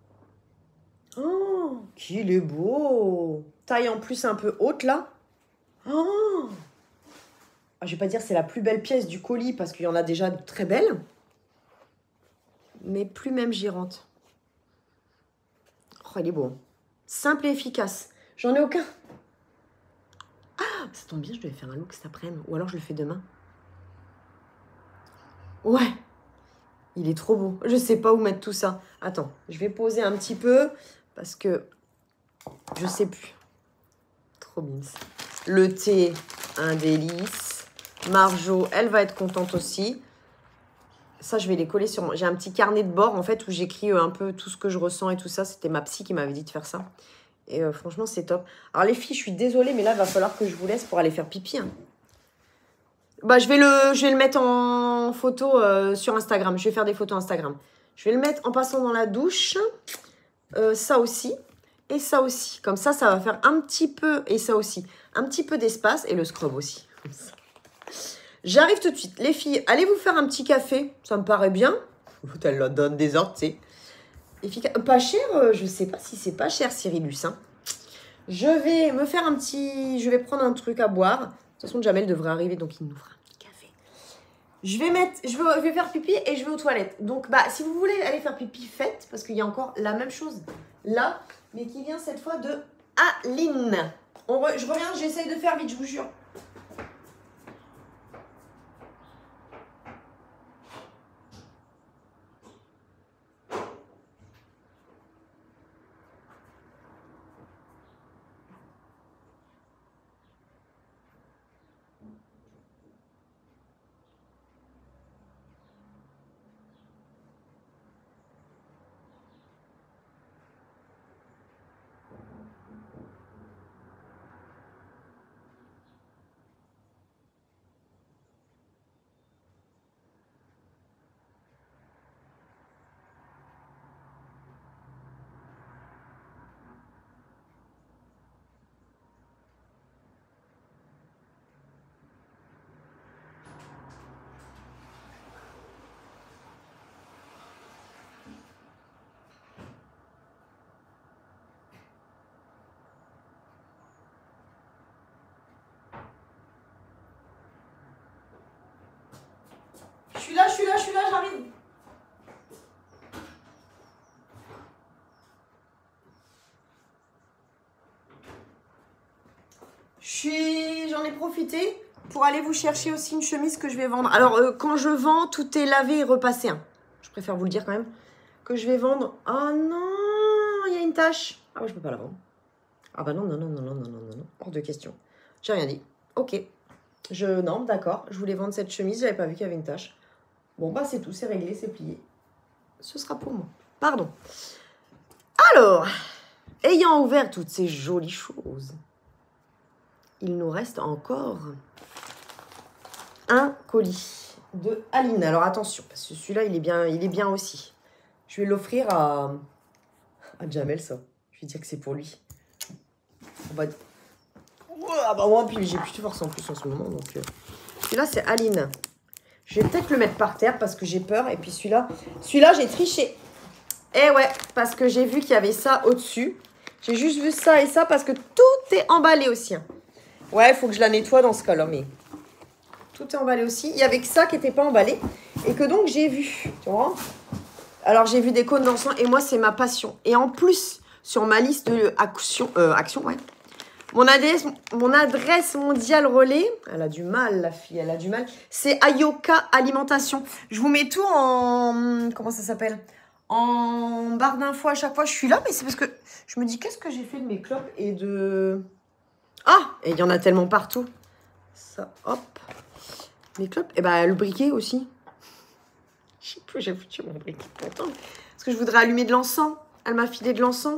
A: Oh, qu'il est beau. Taille en plus un peu haute, là. Oh. Ah, je vais pas dire c'est la plus belle pièce du colis parce qu'il y en a déjà de très belles. Mais plus même girante. Oh, il est beau. Simple et efficace. J'en ai aucun. Ah, ça tombe bien, je devais faire un look cet après-midi. Ou alors je le fais demain. Ouais. Il est trop beau. Je sais pas où mettre tout ça. Attends, je vais poser un petit peu parce que je sais plus. Trop mince. Le thé, un délice. Marjo, elle va être contente aussi. Ça, je vais les coller sur moi. J'ai un petit carnet de bord, en fait, où j'écris un peu tout ce que je ressens et tout ça. C'était ma psy qui m'avait dit de faire ça. Et franchement, c'est top. Alors, les filles, je suis désolée, mais là, il va falloir que je vous laisse pour aller faire pipi. Hein. Bah, je vais le mettre en photo sur Instagram. Je vais faire des photos Instagram. Je vais le mettre en passant dans la douche. Ça aussi. Et ça aussi. Comme ça va faire un petit peu, et ça aussi, un petit peu d'espace. Et le scrub aussi. Comme ça. J'arrive tout de suite. Les filles, allez vous faire un petit café. Ça me paraît bien. Elle leur donne des ordres, tu sais. Pas cher, je sais pas si c'est pas cher, Cyrillus. Hein. Je vais me faire un petit... Je vais prendre un truc à boire. De toute façon, Jamel devrait arriver, donc il nous fera un petit café. Je vais faire pipi et je vais aux toilettes. Donc, bah, si vous voulez aller faire pipi, faites. Parce qu'il y a encore la même chose là, mais qui vient cette fois de Aline. Je reviens, j'essaye de faire vite, je vous jure. Je suis là, j'arrive. J'en ai profité pour aller vous chercher aussi une chemise que je vais vendre. Alors, quand je vends, tout est lavé et repassé. Hein. Je préfère vous le dire quand même. Que je vais vendre. Oh non, il y a une tache. Ah ouais, je peux pas la vendre. Ah bah non. Hors de question. J'ai rien dit. Ok. Non, d'accord. Je voulais vendre cette chemise, j'avais pas vu qu'il y avait une tache. Bon, bah c'est tout, c'est réglé, c'est plié. Ce sera pour moi. Pardon. Alors, ayant ouvert toutes ces jolies choses, il nous reste encore un colis de Aline. Alors attention, parce que celui-là, il est bien aussi. Je vais l'offrir à Jamel, ça. Je vais dire que c'est pour lui. On va... Ah bah moi, puis j'ai plus de force en plus en ce moment. Donc, celui-là, c'est Aline. Je vais peut-être le mettre par terre parce que j'ai peur. Et puis celui-là, j'ai triché. Eh ouais, parce que j'ai vu qu'il y avait ça au-dessus. J'ai juste vu ça et ça parce que tout est emballé aussi. Hein. Ouais, il faut que je la nettoie dans ce cas-là, mais tout est emballé aussi. Il y avait que ça qui n'était pas emballé et que donc j'ai vu, tu vois. Alors, j'ai vu des cônes d'encens et moi, c'est ma passion. Et en plus, sur ma liste de action, ouais. Mon adresse mondiale relais, elle a du mal, la fille, elle a du mal. C'est Ayoka Alimentation. Je vous mets tout en... Comment ça s'appelle? En barre d'infos à chaque fois. Je suis là, mais c'est parce que je me dis, qu'est-ce que j'ai fait de mes clopes et de... Ah! Et il y en a tellement partout. Ça, hop. Mes clopes. Et bah, le briquet aussi. Je sais plus, j'ai foutu mon briquet pourtant. Parce que je voudrais allumer de l'encens. Elle m'a filé de l'encens.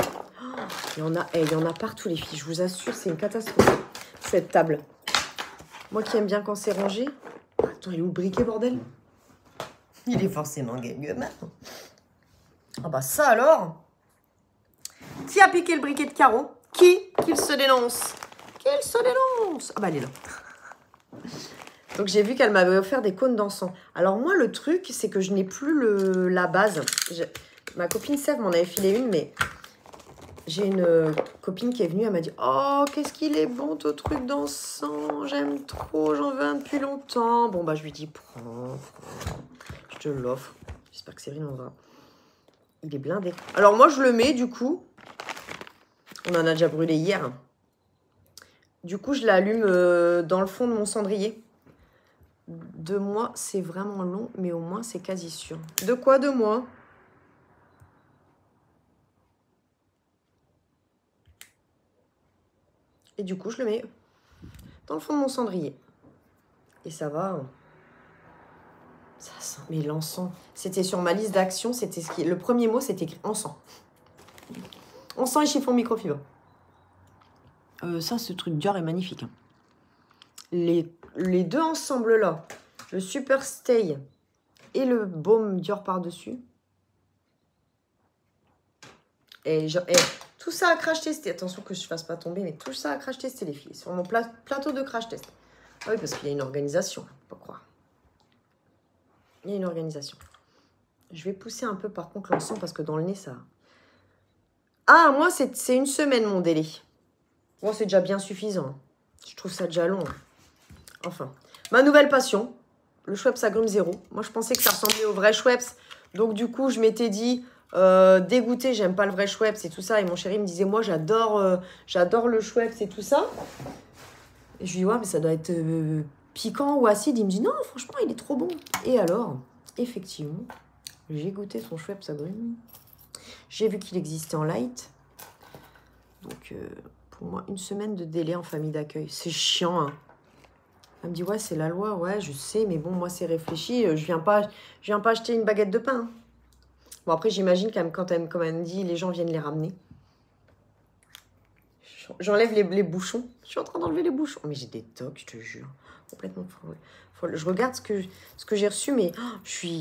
A: Il y en a partout, les filles. Je vous assure, c'est une catastrophe, cette table. Moi qui aime bien quand c'est rangé. Attends, il est où le briquet, bordel? Il est forcément quelque part. Ah bah ça alors. Qui a piqué le briquet de Caro? Qu'il se dénonce. Qu'il se dénonce. Ah bah elle est là. Donc j'ai vu qu'elle m'avait offert des cônes d'encens. Alors moi, le truc, c'est que je n'ai plus la base. Ma copine Sève m'en avait filé une, mais... J'ai une copine qui est venue, elle m'a dit « Oh, qu'est-ce qu'il est bon, ton truc d'encens, j'aime trop, j'en veux un depuis longtemps. » Bon, bah, je lui dis « Prends, je te l'offre. » J'espère que Séverine en va. Il est blindé. Alors, moi, je le mets, du coup. On en a déjà brûlé hier. Du coup, je l'allume dans le fond de mon cendrier. 2 mois, c'est vraiment long, mais au moins, c'est quasi sûr. De quoi 2 mois? Et du coup, je le mets dans le fond de mon cendrier. Et ça va. Ça sent. Mais l'encens. C'était sur ma liste d'actions. C'était le premier mot, c'était écrit encens. Encens et chiffon microfibre. Ça, ce truc Dior est magnifique. Hein. Les deux ensemble là, le Super Stay et le baume Dior par-dessus. Et tout ça à crash tester. Attention que je ne fasse pas tomber, mais tout ça à crash tester, les filles. Sur mon plateau de crash test. Ah oui, parce qu'il y a une organisation, faut pas croire. Il y a une organisation. Je vais pousser un peu, par contre, l'encens, parce que dans le nez, ça... Ah, moi, c'est une semaine, mon délai. Moi, c'est déjà bien suffisant. Je trouve ça déjà long. Enfin, ma nouvelle passion, le Schweppes Agrumes Zéro. Moi, je pensais que ça ressemblait au vrai Schweppes. Donc, du coup, je m'étais dit... dégoûté, j'aime pas le vrai Schweppes et tout ça. Et mon chéri me disait, moi j'adore le Schweppes et tout ça. Et je lui dis, ouais, mais ça doit être piquant ou acide. Il me dit, non, franchement, il est trop bon. Et alors, effectivement, j'ai goûté son Schweppes Agrumes. J'ai vu qu'il existait en light. Donc, pour moi, une semaine de délai en famille d'accueil. C'est chiant, hein. Elle me dit, ouais, c'est la loi. Ouais, je sais, mais bon, moi, c'est réfléchi. Je viens pas acheter une baguette de pain. Hein. Bon, après, j'imagine quand même, comme elle me dit, les gens viennent les ramener. J'enlève les bouchons. Je suis en train d'enlever les bouchons. Mais j'ai des tocs, je te jure. Complètement folle. Je regarde ce que j'ai reçu, mais je suis...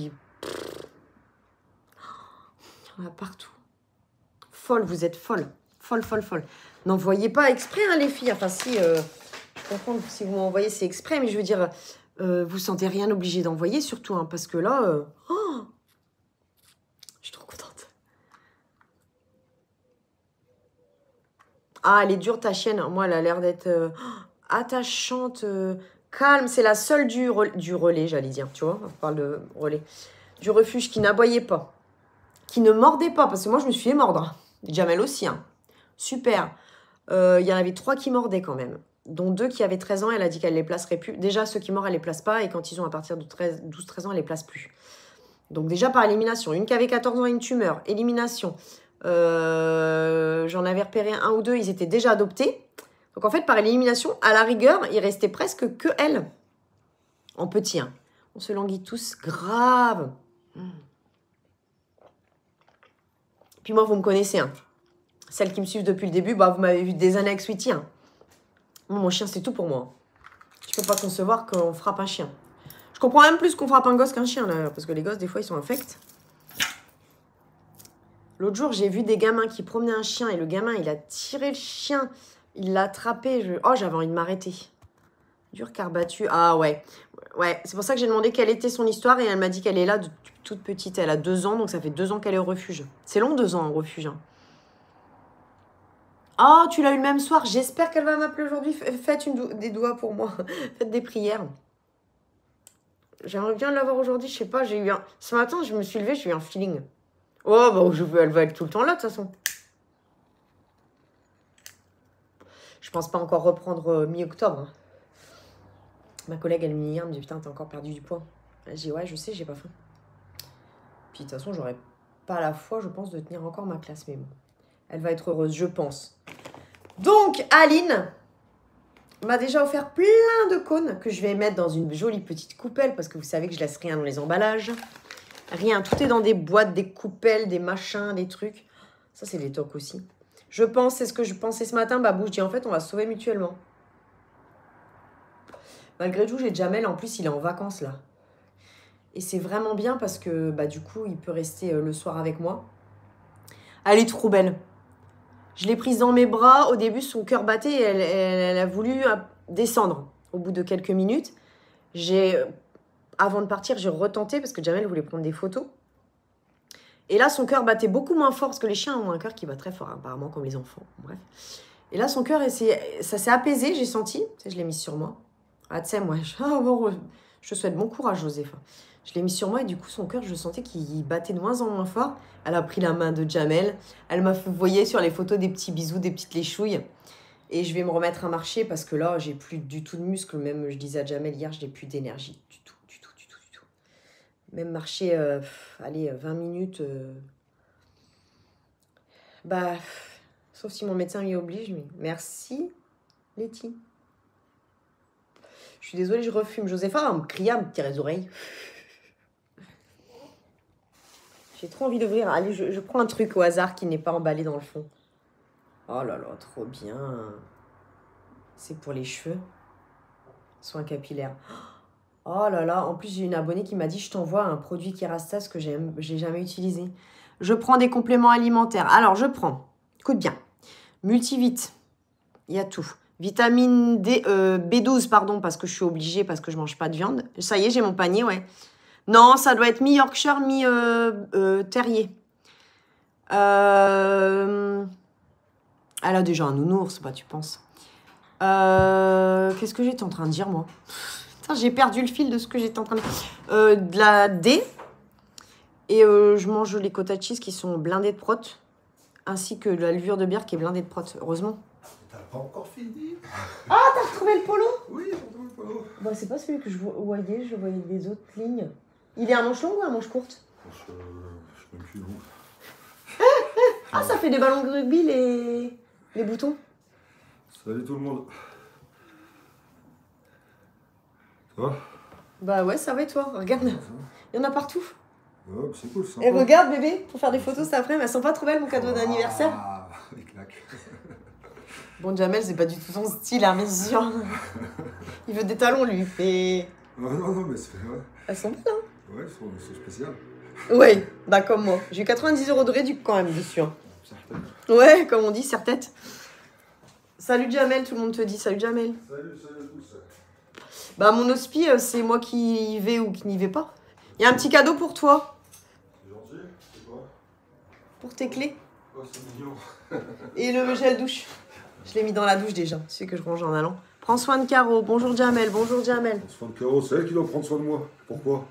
A: Il y en a partout. Folle, vous êtes folle. Folle. N'envoyez pas exprès, hein, les filles. Enfin, si... je comprends que si vous m'envoyez, c'est exprès. Mais je veux dire, vous sentez rien obligé d'envoyer, surtout. Hein, parce que là... je suis trop contente. Ah, elle est dure, ta chienne. Moi, elle a l'air d'être attachante, calme. C'est la seule du relais, j'allais dire. Tu vois, on parle de relais. Du refuge qui n'aboyait pas. Qui ne mordait pas. Parce que moi, je me suis fait mordre. Jamel aussi. Hein. Super. Il y en avait 3 qui mordaient quand même. Dont 2 qui avaient 13 ans. Elle a dit qu'elle les placerait plus. Déjà, ceux qui mordent, elle les place pas. Et quand ils ont à partir de 12-13 ans, elle les place plus. Donc déjà par élimination, une qui avait 14 ans et une tumeur, élimination. J'en avais repéré 1 ou 2, ils étaient déjà adoptés. Donc en fait, par élimination, à la rigueur, il restait presque que elle. En petit, hein. On se languit tous grave. Puis moi, vous me connaissez, hein. Celles qui me suivent depuis le début, bah, vous m'avez vu des années avec Sweetie. Hein. Mon chien, c'est tout pour moi. Je peux pas concevoir qu'on frappe un chien. Je comprends même plus qu'on frappe un gosse qu'un chien, là, parce que les gosses, des fois, ils sont infects. L'autre jour, j'ai vu des gamins qui promenaient un chien et le gamin, il a tiré le chien, il l'a attrapé. Oh, j'avais envie de m'arrêter. Dur car battu. Ah ouais. Ouais, c'est pour ça que j'ai demandé quelle était son histoire et elle m'a dit qu'elle est là de toute petite. Elle a 2 ans, donc ça fait 2 ans qu'elle est au refuge. C'est long, 2 ans en refuge. Hein. Oh, tu l'as eu le même soir. J'espère qu'elle va m'appeler aujourd'hui. Faites des doigts pour moi. Faites des prières. J'aimerais bien l'avoir aujourd'hui. Je sais pas, j'ai eu un... Ce matin, je me suis levée, j'ai eu un feeling. Oh, bah, elle va être tout le temps là, de toute façon. Je pense pas encore reprendre mi-octobre. Ma collègue, elle me dit hier, elle me dit, putain, t'as encore perdu du poids. Je dis, ouais, je sais, j'ai pas faim. Puis, de toute façon, j'aurais pas la foi, je pense, de tenir encore ma classe. Mais bon, elle va être heureuse, je pense. Donc, Aline m'a déjà offert plein de cônes que je vais mettre dans une jolie petite coupelle parce que vous savez que je laisse rien dans les emballages. Rien, tout est dans des boîtes, des coupelles, des machins, des trucs. Ça, c'est des tocs aussi. Je pense, c'est ce que je pensais ce matin, Babou. Je dis, en fait, on va se sauver mutuellement. Malgré tout, j'ai Jamel, en plus, il est en vacances, là. Et c'est vraiment bien parce que, bah, du coup, il peut rester le soir avec moi. Elle est trop belle. Je l'ai prise dans mes bras. Au début, son cœur battait et elle a voulu descendre. Au bout de quelques minutes, avant de partir, j'ai retenté parce que Jamel voulait prendre des photos. Et là, son cœur battait beaucoup moins fort parce que les chiens ont un cœur qui bat très fort, apparemment, comme les enfants. Bref. Et là, son cœur, ça s'est apaisé, j'ai senti. Tu sais, je l'ai mis sur moi. Ah, tu sais, moi, je souhaite bon courage, Joséph. Je l'ai mis sur moi et du coup, son cœur, je sentais qu'il battait de moins en moins fort. Elle a pris la main de Jamel. Elle m'a fait, vous voyez, sur les photos, des petits bisous, des petites léchouilles. Et je vais me remettre à marcher parce que là, j'ai plus du tout de muscles. Même, je disais à Jamel hier, je n'ai plus d'énergie. Du tout. Même marcher, allez, 20 minutes. Bah, sauf si mon médecin m'y oblige. Mais merci, Letty. Je suis désolée, je refume. Josépha va me crier, à me tirer les oreilles. J'ai trop envie d'ouvrir. Allez, je prends un truc au hasard qui n'est pas emballé dans le fond. Oh là là, trop bien. C'est pour les cheveux. Soins capillaires. Oh là là, en plus j'ai une abonnée qui m'a dit je t'envoie un produit Kerastase que j'ai jamais utilisé. Je prends des compléments alimentaires. Alors je prends, écoute bien, Multivite, il y a tout. Vitamine D, B12 pardon, parce que je suis obligée, parce que je mange pas de viande. Ça y est, j'ai mon panier, ouais. Non, ça doit être mi-Yorkshire, mi-terrier. Elle a déjà un nounours, bah tu penses. Qu'est-ce que j'étais en train de dire, moi? J'ai perdu le fil de ce que j'étais en train de dire. De la D. Et je mange les cottage cheese qui sont blindés de prot. Ainsi que la levure de bière qui est blindée de prot. Heureusement.
B: T'as pas encore fini?
A: Ah, t'as retrouvé le polo?
B: Oui, j'ai retrouvé le polo.
A: Bah, c'est pas celui que je voyais. Je voyais des autres lignes. Il est à manche longue ou à manche courte?
B: Je sais même plus où.
A: Ah, ça fait des ballons de rugby, les boutons.
B: Salut tout le monde. Ça va?
A: Bah ouais, ça va et toi? Regarde, il y en a partout.
B: Ouais, c'est cool ça.
A: Et regarde bébé, pour faire des photos cet après-midi. Elles sont pas trop belles mon cadeau d'anniversaire.
B: Ah, les claques.
A: Bon, Jamel, c'est pas du tout son style, hein, bien sûr. Il veut des talons, lui. Mais...
B: Non, mais c'est vrai.
A: Elles sont belles, hein?
B: Ouais, elles sont spéciales.
A: Ouais, bah comme moi. J'ai eu 90 € de réduc quand même dessus. Hein.
B: Certaines.
A: Ouais, comme on dit, serre-tête. Salut Jamel, tout le monde te dit salut Jamel.
B: Salut à tous.
A: Bah mon hospi, c'est moi qui y vais ou qui n'y vais pas. Il y a un petit cadeau pour toi.
B: C'est gentil, c'est quoi?
A: Pour tes clés.
B: Oh, c'est mignon.
A: Et le gel douche. Je l'ai mis dans la douche déjà, celui que je range en allant. Prends soin de Caro. Bonjour Jamel, bonjour Jamel.
B: Prends soin de Caro, c'est elle qui doit prendre soin de moi. Pourquoi?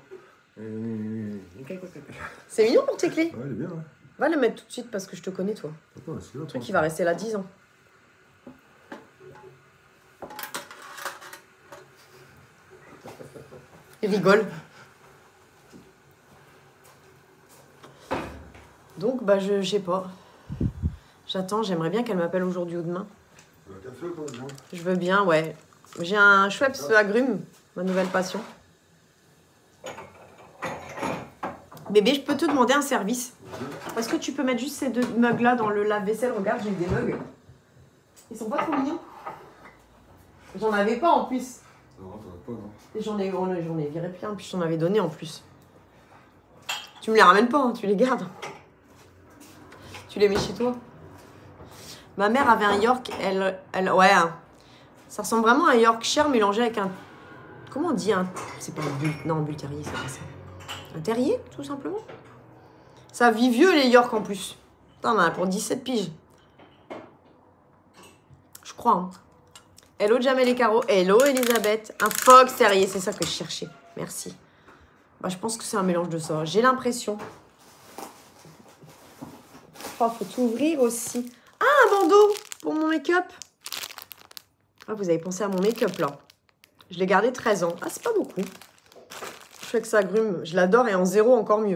A: C'est mignon pour tes clés.
B: Ouais, elle est bien, ouais.
A: Va le mettre tout de suite parce que je te connais toi.
B: Attends, c'est là.
A: Un truc qui va rester là 10 ans. Il rigole. Donc, bah, je sais pas. J'attends, j'aimerais bien qu'elle m'appelle aujourd'hui ou demain.
B: Tu veux un café? café ou pas, moi?
A: Je veux bien, ouais. J'ai un Schweppes agrumes, ma nouvelle passion. Bébé, je peux te demander un service? Est-ce que tu peux mettre juste ces 2 mugs-là dans le lave-vaisselle? Regarde, j'ai des mugs. Ils sont pas trop mignons. J'en avais pas en plus.
B: Non, t'en as pas, non.
A: Et j'en ai viré plein, puis je t'en avais donné en plus. Tu me les ramènes pas, hein, tu les gardes. Tu les mets chez toi. Ma mère avait un York, ouais, hein. Ça ressemble vraiment à un Yorkshire mélangé avec un... Comment on dit un... C'est pas un bull... Non, un bull terrier, c'est pas ça. Un terrier, tout simplement. Ça vit vieux, les York, en plus. Putain, on en a pour 17 piges. Je crois, hein. Hello, Jamel et Caro. Hello, Elisabeth. Un fox terrier, c'est ça que je cherchais. Merci. Bah, je pense que c'est un mélange de ça. J'ai l'impression. Oh, faut tout ouvrir aussi. Ah, un bandeau pour mon make-up. Ah, vous avez pensé à mon make-up, là. Je l'ai gardé 13 ans. Ah, c'est pas beaucoup. Je fais que ça agrume. Je l'adore et en 0, encore mieux.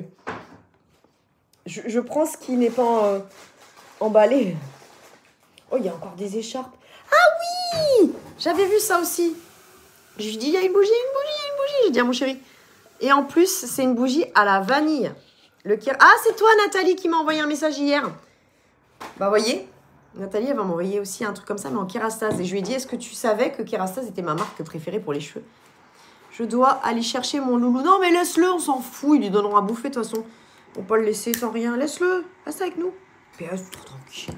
A: Je prends ce qui n'est pas emballé. Oh, il y a encore des écharpes. Ah oui! J'avais vu ça aussi. Je lui dis, il y a une bougie, il y a une bougie, il y a une bougie. Je dis à mon chéri. Et en plus, c'est une bougie à la vanille. Ah, c'est toi, Nathalie, qui m'a envoyé un message hier. Bah, voyez, Nathalie, elle va m'envoyer aussi un truc comme ça, mais en Kérastase. Et je lui ai dit, est-ce que tu savais que Kérastase était ma marque préférée pour les cheveux? Je dois aller chercher mon loulou. Non, mais laisse-le, on s'en fout. Ils lui donneront à bouffer, de toute façon. On peut pas le laisser sans rien. Laisse-le, reste avec nous. Mais reste trop tranquille.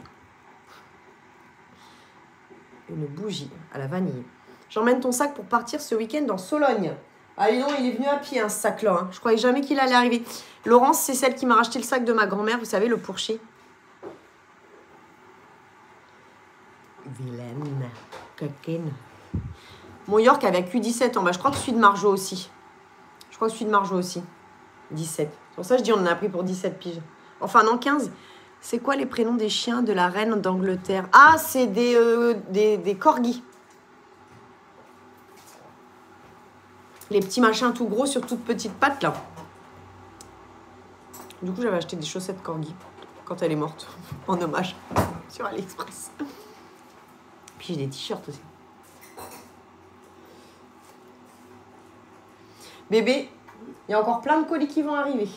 A: Une bougie à la vanille. J'emmène ton sac pour partir ce week-end dans Sologne. Allez non, il est venu à pied, hein, ce sac-là. Hein. Je croyais jamais qu'il allait arriver. Laurence, c'est celle qui m'a racheté le sac de ma grand-mère. Vous savez, le Pourchet. Vilaine. Coquine. Mon York avait que 17 ans. Bah, je crois que celui de Marjo aussi. 17. C'est pour ça que je dis on en a pris pour 17 piges. Enfin, non, 15. C'est quoi les prénoms des chiens de la reine d'Angleterre? Ah, c'est des corgis. Les petits machins tout gros sur toutes petites pattes, là. Du coup, j'avais acheté des chaussettes corgi quand elle est morte, en hommage, sur AliExpress. Puis j'ai des t-shirts aussi. Bébé, il y a encore plein de colis qui vont arriver.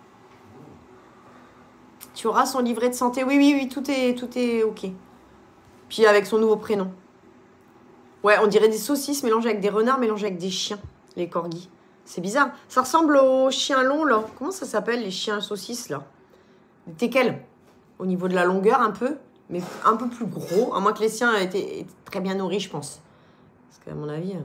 A: Tu auras son livret de santé. Oui, tout est OK. Puis avec son nouveau prénom. Ouais, on dirait des saucisses mélangées avec des renards, mélangées avec des chiens, les corgis. C'est bizarre. Ça ressemble aux chiens longs, là. Comment ça s'appelle, les chiens saucisses, là? Des teckels. Au niveau de la longueur, un peu. Mais un peu plus gros. À moins que les siens étaient très bien nourris, je pense. Parce qu'à mon avis...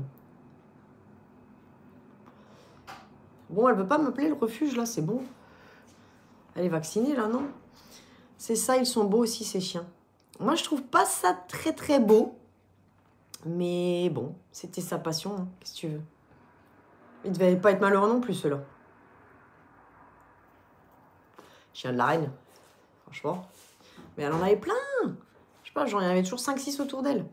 A: Bon, elle veut pas m'appeler le refuge, là. C'est bon. Elle est vaccinée, là, non? C'est ça, ils sont beaux aussi, ces chiens. Moi, je trouve pas ça très, très beau. Mais bon, c'était sa passion. Hein. Qu'est-ce que tu veux? Il devait pas être malheureux non plus, ceux-là. Chien de la reine. Franchement. Mais elle en avait plein. Je sais pas, j'en avais toujours 5-6 autour d'elle.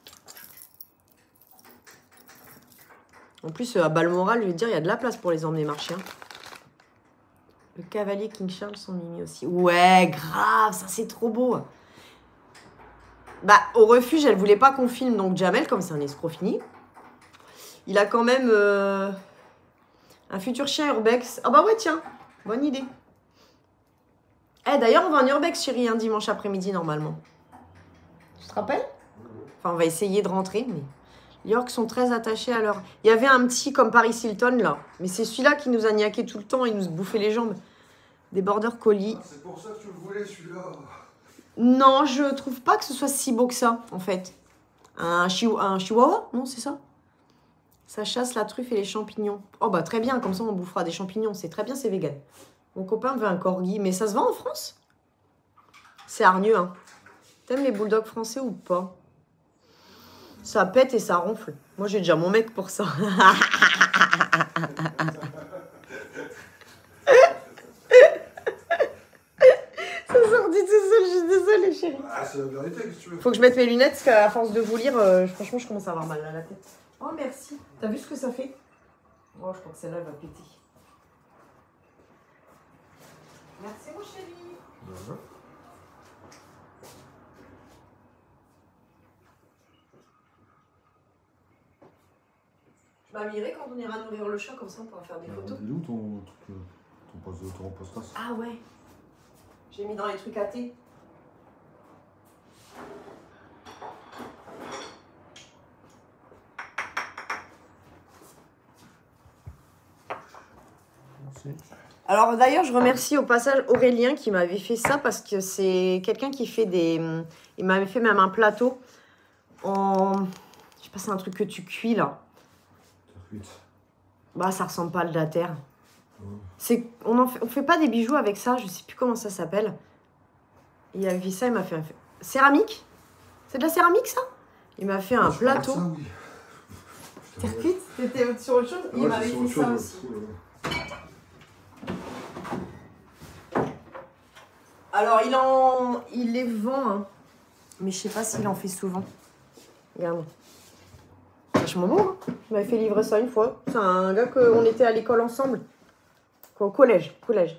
A: En plus, à Balmoral, je vais te dire, il y a de la place pour les emmener marcher. Hein. Le cavalier King Charles, son mimi aussi. Ouais, grave, ça c'est trop beau. Bah, au refuge, elle voulait pas qu'on filme, donc Jamel, comme c'est un escroc fini, il a quand même un futur chien urbex. Ah bah ouais, tiens, bonne idée. Eh, d'ailleurs, on va en urbex, chérie, un dimanche après-midi, normalement. Tu te rappelles? Enfin, on va essayer de rentrer, mais... Les Yorks sont très attachés à leur... Il y avait un petit comme Paris Hilton, là. Mais c'est celui-là qui nous a niaqué tout le temps. Il nous bouffait les jambes. Des border collies.
B: Ah, c'est pour ça que tu le voulais, celui-là.
A: Non, je trouve pas que ce soit si beau que ça, en fait. Un chihuahua? Non, c'est ça? Ça chasse la truffe et les champignons. Oh, bah très bien. Comme ça, on bouffera des champignons. C'est très bien, c'est vegan. Mon copain veut un corgi. Mais ça se vend en France? C'est hargneux, hein. T'aimes les bulldogs français ou pas? Ça pète et ça ronfle. Moi, j'ai déjà mon mec pour ça. Ça sortit tout seul, je suis désolée, chérie.
B: Ah, c'est la vérité, qu'est-ce que tu veux?
A: Faut que je mette mes lunettes, parce qu'à force de vous lire, franchement, je commence à avoir mal à la tête. Oh, merci. T'as vu ce que ça fait? Oh, je crois que celle-là, elle va péter. Merci, mon chéri. Je m'habillerai quand on ira nourrir le chat, comme ça on pourra faire des photos.
B: Il est où ton truc, ton poste-tasse?
A: Ah ouais. J'ai mis dans les trucs à thé. Alors d'ailleurs, je remercie au passage Aurélien qui m'avait fait ça parce que c'est quelqu'un qui fait des... Il m'avait fait même un plateau en... Je sais pas, c'est un truc que tu cuis là. Bah ça ressemble pas à de la terre. C'est... On fait pas des bijoux avec ça, je sais plus comment ça s'appelle. Il avait fait ça, il m'a fait un... Céramique? C'est de la céramique ça? Il m'a fait un plateau.
B: Ça, oui.
A: Terre cuite? T'étais sur autre chose? Il m'avait fait ça aussi. Alors, il les vend, hein. Mais je sais pas s'il en fait souvent. Regarde. Vachement beau, hein. Il m'avait fait livrer ça une fois. C'est un gars qu'on était à l'école ensemble. Quoi, au collège.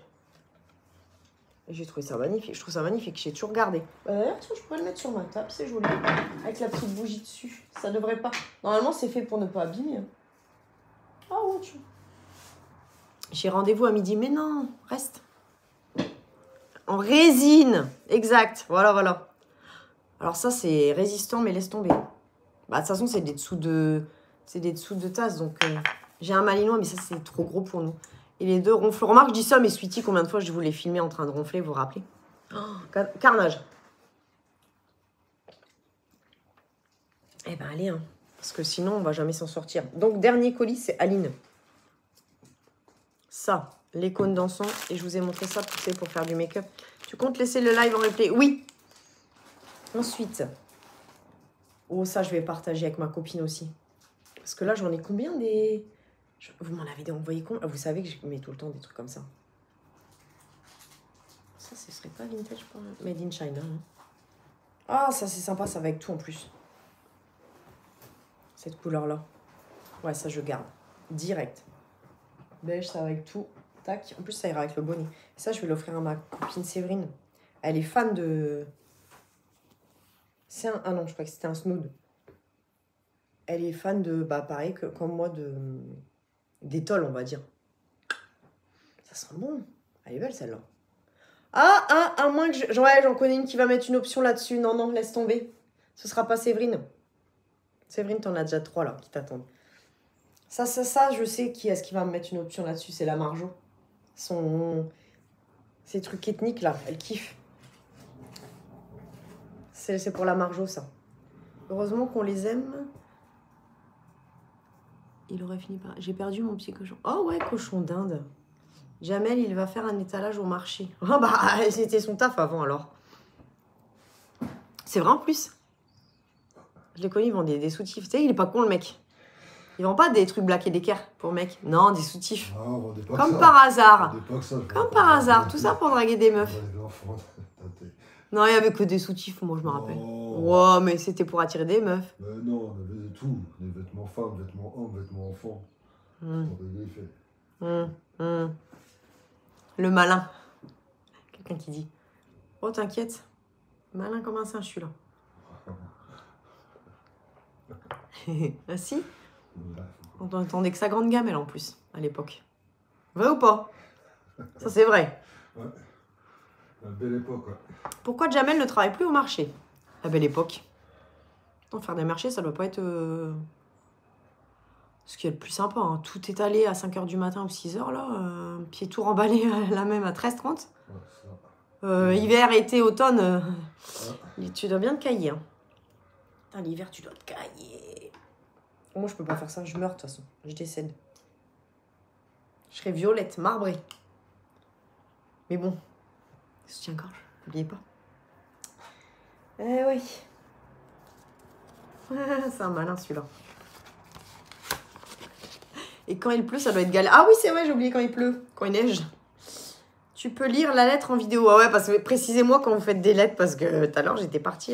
A: Et j'ai trouvé ça magnifique. Je trouve ça magnifique. J'ai toujours gardé. D'ailleurs, tiens, je pourrais le mettre sur ma table. C'est joli. Avec la petite bougie dessus. Ça devrait pas. Normalement, c'est fait pour ne pas abîmer. Hein. Ah ouais, tu vois. J'ai rendez-vous à midi. Mais non, reste. En résine. Exact. Voilà. Alors ça, c'est résistant, mais laisse tomber. Bah, de toute façon, c'est des dessous de... C'est des dessous de tasse. Donc, j'ai un malinois, mais ça, c'est trop gros pour nous. Et les deux ronflent. Remarque, je dis ça, mais Sweetie, combien de fois je vous l'ai filmé en train de ronfler, vous vous rappelez? Oh, carnage. Eh ben, allez, hein. Parce que sinon, on va jamais s'en sortir. Donc, dernier colis, c'est Aline. Ça, les cônes d'encens. Et je vous ai montré ça pour faire du make-up. Tu comptes laisser le live en replay? Oui. Ensuite. Oh, ça, je vais partager avec ma copine aussi. Parce que là, j'en ai combien des... Vous m'en avez envoyé combien? Vous savez que je mets tout le temps des trucs comme ça. Ça, ce serait pas vintage, pas made in China. Hein. Ah, ça, c'est sympa. Ça va avec tout en plus. Cette couleur-là. Ouais, ça, je garde. Direct. Beige, ça va avec tout. Tac. En plus, ça ira avec le bonnet. Ça, je vais l'offrir à ma copine Séverine. Elle est fan de... C'est un... Ah non, je crois que c'était un Snood. Elle est fan de... Bah, pareil que comme moi, de... d'étole, on va dire. Ça sent bon. Elle est belle, celle-là. Ah, à moins que je... Ouais, j'en connais une qui va mettre une option là-dessus. Non, laisse tomber. Ce sera pas Séverine. Séverine, t'en as déjà 3, là, qui t'attendent. Ça, je sais qui est-ce qui va me mettre une option là-dessus. C'est la Marjo. Ces trucs ethniques, là, elle kiffe. C'est pour la Marjo, ça. Heureusement qu'on les aime. Il aurait fini par... J'ai perdu mon petit cochon. Oh ouais, cochon d'Inde. Jamel, il va faire un étalage au marché. Ah bah, c'était son taf avant, alors. C'est vrai, en plus. Je l'ai connu, il vend des soutifs. Tu sais, il est pas con, le mec. Il vend pas des trucs Black et Decker pour mec. Non, des soutifs.
B: Ah, on vendait pas
A: comme
B: ça.
A: par hasard.
B: Pas ça,
A: comme par hasard. Tout ça pour draguer des meufs. Non, il n'y avait que des soutifs, moi, je me rappelle. Wow, mais c'était pour attirer des meufs.
B: Non, on avait de tout. Des vêtements femmes, vêtements hommes, vêtements enfants.
A: Le malin. Quelqu'un qui dit. Oh, t'inquiète. Malin comme un singe, celui-là. Ah si? On entendait que sa grande gamelle en plus, à l'époque. Vrai ou pas? Ça, c'est vrai.
B: Ouais. La belle époque, ouais.
A: Pourquoi Jamel ne travaille plus au marché? La belle époque. Faire des marchés, ça doit pas être ce qui est le plus sympa. Hein. Tout étalé à 5h du matin ou 6h, là. Pied tout remballé là même à 13h30. Ouais, hiver, été, automne. Tu dois bien te cailler. Hein. L'hiver, tu dois te cailler. Moi, je peux pas faire ça. Je meurs, de toute façon. Je décède. Je serais violette, marbrée. Mais bon. Soutien-gorge, n'oubliez pas. Eh oui. C'est un malin, celui-là. Et quand il pleut, ça doit être galère. Ah oui, c'est vrai, j'ai oublié quand il pleut. Quand il neige. Tu peux lire la lettre en vidéo. Ah ouais, parce que précisez-moi quand vous faites des lettres, parce que tout à l'heure, j'étais partie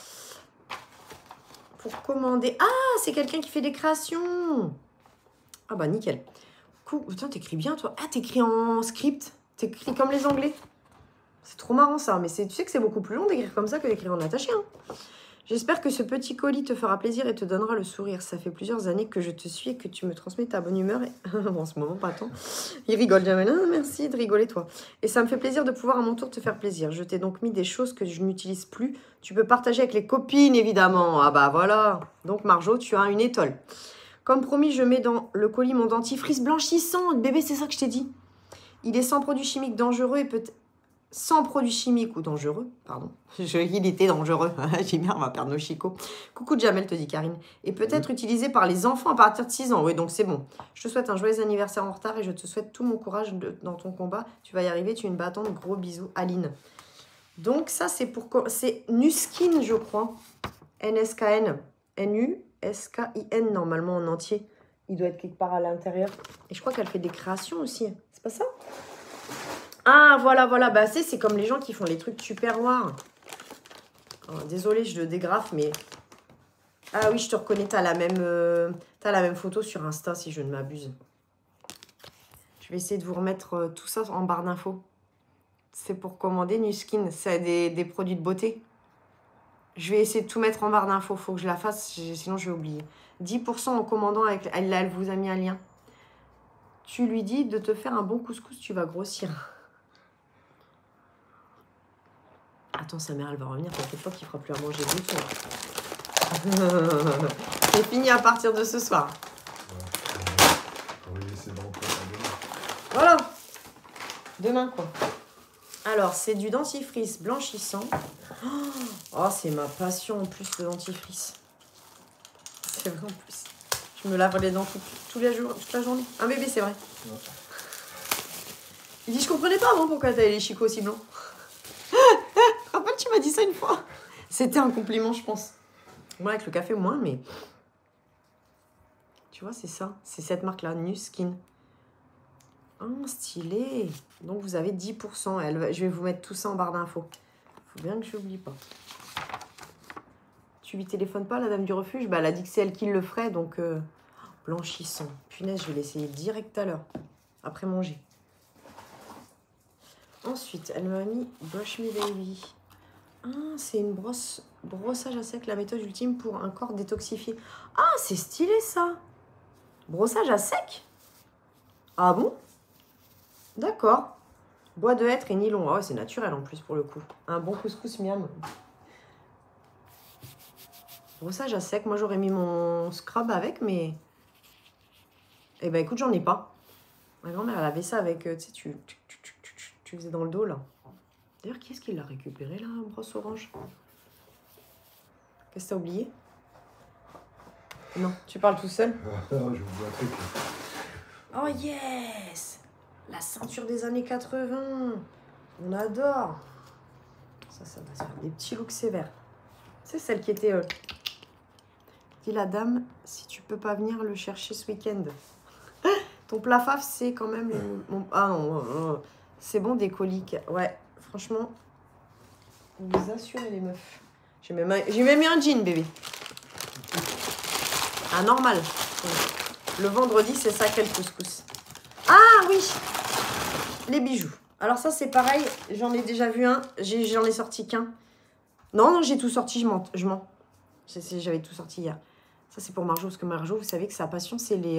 A: pour commander. Ah, c'est quelqu'un qui fait des créations. Ah bah, nickel. Putain, t'écris bien, toi. Ah, t'écris en script. T'écris comme les Anglais. C'est trop marrant, ça. Mais tu sais que c'est beaucoup plus long d'écrire comme ça que d'écrire en attaché. Hein. J'espère que ce petit colis te fera plaisir et te donnera le sourire. Ça fait plusieurs années que je te suis et que tu me transmets ta bonne humeur. Et... en ce moment, pas tant. Il rigole jamais. Ah, merci de rigoler, toi. Et ça me fait plaisir de pouvoir à mon tour te faire plaisir. Je t'ai donc mis des choses que je n'utilise plus. Tu peux partager avec les copines, évidemment. Ah bah voilà. Donc, Marjo, tu as une étole. Comme promis, je mets dans le colis mon dentifrice blanchissant. Bébé, c'est ça que je t'ai dit. Il est sans produits chimiques dangereux et peut... Sans produits chimiques ou dangereux, pardon. Il était dangereux. J'ai bien, on va perdre nos chicots. Coucou Jamel, te dit Karine. Et peut-être utilisé par les enfants à partir de 6 ans. Oui, donc c'est bon. Je te souhaite un joyeux anniversaire en retard et je te souhaite tout mon courage dans ton combat. Tu vas y arriver, tu es une battante. Gros bisous, Aline. Donc ça, c'est pour... C'est Nuskin, je crois. N-S-K-N. N-U-S-K-I-N, normalement, en entier. Il doit être quelque part à l'intérieur. Et je crois qu'elle fait des créations aussi. C'est pas ça? Ah, voilà, voilà. Bah, c'est comme les gens qui font les trucs super noirs. Oh, désolée, je le dégrafe, mais... Ah oui, je te reconnais. T'as la même photo sur Insta, si je ne m'abuse. Je vais essayer de vous remettre tout ça en barre d'infos. C'est pour commander Nuskin. C'est des produits de beauté. Je vais essayer de tout mettre en barre d'infos. Faut que je la fasse, sinon je vais oublier. 10% en commandant avec... Elle vous a mis un lien. Tu lui dis de te faire un bon couscous, tu vas grossir. Attends, sa mère, elle va revenir. T'inquiète pas qu'il fera plus à manger du tout. C'est fini à partir de ce soir.
B: Oui, c'est bon.
A: Voilà. Demain, quoi. Alors, c'est du dentifrice blanchissant. Oh, c'est ma passion en plus, le dentifrice. C'est vrai en plus. Je me lave les dents toute la journée. Un bébé, c'est vrai. Ouais. Il dit, je comprenais pas avant pourquoi t'avais les chicots aussi blancs. Rappelle, tu m'as dit ça une fois. C'était un compliment, je pense. Moi, avec le café, moins, mais... Tu vois, c'est ça. C'est cette marque-là, Nuskin. Oh, stylé. Donc, vous avez 10%. Je vais vous mettre tout ça en barre d'infos. Faut bien que je n'oublie pas. Tu lui téléphones pas, la dame du refuge? Bah, elle a dit que c'est elle qui le ferait, donc... Blanchissant. Punaise, je vais l'essayer direct à l'heure. Après manger. Ensuite, elle m'a mis Brush Me Baby. Ah, c'est une brossage à sec, la méthode ultime pour un corps détoxifié. Ah, c'est stylé ça. Brossage à sec? Ah bon? D'accord. Bois de hêtre et nylon. Ah ouais, c'est naturel en plus pour le coup. Un bon couscous miam. Brossage à sec. Moi, j'aurais mis mon scrub avec, mais... Eh ben, écoute, j'en ai pas. Ma grand-mère, elle avait ça avec... Tu sais, tu faisais dans le dos, là. D'ailleurs, qui est-ce qui l'a récupéré, là, un brosse orange? Qu'est-ce que t'as oublié? Non, tu parles tout seul?
B: Non, je vous vois un truc.
A: Oh yes! La ceinture des années 80. On adore. Ça va se faire des petits looks sévères. C'est celle qui était... Dis la dame, si tu peux pas venir le chercher ce week-end. Ton plat faf, c'est quand même... Ah non, c'est bon, des coliques. Ouais, franchement, vous assurez les meufs. J'ai même mis un jean, bébé. Ah, normal. Le vendredi, c'est sacré le couscous. Ah oui! Les bijoux. Alors ça, c'est pareil. J'en ai déjà vu un. J'en ai sorti qu'un. Non, j'ai tout sorti. Je mens. J'avais tout sorti hier. Ça, c'est pour Marjo. Parce que Marjo, vous savez que sa passion, c'est les...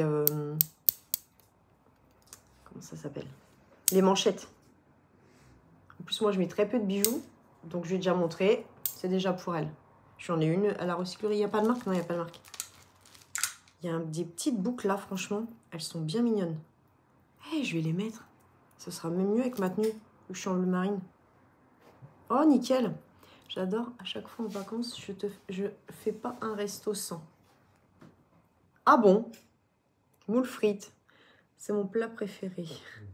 A: Comment ça s'appelle? Les manchettes. En plus, moi, je mets très peu de bijoux. Donc, je lui ai déjà montré. C'est déjà pour elle. J'en ai une à la recyclerie. Il n'y a pas de marque? Non, il n'y a pas de marque. Il y a des petites boucles là, franchement. Elles sont bien mignonnes. Hey, je vais les mettre. Ce sera même mieux avec ma tenue. Où je suis en bleu marine. Oh, nickel. J'adore. À chaque fois en vacances, je fais pas un resto sans. Ah bon? Moules frites. C'est mon plat préféré.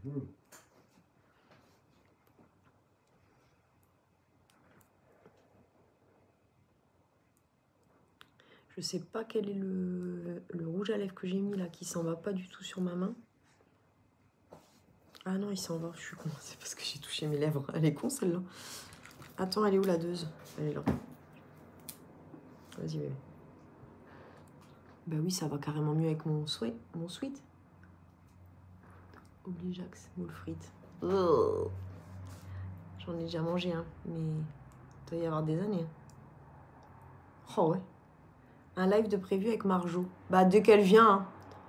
A: Je sais pas quel est le rouge à lèvres que j'ai mis là, qui s'en va pas du tout sur ma main. Ah non, il s'en va, je suis con. C'est parce que j'ai touché mes lèvres. Elle est con celle-là. Attends, elle est où la deuxe? Elle est là. Vas-y, bébé. Bah oui, ça va carrément mieux avec mon sweat. Obligeax, moule frites. Oh. J'en ai déjà mangé, hein, mais il doit y avoir des années. Oh ouais. Un live de prévu avec Marjo. Bah, dès qu'elle vient. Hein.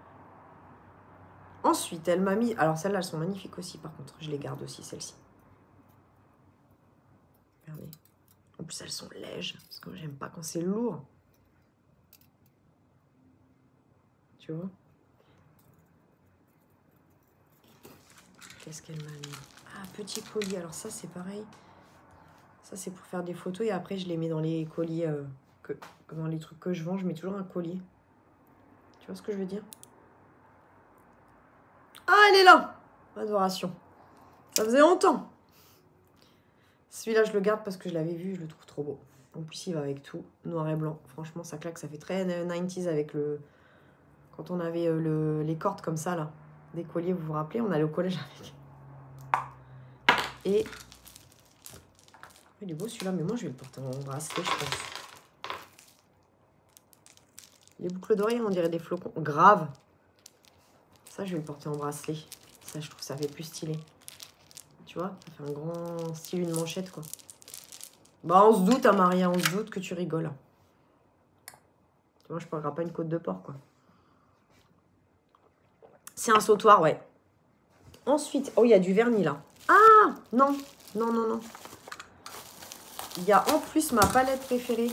A: Ensuite, elle m'a mis... Alors, celles-là, elles sont magnifiques aussi, par contre. Je les garde aussi, celles-ci. Regardez. En plus, elles sont lèges. Parce que j'aime pas quand c'est lourd. Tu vois? Qu'est-ce qu'elle m'a mis? Ah, petit collier. Alors ça, c'est pareil. Ça, c'est pour faire des photos. Et après, je les mets dans les colliers... dans les trucs que je vends, je mets toujours un collier. Tu vois ce que je veux dire? Ah, elle est là! Adoration. Ça faisait longtemps. Celui-là, je le garde parce que je l'avais vu, je le trouve trop beau. En plus, il va avec tout, noir et blanc. Franchement, ça claque, ça fait très 90s avec le... Quand on avait les cordes comme ça, là, des colliers, vous vous rappelez, on allait au collège avec. Et... Il est beau celui-là, mais moi, je vais le porter en bracelet, je pense. Les boucles d'oreilles, on dirait des flocons. Grave. Ça, je vais le porter en bracelet. Ça, je trouve ça fait plus stylé. Tu vois, ça fait un grand style, une manchette, quoi. Bah, on se doute, hein, Maria, on se doute que tu rigoles. Tu vois, je ne parlerai pas une côte de porc, quoi. C'est un sautoir, ouais. Ensuite, oh, il y a du vernis, là. Ah, non, non, non, non. Il y a en plus ma palette préférée.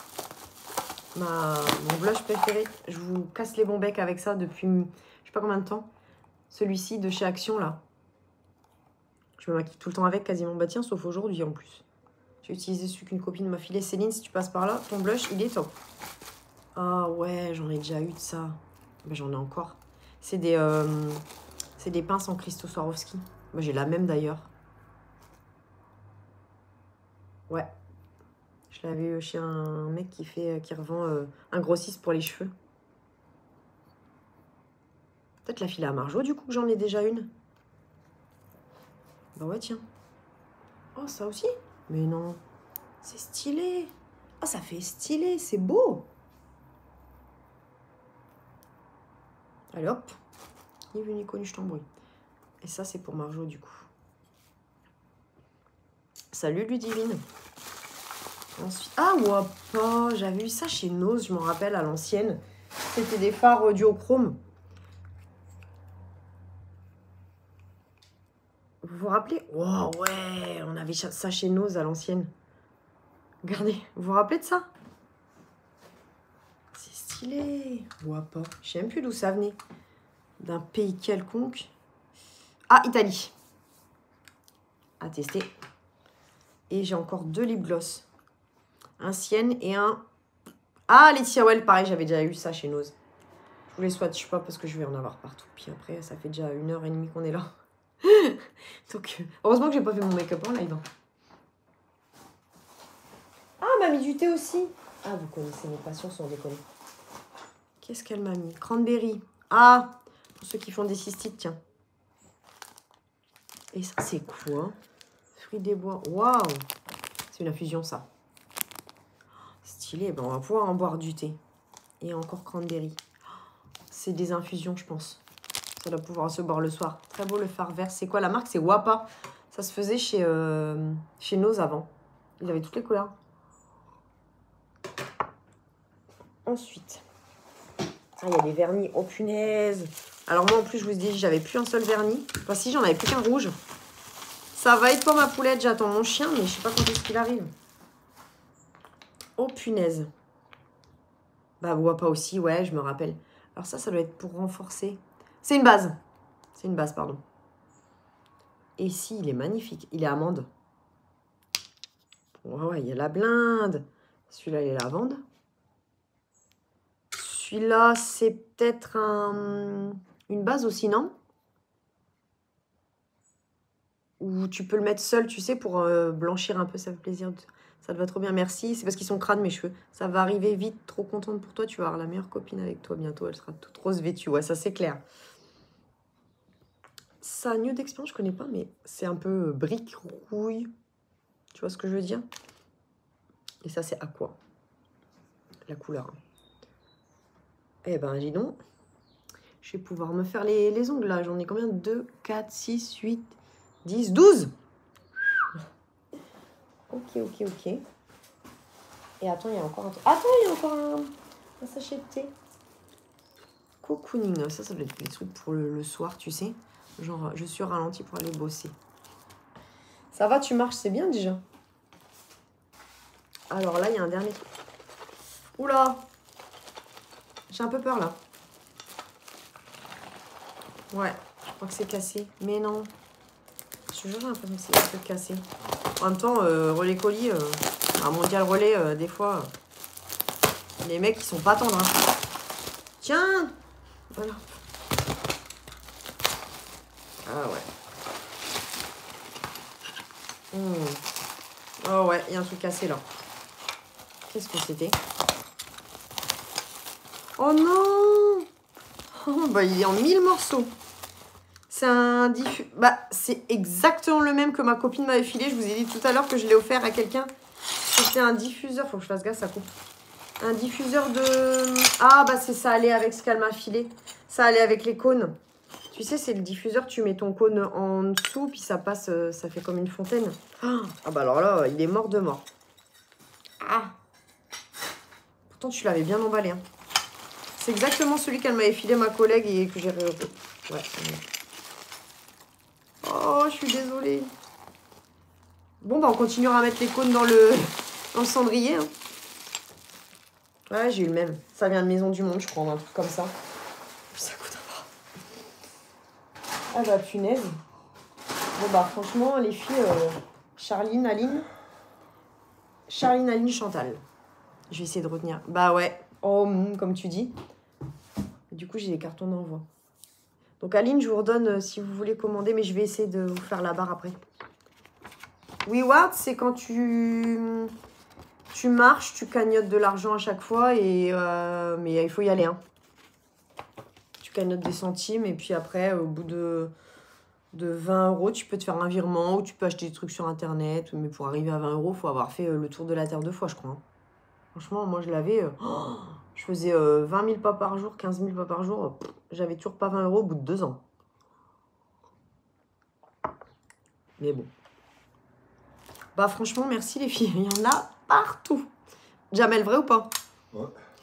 A: Mon blush préféré. Je vous casse les bons becs avec ça depuis, je sais pas combien de temps. Celui-ci de chez Action, là. Je me maquille tout le temps avec, quasiment. Bah tiens, sauf aujourd'hui, en plus. J'ai utilisé celui qu'une copine m'a filé. Céline, si tu passes par là, ton blush, il est top. Ah ouais, j'en ai déjà eu de ça. Bah, j'en ai encore. C'est des pinces en Christo Swarovski. Moi, j'ai la même d'ailleurs. Ouais. Je l'avais eu chez un mec qui revend un grossiste pour les cheveux. Peut-être la filer à Marjo, du coup, que j'en ai déjà une. Bah ouais, tiens. Oh, ça aussi? Mais non. C'est stylé. Ah, ça fait stylé. C'est beau. Allez, hop. Ni vu ni connu, je t'embrouille. Et ça, c'est pour Marjo, du coup. Salut, Ludivine. Ensuite... Ah, ouais, j'avais eu ça chez Nose, je m'en rappelle, à l'ancienne. C'était des fards duochrome. Vous vous rappelez? Oh, ouais, on avait ça chez Nose à l'ancienne. Regardez, vous vous rappelez de ça? C'est stylé. Ouais, pas. Je sais même plus d'où ça venait. D'un pays quelconque. Ah, Italie. À tester. Et j'ai encore 2 lip gloss. Un Sienne et un... Ah, Laetitia Well, pareil, j'avais déjà eu ça chez Nose. Je vous les swatch pas parce que je vais en avoir partout. Puis après, ça fait déjà 1h30 qu'on est là. Donc, heureusement que j'ai pas fait mon make-up en live. Ah, m'a mis du thé aussi. Ah, vous connaissez mes passions sans déconner. Qu'est-ce qu'elle m'a mis? Cranberry. Ah, pour ceux qui font des cystites, tiens. Et ça, c'est quoi? Fruits des bois. Waouh! C'est une infusion, ça. Stylé. Ben, on va pouvoir en boire du thé. Et encore cranberry. C'est des infusions, je pense. Ça doit pouvoir se boire le soir. Très beau, le fard vert. C'est quoi la marque? C'est Wapa. Ça se faisait chez Nose avant. Ils avaient toutes les couleurs. Ensuite, il y a des vernis. Oh punaise! Alors moi, en plus, je vous dis, j'avais plus un seul vernis. Enfin, si, j'en avais plus qu'un rouge. Ça va être pas ma poulette. J'attends mon chien, mais je sais pas quand est-ce qu'il arrive. Oh punaise! Bah, Wapa aussi, ouais, je me rappelle. Alors ça doit être pour renforcer. C'est une base. C'est une base, pardon. Et ici, il est magnifique. Il est amande. Ouais, il y a la blinde. Celui-là, il est lavande. Celui-là, c'est peut-être une base aussi, non? Ou tu peux le mettre seul, tu sais, pour blanchir un peu, ça fait plaisir. Ça te va trop bien, merci. C'est parce qu'ils sont crades, mes cheveux. Ça va arriver vite, trop contente pour toi. Tu vas avoir la meilleure copine avec toi bientôt. Elle sera toute rose vêtue, ouais, ça c'est clair. Ça, Nude Experience, je connais pas, mais c'est un peu brique rouille. Tu vois ce que je veux dire? Et ça, c'est aqua. La couleur. Eh ben, dis donc. Je vais pouvoir me faire les ongles, là. J'en ai combien? 2, 4, 6, 8, 10, 12. Ok. Et attends, il y a encore un truc. Attends, il y a encore un sachet de thé. Cocooning, ça doit être des trucs pour le soir, tu sais. Genre, je suis au ralenti pour aller bosser. Ça va, tu marches, c'est bien déjà. Alors là, il y a un dernier truc. Oula! J'ai un peu peur là. Ouais, je crois que c'est cassé. Mais non. Je te jure, j'ai l'impression que c'est un peu cassé. En même temps, relais colis, un mondial relais, des fois, les mecs, ils sont pas tendres. Hein. Tiens! Voilà. Ah ouais. Oh ouais, il y a un truc cassé là. Qu'est-ce que c'était? Oh non! Oh, bah, il est en 1000 morceaux. C'est un diffuseur. Bah, c'est exactement le même que ma copine m'avait filé. Je vous ai dit tout à l'heure que je l'ai offert à quelqu'un. C'était un diffuseur. Faut que je fasse gaffe, ça coupe. Un diffuseur de... Ah, bah, c'est ça allait avec ce qu'elle m'a filé. Ça allait avec les cônes. Tu sais, c'est le diffuseur. Tu mets ton cône en dessous, puis ça passe, ça fait comme une fontaine. Ah, bah, alors là, il est mort de mort. Ah! Pourtant, tu l'avais bien emballé. Hein. C'est exactement celui qu'elle m'avait filé ma collègue et que j'ai réouvert. Ouais. Oh, je suis désolée. Bon, bah, on continuera à mettre les cônes dans le cendrier. Hein. Ouais, j'ai eu le même. Ça vient de Maison du Monde, je crois, un truc comme ça. Ça coûte un bras. Ah bah, punaise. Bon, bah, franchement, les filles, Charline, Aline, Chantal. Je vais essayer de retenir. Bah ouais. Oh, comme tu dis. Du coup, j'ai des cartons d'envoi. Donc, Aline, je vous redonne si vous voulez commander, mais je vais essayer de vous faire la barre après. WeWard, c'est quand tu marches, tu cagnottes de l'argent à chaque fois, mais il faut y aller. Hein. Tu cagnottes des centimes, et puis après, au bout de 20 €, tu peux te faire un virement, ou tu peux acheter des trucs sur Internet. Mais pour arriver à 20 €, il faut avoir fait le tour de la Terre 2 fois, je crois. Hein. Franchement, moi, je l'avais... je faisais 20 000 pas par jour, 15 000 pas par jour. J'avais toujours pas 20 € au bout de 2 ans. Mais bon. Bah franchement, merci les filles. Il y en a partout. Jamel, vrai ou pas?
B: Ouais.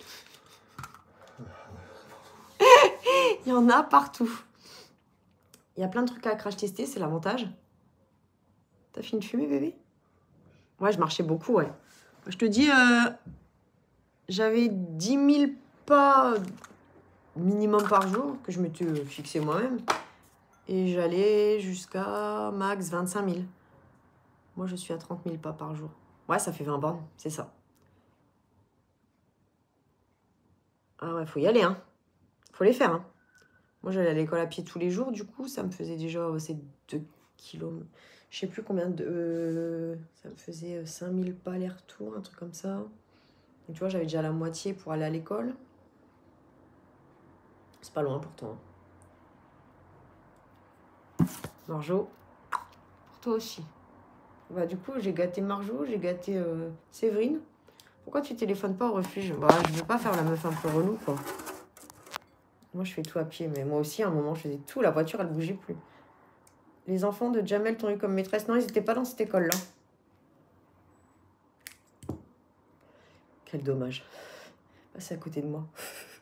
A: Il y en a partout. Il y a plein de trucs à crash tester, c'est l'avantage. T'as fini de fumer, bébé? Ouais, je marchais beaucoup, ouais. Je te dis, j'avais 10 000 pas minimum par jour que je m'étais fixé moi-même. Et j'allais jusqu'à max 25 000. Moi, je suis à 30 000 pas par jour. Ouais, ça fait 20 bornes, c'est ça. Ah ouais, faut y aller, hein. Faut les faire, hein. Moi, j'allais à l'école à pied tous les jours, du coup, ça me faisait déjà ces 2 kilomètres. Je sais plus combien de... ça me faisait 5000 pas aller-retour, un truc comme ça. Et tu vois, j'avais déjà la moitié pour aller à l'école. C'est pas loin pourtant. Marjo, pour toi aussi. Bah, du coup, j'ai gâté Marjo, j'ai gâté Séverine. Pourquoi tu téléphones pas au refuge? Bah, je veux pas faire la meuf un peu relou, quoi. Moi, je fais tout à pied, mais moi aussi, à un moment, je faisais tout. La voiture, elle bougeait plus. Les enfants de Jamel t'ont eu comme maîtresse? Non, ils n'étaient pas dans cette école-là. Quel dommage. C'est à côté de moi.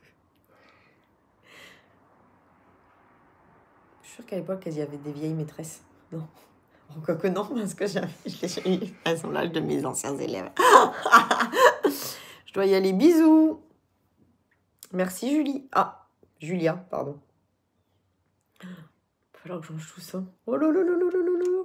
A: Je suis sûre qu'à l'époque, il y avait des vieilles maîtresses. Non. Quoique non, parce que elles sont l'âge de mes anciens élèves. Je dois y aller. Bisous. Merci, Julie. Ah, Julia, pardon. Il va falloir que j'ange tout ça. Oh là là là là là là là.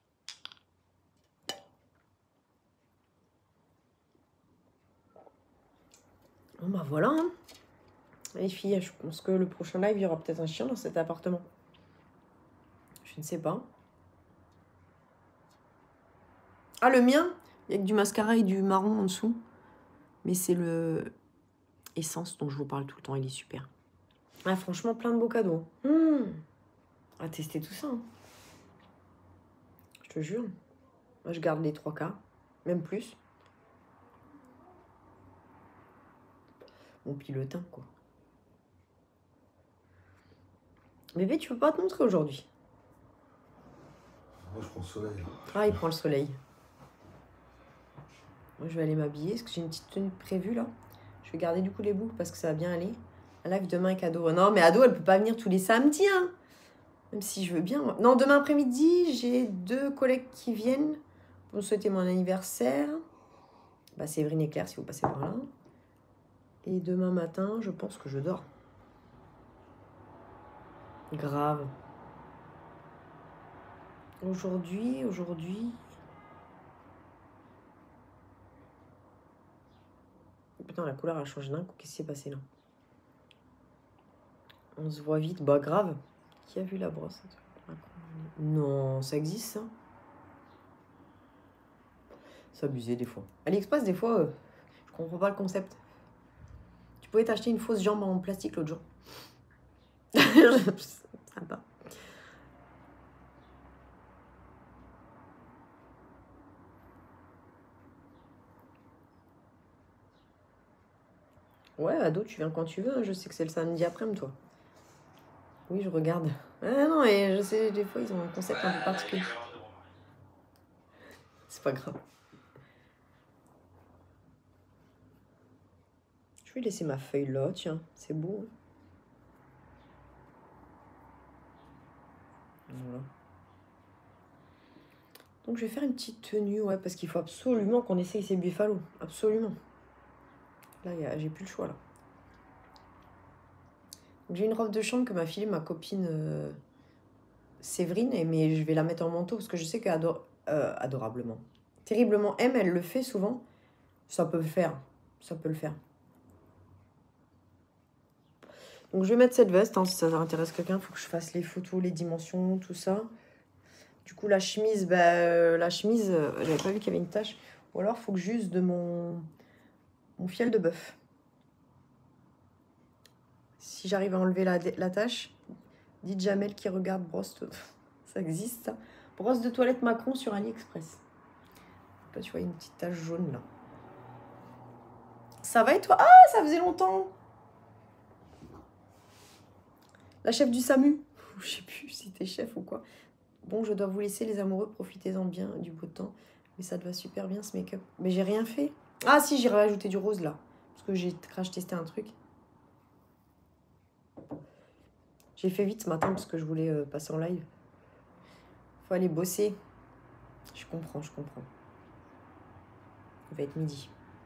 A: Bon, bah voilà. Hein. Les filles, je pense que le prochain live, il y aura peut-être un chien dans cet appartement. Je ne sais pas. Ah, le mien, il y a que du mascara et du marron en dessous. Mais c'est le essence dont je vous parle tout le temps. Il est super. Ah, franchement, plein de beaux cadeaux. À tester tout ça. Hein. Je te jure. Moi, je garde les 3 quarts. Même plus. Mon pilotin, quoi. Bébé, tu peux pas te montrer aujourd'hui?
B: Moi, je prends le soleil.
A: Ah, il prend le soleil. Moi, je vais aller m'habiller parce que j'ai une petite tenue prévue là. Je vais garder du coup les boucles parce que ça va bien aller. Live demain avec Ado. Non, mais Ado, elle peut pas venir tous les samedis. Hein. Même si je veux bien. Moi. Non, demain après-midi, j'ai 2 collègues qui viennent pour me souhaiter mon anniversaire. Bah, Séverine et Claire, si vous passez par là. Et demain matin, je pense que je dors. Grave. Aujourd'hui... Putain, la couleur a changé d'un coup. Qu'est-ce qui s'est passé là? On se voit vite. Bah, grave. Qui a vu la brosse? Non, ça existe ça? C'est abusé des fois. AliExpress, des fois, je comprends pas le concept. Tu pouvais t'acheter une fausse jambe en plastique l'autre jour. Sympa. Ouais, Ado, tu viens quand tu veux. Hein. Je sais que c'est le samedi après-midi, toi. Oui, je regarde. Ah non, et je sais, des fois, ils ont un concept un peu particulier. C'est pas grave. Je vais laisser ma feuille là, tiens. C'est beau. Hein. Voilà. Donc, je vais faire une petite tenue, ouais, parce qu'il faut absolument qu'on essaye ces buffalos. Absolument. Là, j'ai plus le choix, là. J'ai une robe de chambre que m'a filée ma copine Séverine, mais je vais la mettre en manteau parce que je sais qu'adorablement, terriblement elle le fait souvent. Ça peut le faire. Ça peut le faire. Donc je vais mettre cette veste, hein, si ça intéresse quelqu'un. Il faut que je fasse les photos, les dimensions, tout ça. Du coup, la chemise, j'avais pas vu qu'il y avait une tache. Ou alors, il faut que j'use de mon fiel de bœuf. Si j'arrive à enlever la tache, dites Jamel qui regarde brosse. Ça existe, ça. Brosse de toilette Macron sur AliExpress. Là, tu vois, une petite tache jaune, là. Ça va et toi? Ah, ça faisait longtemps. La chef du SAMU. Je sais plus si t'es chef ou quoi. Bon, je dois vous laisser, les amoureux. Profitez-en bien du beau temps. Mais ça te va super bien, ce make-up. Mais j'ai rien fait. Ah, si, j'ai rajouté du rose, là. Parce que j'ai crash testé un truc. J'ai fait vite ce matin parce que je voulais passer en live. Faut aller bosser. Je comprends. Il va être midi.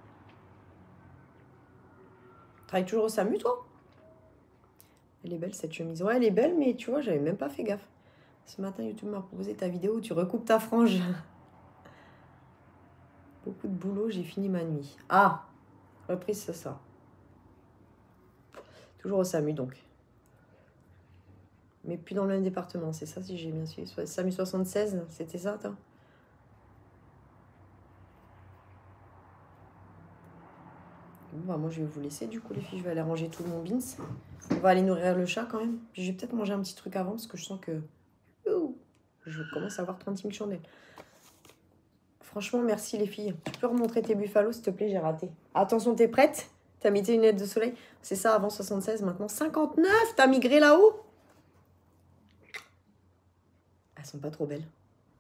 A: Tu travailles toujours au SAMU, toi? Elle est belle, cette chemise. Ouais, elle est belle, mais tu vois, j'avais même pas fait gaffe. Ce matin, YouTube m'a proposé ta vidéo où tu recoupes ta frange. Beaucoup de boulot, j'ai fini ma nuit. Ah, reprise, c'est ça. Toujours au SAMU, donc. Mais plus dans le même département, c'est ça, si j'ai bien suivi. SAMU 76, c'était ça, toi? Bon, bah, moi, je vais vous laisser, du coup, les filles. Je vais aller ranger tout mon beans. On va aller nourrir le chat, quand même. Puis, je vais peut-être manger un petit truc avant, parce que je sens que... je commence à avoir 30 000 chandelles. Franchement, merci, les filles. Tu peux remontrer tes buffalos, s'il te plaît, j'ai raté. Attention, t'es prête? T'as mis tes lunettes de soleil? C'est ça, avant 76, maintenant 59. T'as migré là-haut? Elles sont pas trop belles.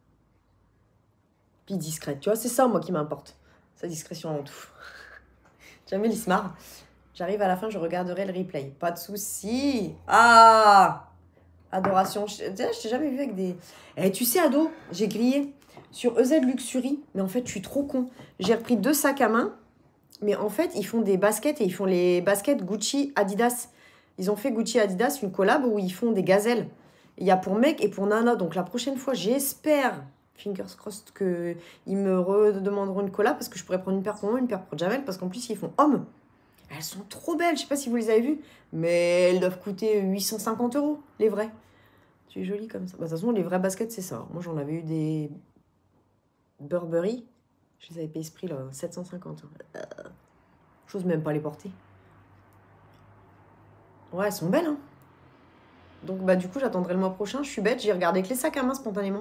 A: Puis discrètes, tu vois, c'est ça, moi, qui m'importe. Sa discrétion en tout. Jamais il se marre. J'arrive à la fin, je regarderai le replay. Pas de souci. Ah! Adoration. Je t'ai jamais vu avec des... Eh, tu sais, Ado, j'ai grillé sur EZ Luxury. Mais en fait, je suis trop con. J'ai repris 2 sacs à main. Mais en fait, ils font des baskets et ils font les baskets Gucci Adidas. Ils ont fait Gucci Adidas une collab où ils font des gazelles. Il y a pour mec et pour nana. Donc la prochaine fois, j'espère, fingers crossed, qu'ils me redemanderont une collab parce que je pourrais prendre une paire pour moi, une paire pour Jamel. Parce qu'en plus, ils font hommes. Elles sont trop belles. Je sais pas si vous les avez vues. Mais elles doivent coûter 850 €, les vraies. Tu es jolie comme ça. Bah, de toute façon, les vraies baskets, c'est ça. Moi, j'en avais eu des Burberry. Je les avais payé ce prix là, 750. J'ose même pas les porter. Ouais, elles sont belles, hein. Donc, bah, du coup, j'attendrai le mois prochain. Je suis bête, j'ai regardé que les sacs à main spontanément.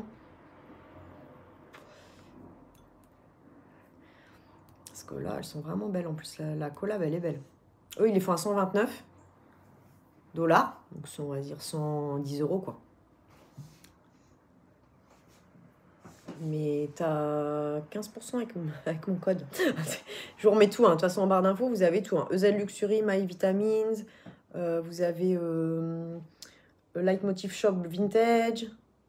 A: Parce que là, elles sont vraiment belles. En plus, la collab, elle est belle. Eux, ils les font à 129 $. Donc, on va dire 110 €, quoi. Mais t'as 15% avec mon code. Je vous remets tout, hein. De toute façon, en barre d'infos, vous avez tout. Hein. Ezel Luxury, My Vitamins. Vous avez Leitmotiv Shop Vintage.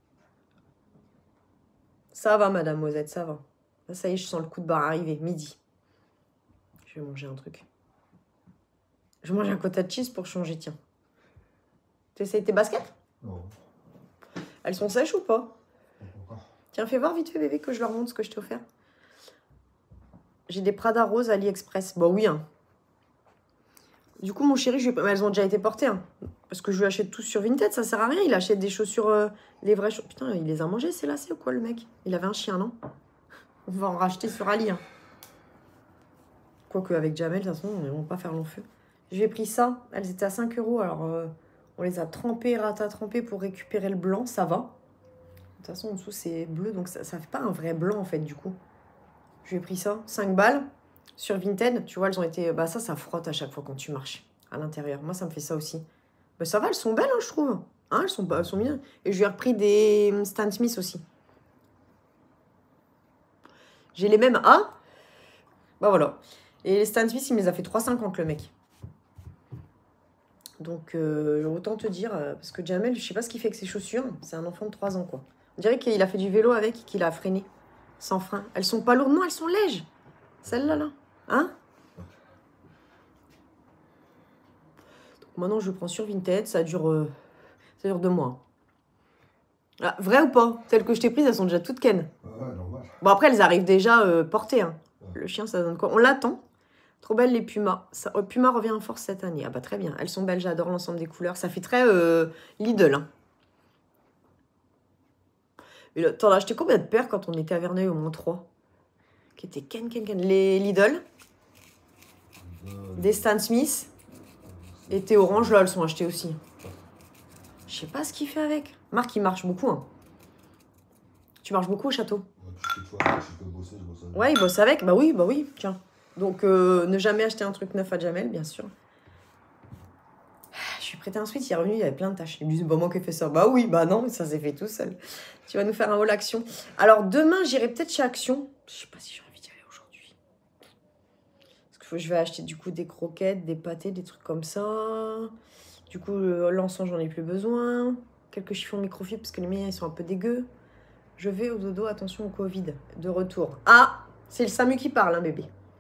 A: Ça va, Madame Mosette, ça va. Là, ça y est, je sens le coup de barre arriver. Midi. Je vais manger un truc. Je mange un cottage cheese pour changer, tiens. Tu essayes tes baskets?
B: Non.
A: Elles sont sèches ou pas?
B: Encore.
A: Tiens, fais voir vite fait, bébé, que je leur montre ce que je t'ai offert. J'ai des Prada roses AliExpress. Bah oui, hein. Du coup, mon chéri, elles ont déjà été portées. Hein. Parce que je lui achète tout sur Vinted, ça sert à rien. Il achète des chaussures, les vraies chaussures. Putain, il les a mangées, ces lacets ou quoi, le mec? Il avait un chien, non? On va en racheter sur Ali. Hein. Quoique, avec Jamel, de toute façon, ils vont pas faire long feu. J'ai pris ça. Elles étaient à 5 €. Alors, on les a trempées, trempées pour récupérer le blanc. Ça va. De toute façon, en dessous, c'est bleu. Donc, ça fait pas un vrai blanc, en fait, du coup. J'ai pris ça. 5 balles. Sur Vinted, tu vois, elles ont été... Bah ça frotte à chaque fois quand tu marches à l'intérieur. Moi, ça me fait ça aussi. Bah ça va, elles sont belles, hein, je trouve. Hein, elles sont bien. Et je lui ai repris des Stan Smith aussi. J'ai les mêmes A. Bah voilà. Et les Stan Smith, il me les a fait 3,50 le mec. Donc, autant te dire... parce que Jamel, je sais pas ce qu'il fait avec ses chaussures. C'est un enfant de 3 ans, quoi. On dirait qu'il a fait du vélo avec et qu'il a freiné. Sans frein. Elles sont pas lourdes, non, elles sont lèges. Celles-là, là. Hein? Donc maintenant, je le prends sur Vinted. Ça dure 2 mois. Ah, vrai ou pas? Celles que je t'ai prises, elles sont déjà toutes ken.
B: Ouais, normal.
A: Bon, après, elles arrivent déjà portées. Hein. Ouais. Le chien, ça donne quoi? On l'attend. Trop belles les pumas. Puma revient en force cette année. Ah bah très bien. Elles sont belles, j'adore l'ensemble des couleurs. Ça fait très Lidl. Hein. T'en as acheté combien de paires quand on était à Verneuil? Au moins 3. Qui étaient ken. Les Lidl. Des Stan Smith. Et tes oranges, là, elles sont achetées aussi. Je sais pas ce qu'il fait avec. Marc, il marche beaucoup. Hein. Tu marches beaucoup au château? Ouais, il bosse avec. Bah oui, tiens. Donc, ne jamais acheter un truc neuf à Jamel, bien sûr. Je suis prêtée un sweat, il est revenu, il y avait plein de tâches. Il me dit, bah moi qui ai fait ça. Bah oui, bah non, mais ça s'est fait tout seul. Tu vas nous faire un haul Action. Alors, demain, j'irai peut-être chez Action. Je sais pas si j'ai envie d'y aller aujourd'hui. Parce que je vais acheter du coup des croquettes, des pâtés, des trucs comme ça. Du coup, l'encens, j'en ai plus besoin. Quelques chiffons microfibres parce que les miens, ils sont un peu dégueux. Je vais au dodo, attention au Covid. De retour. Ah, c'est le SAMU qui parle, hein, bébé.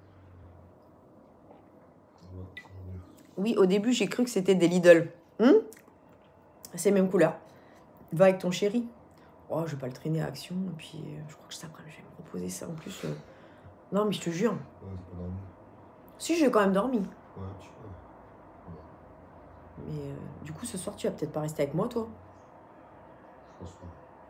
A: Oui, au début, j'ai cru que c'était des Lidl. C'est les mêmes couleurs. Va avec ton chéri. Oh, je vais pas le traîner à Action. Et puis, je crois que cet après-midi, je vais me reposer ça en plus. Non, mais je te jure.
B: Ouais, c'est pas dormi.
A: Si, j'ai quand même dormi.
B: Ouais, tu peux.
A: Mais du coup, ce soir, tu vas peut-être pas rester avec moi, toi?
B: Je pense pas.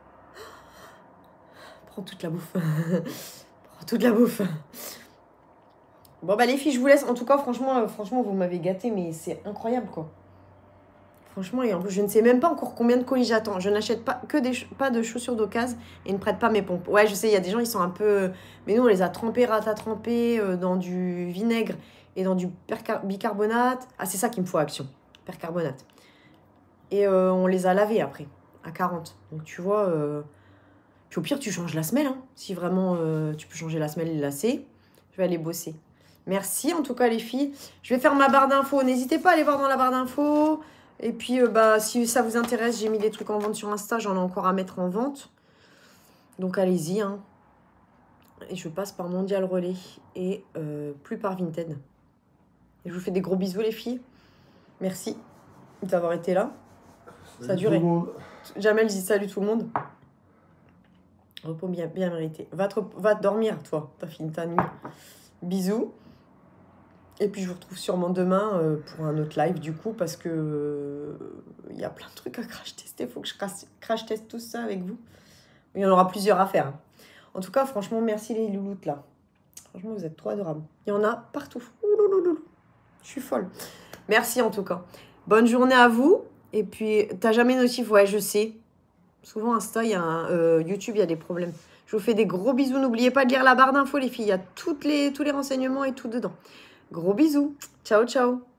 A: Prends toute la bouffe. Prends toute la bouffe. Bon, bah, les filles, je vous laisse. En tout cas, franchement vous m'avez gâté, mais c'est incroyable, quoi. Franchement, et en plus, je ne sais même pas encore combien de colis j'attends. Je n'achète pas pas de chaussures d'occase et ne prête pas mes pompes. Ouais, je sais, il y a des gens, ils sont un peu... Mais nous, on les a trempés, trempés dans du vinaigre et dans du bicarbonate. Ah, c'est ça qu'il me faut, Action. Percarbonate. Et on les a lavés après, à 40. Donc, tu vois... Puis au pire, tu changes la semelle. Hein. Si vraiment, tu peux changer la semelle et le lacet. Je vais aller bosser. Merci, en tout cas, les filles. Je vais faire ma barre d'infos. N'hésitez pas à aller voir dans la barre d'infos. Et puis, si ça vous intéresse, j'ai mis des trucs en vente sur Insta. J'en ai encore à mettre en vente. Donc, allez-y. Hein. Et je passe par Mondial Relais et plus par Vinted. Et je vous fais des gros bisous, les filles. Merci d'avoir été là.
B: Salut
A: ça a duré.
B: Tout le monde.
A: Jamel dit salut tout le monde. Repos bien mérité. Va dormir, toi. T'as fini ta nuit. Bisous. Et puis, je vous retrouve sûrement demain pour un autre live, du coup, parce que y a plein de trucs à crash tester. Il faut que je crash teste tout ça avec vous. Il y en aura plusieurs à faire. En tout cas, franchement, merci les louloutes, là. Franchement, vous êtes trop adorables. Il y en a partout. Oulouloulou. Je suis folle. Merci, en tout cas. Bonne journée à vous. Et puis, t'as jamais notif? Ouais, je sais. Souvent, Insta, YouTube, il y a des problèmes. Je vous fais des gros bisous. N'oubliez pas de lire la barre d'infos, les filles. Il y a tous les renseignements et tout dedans. Gros bisous. Ciao, ciao.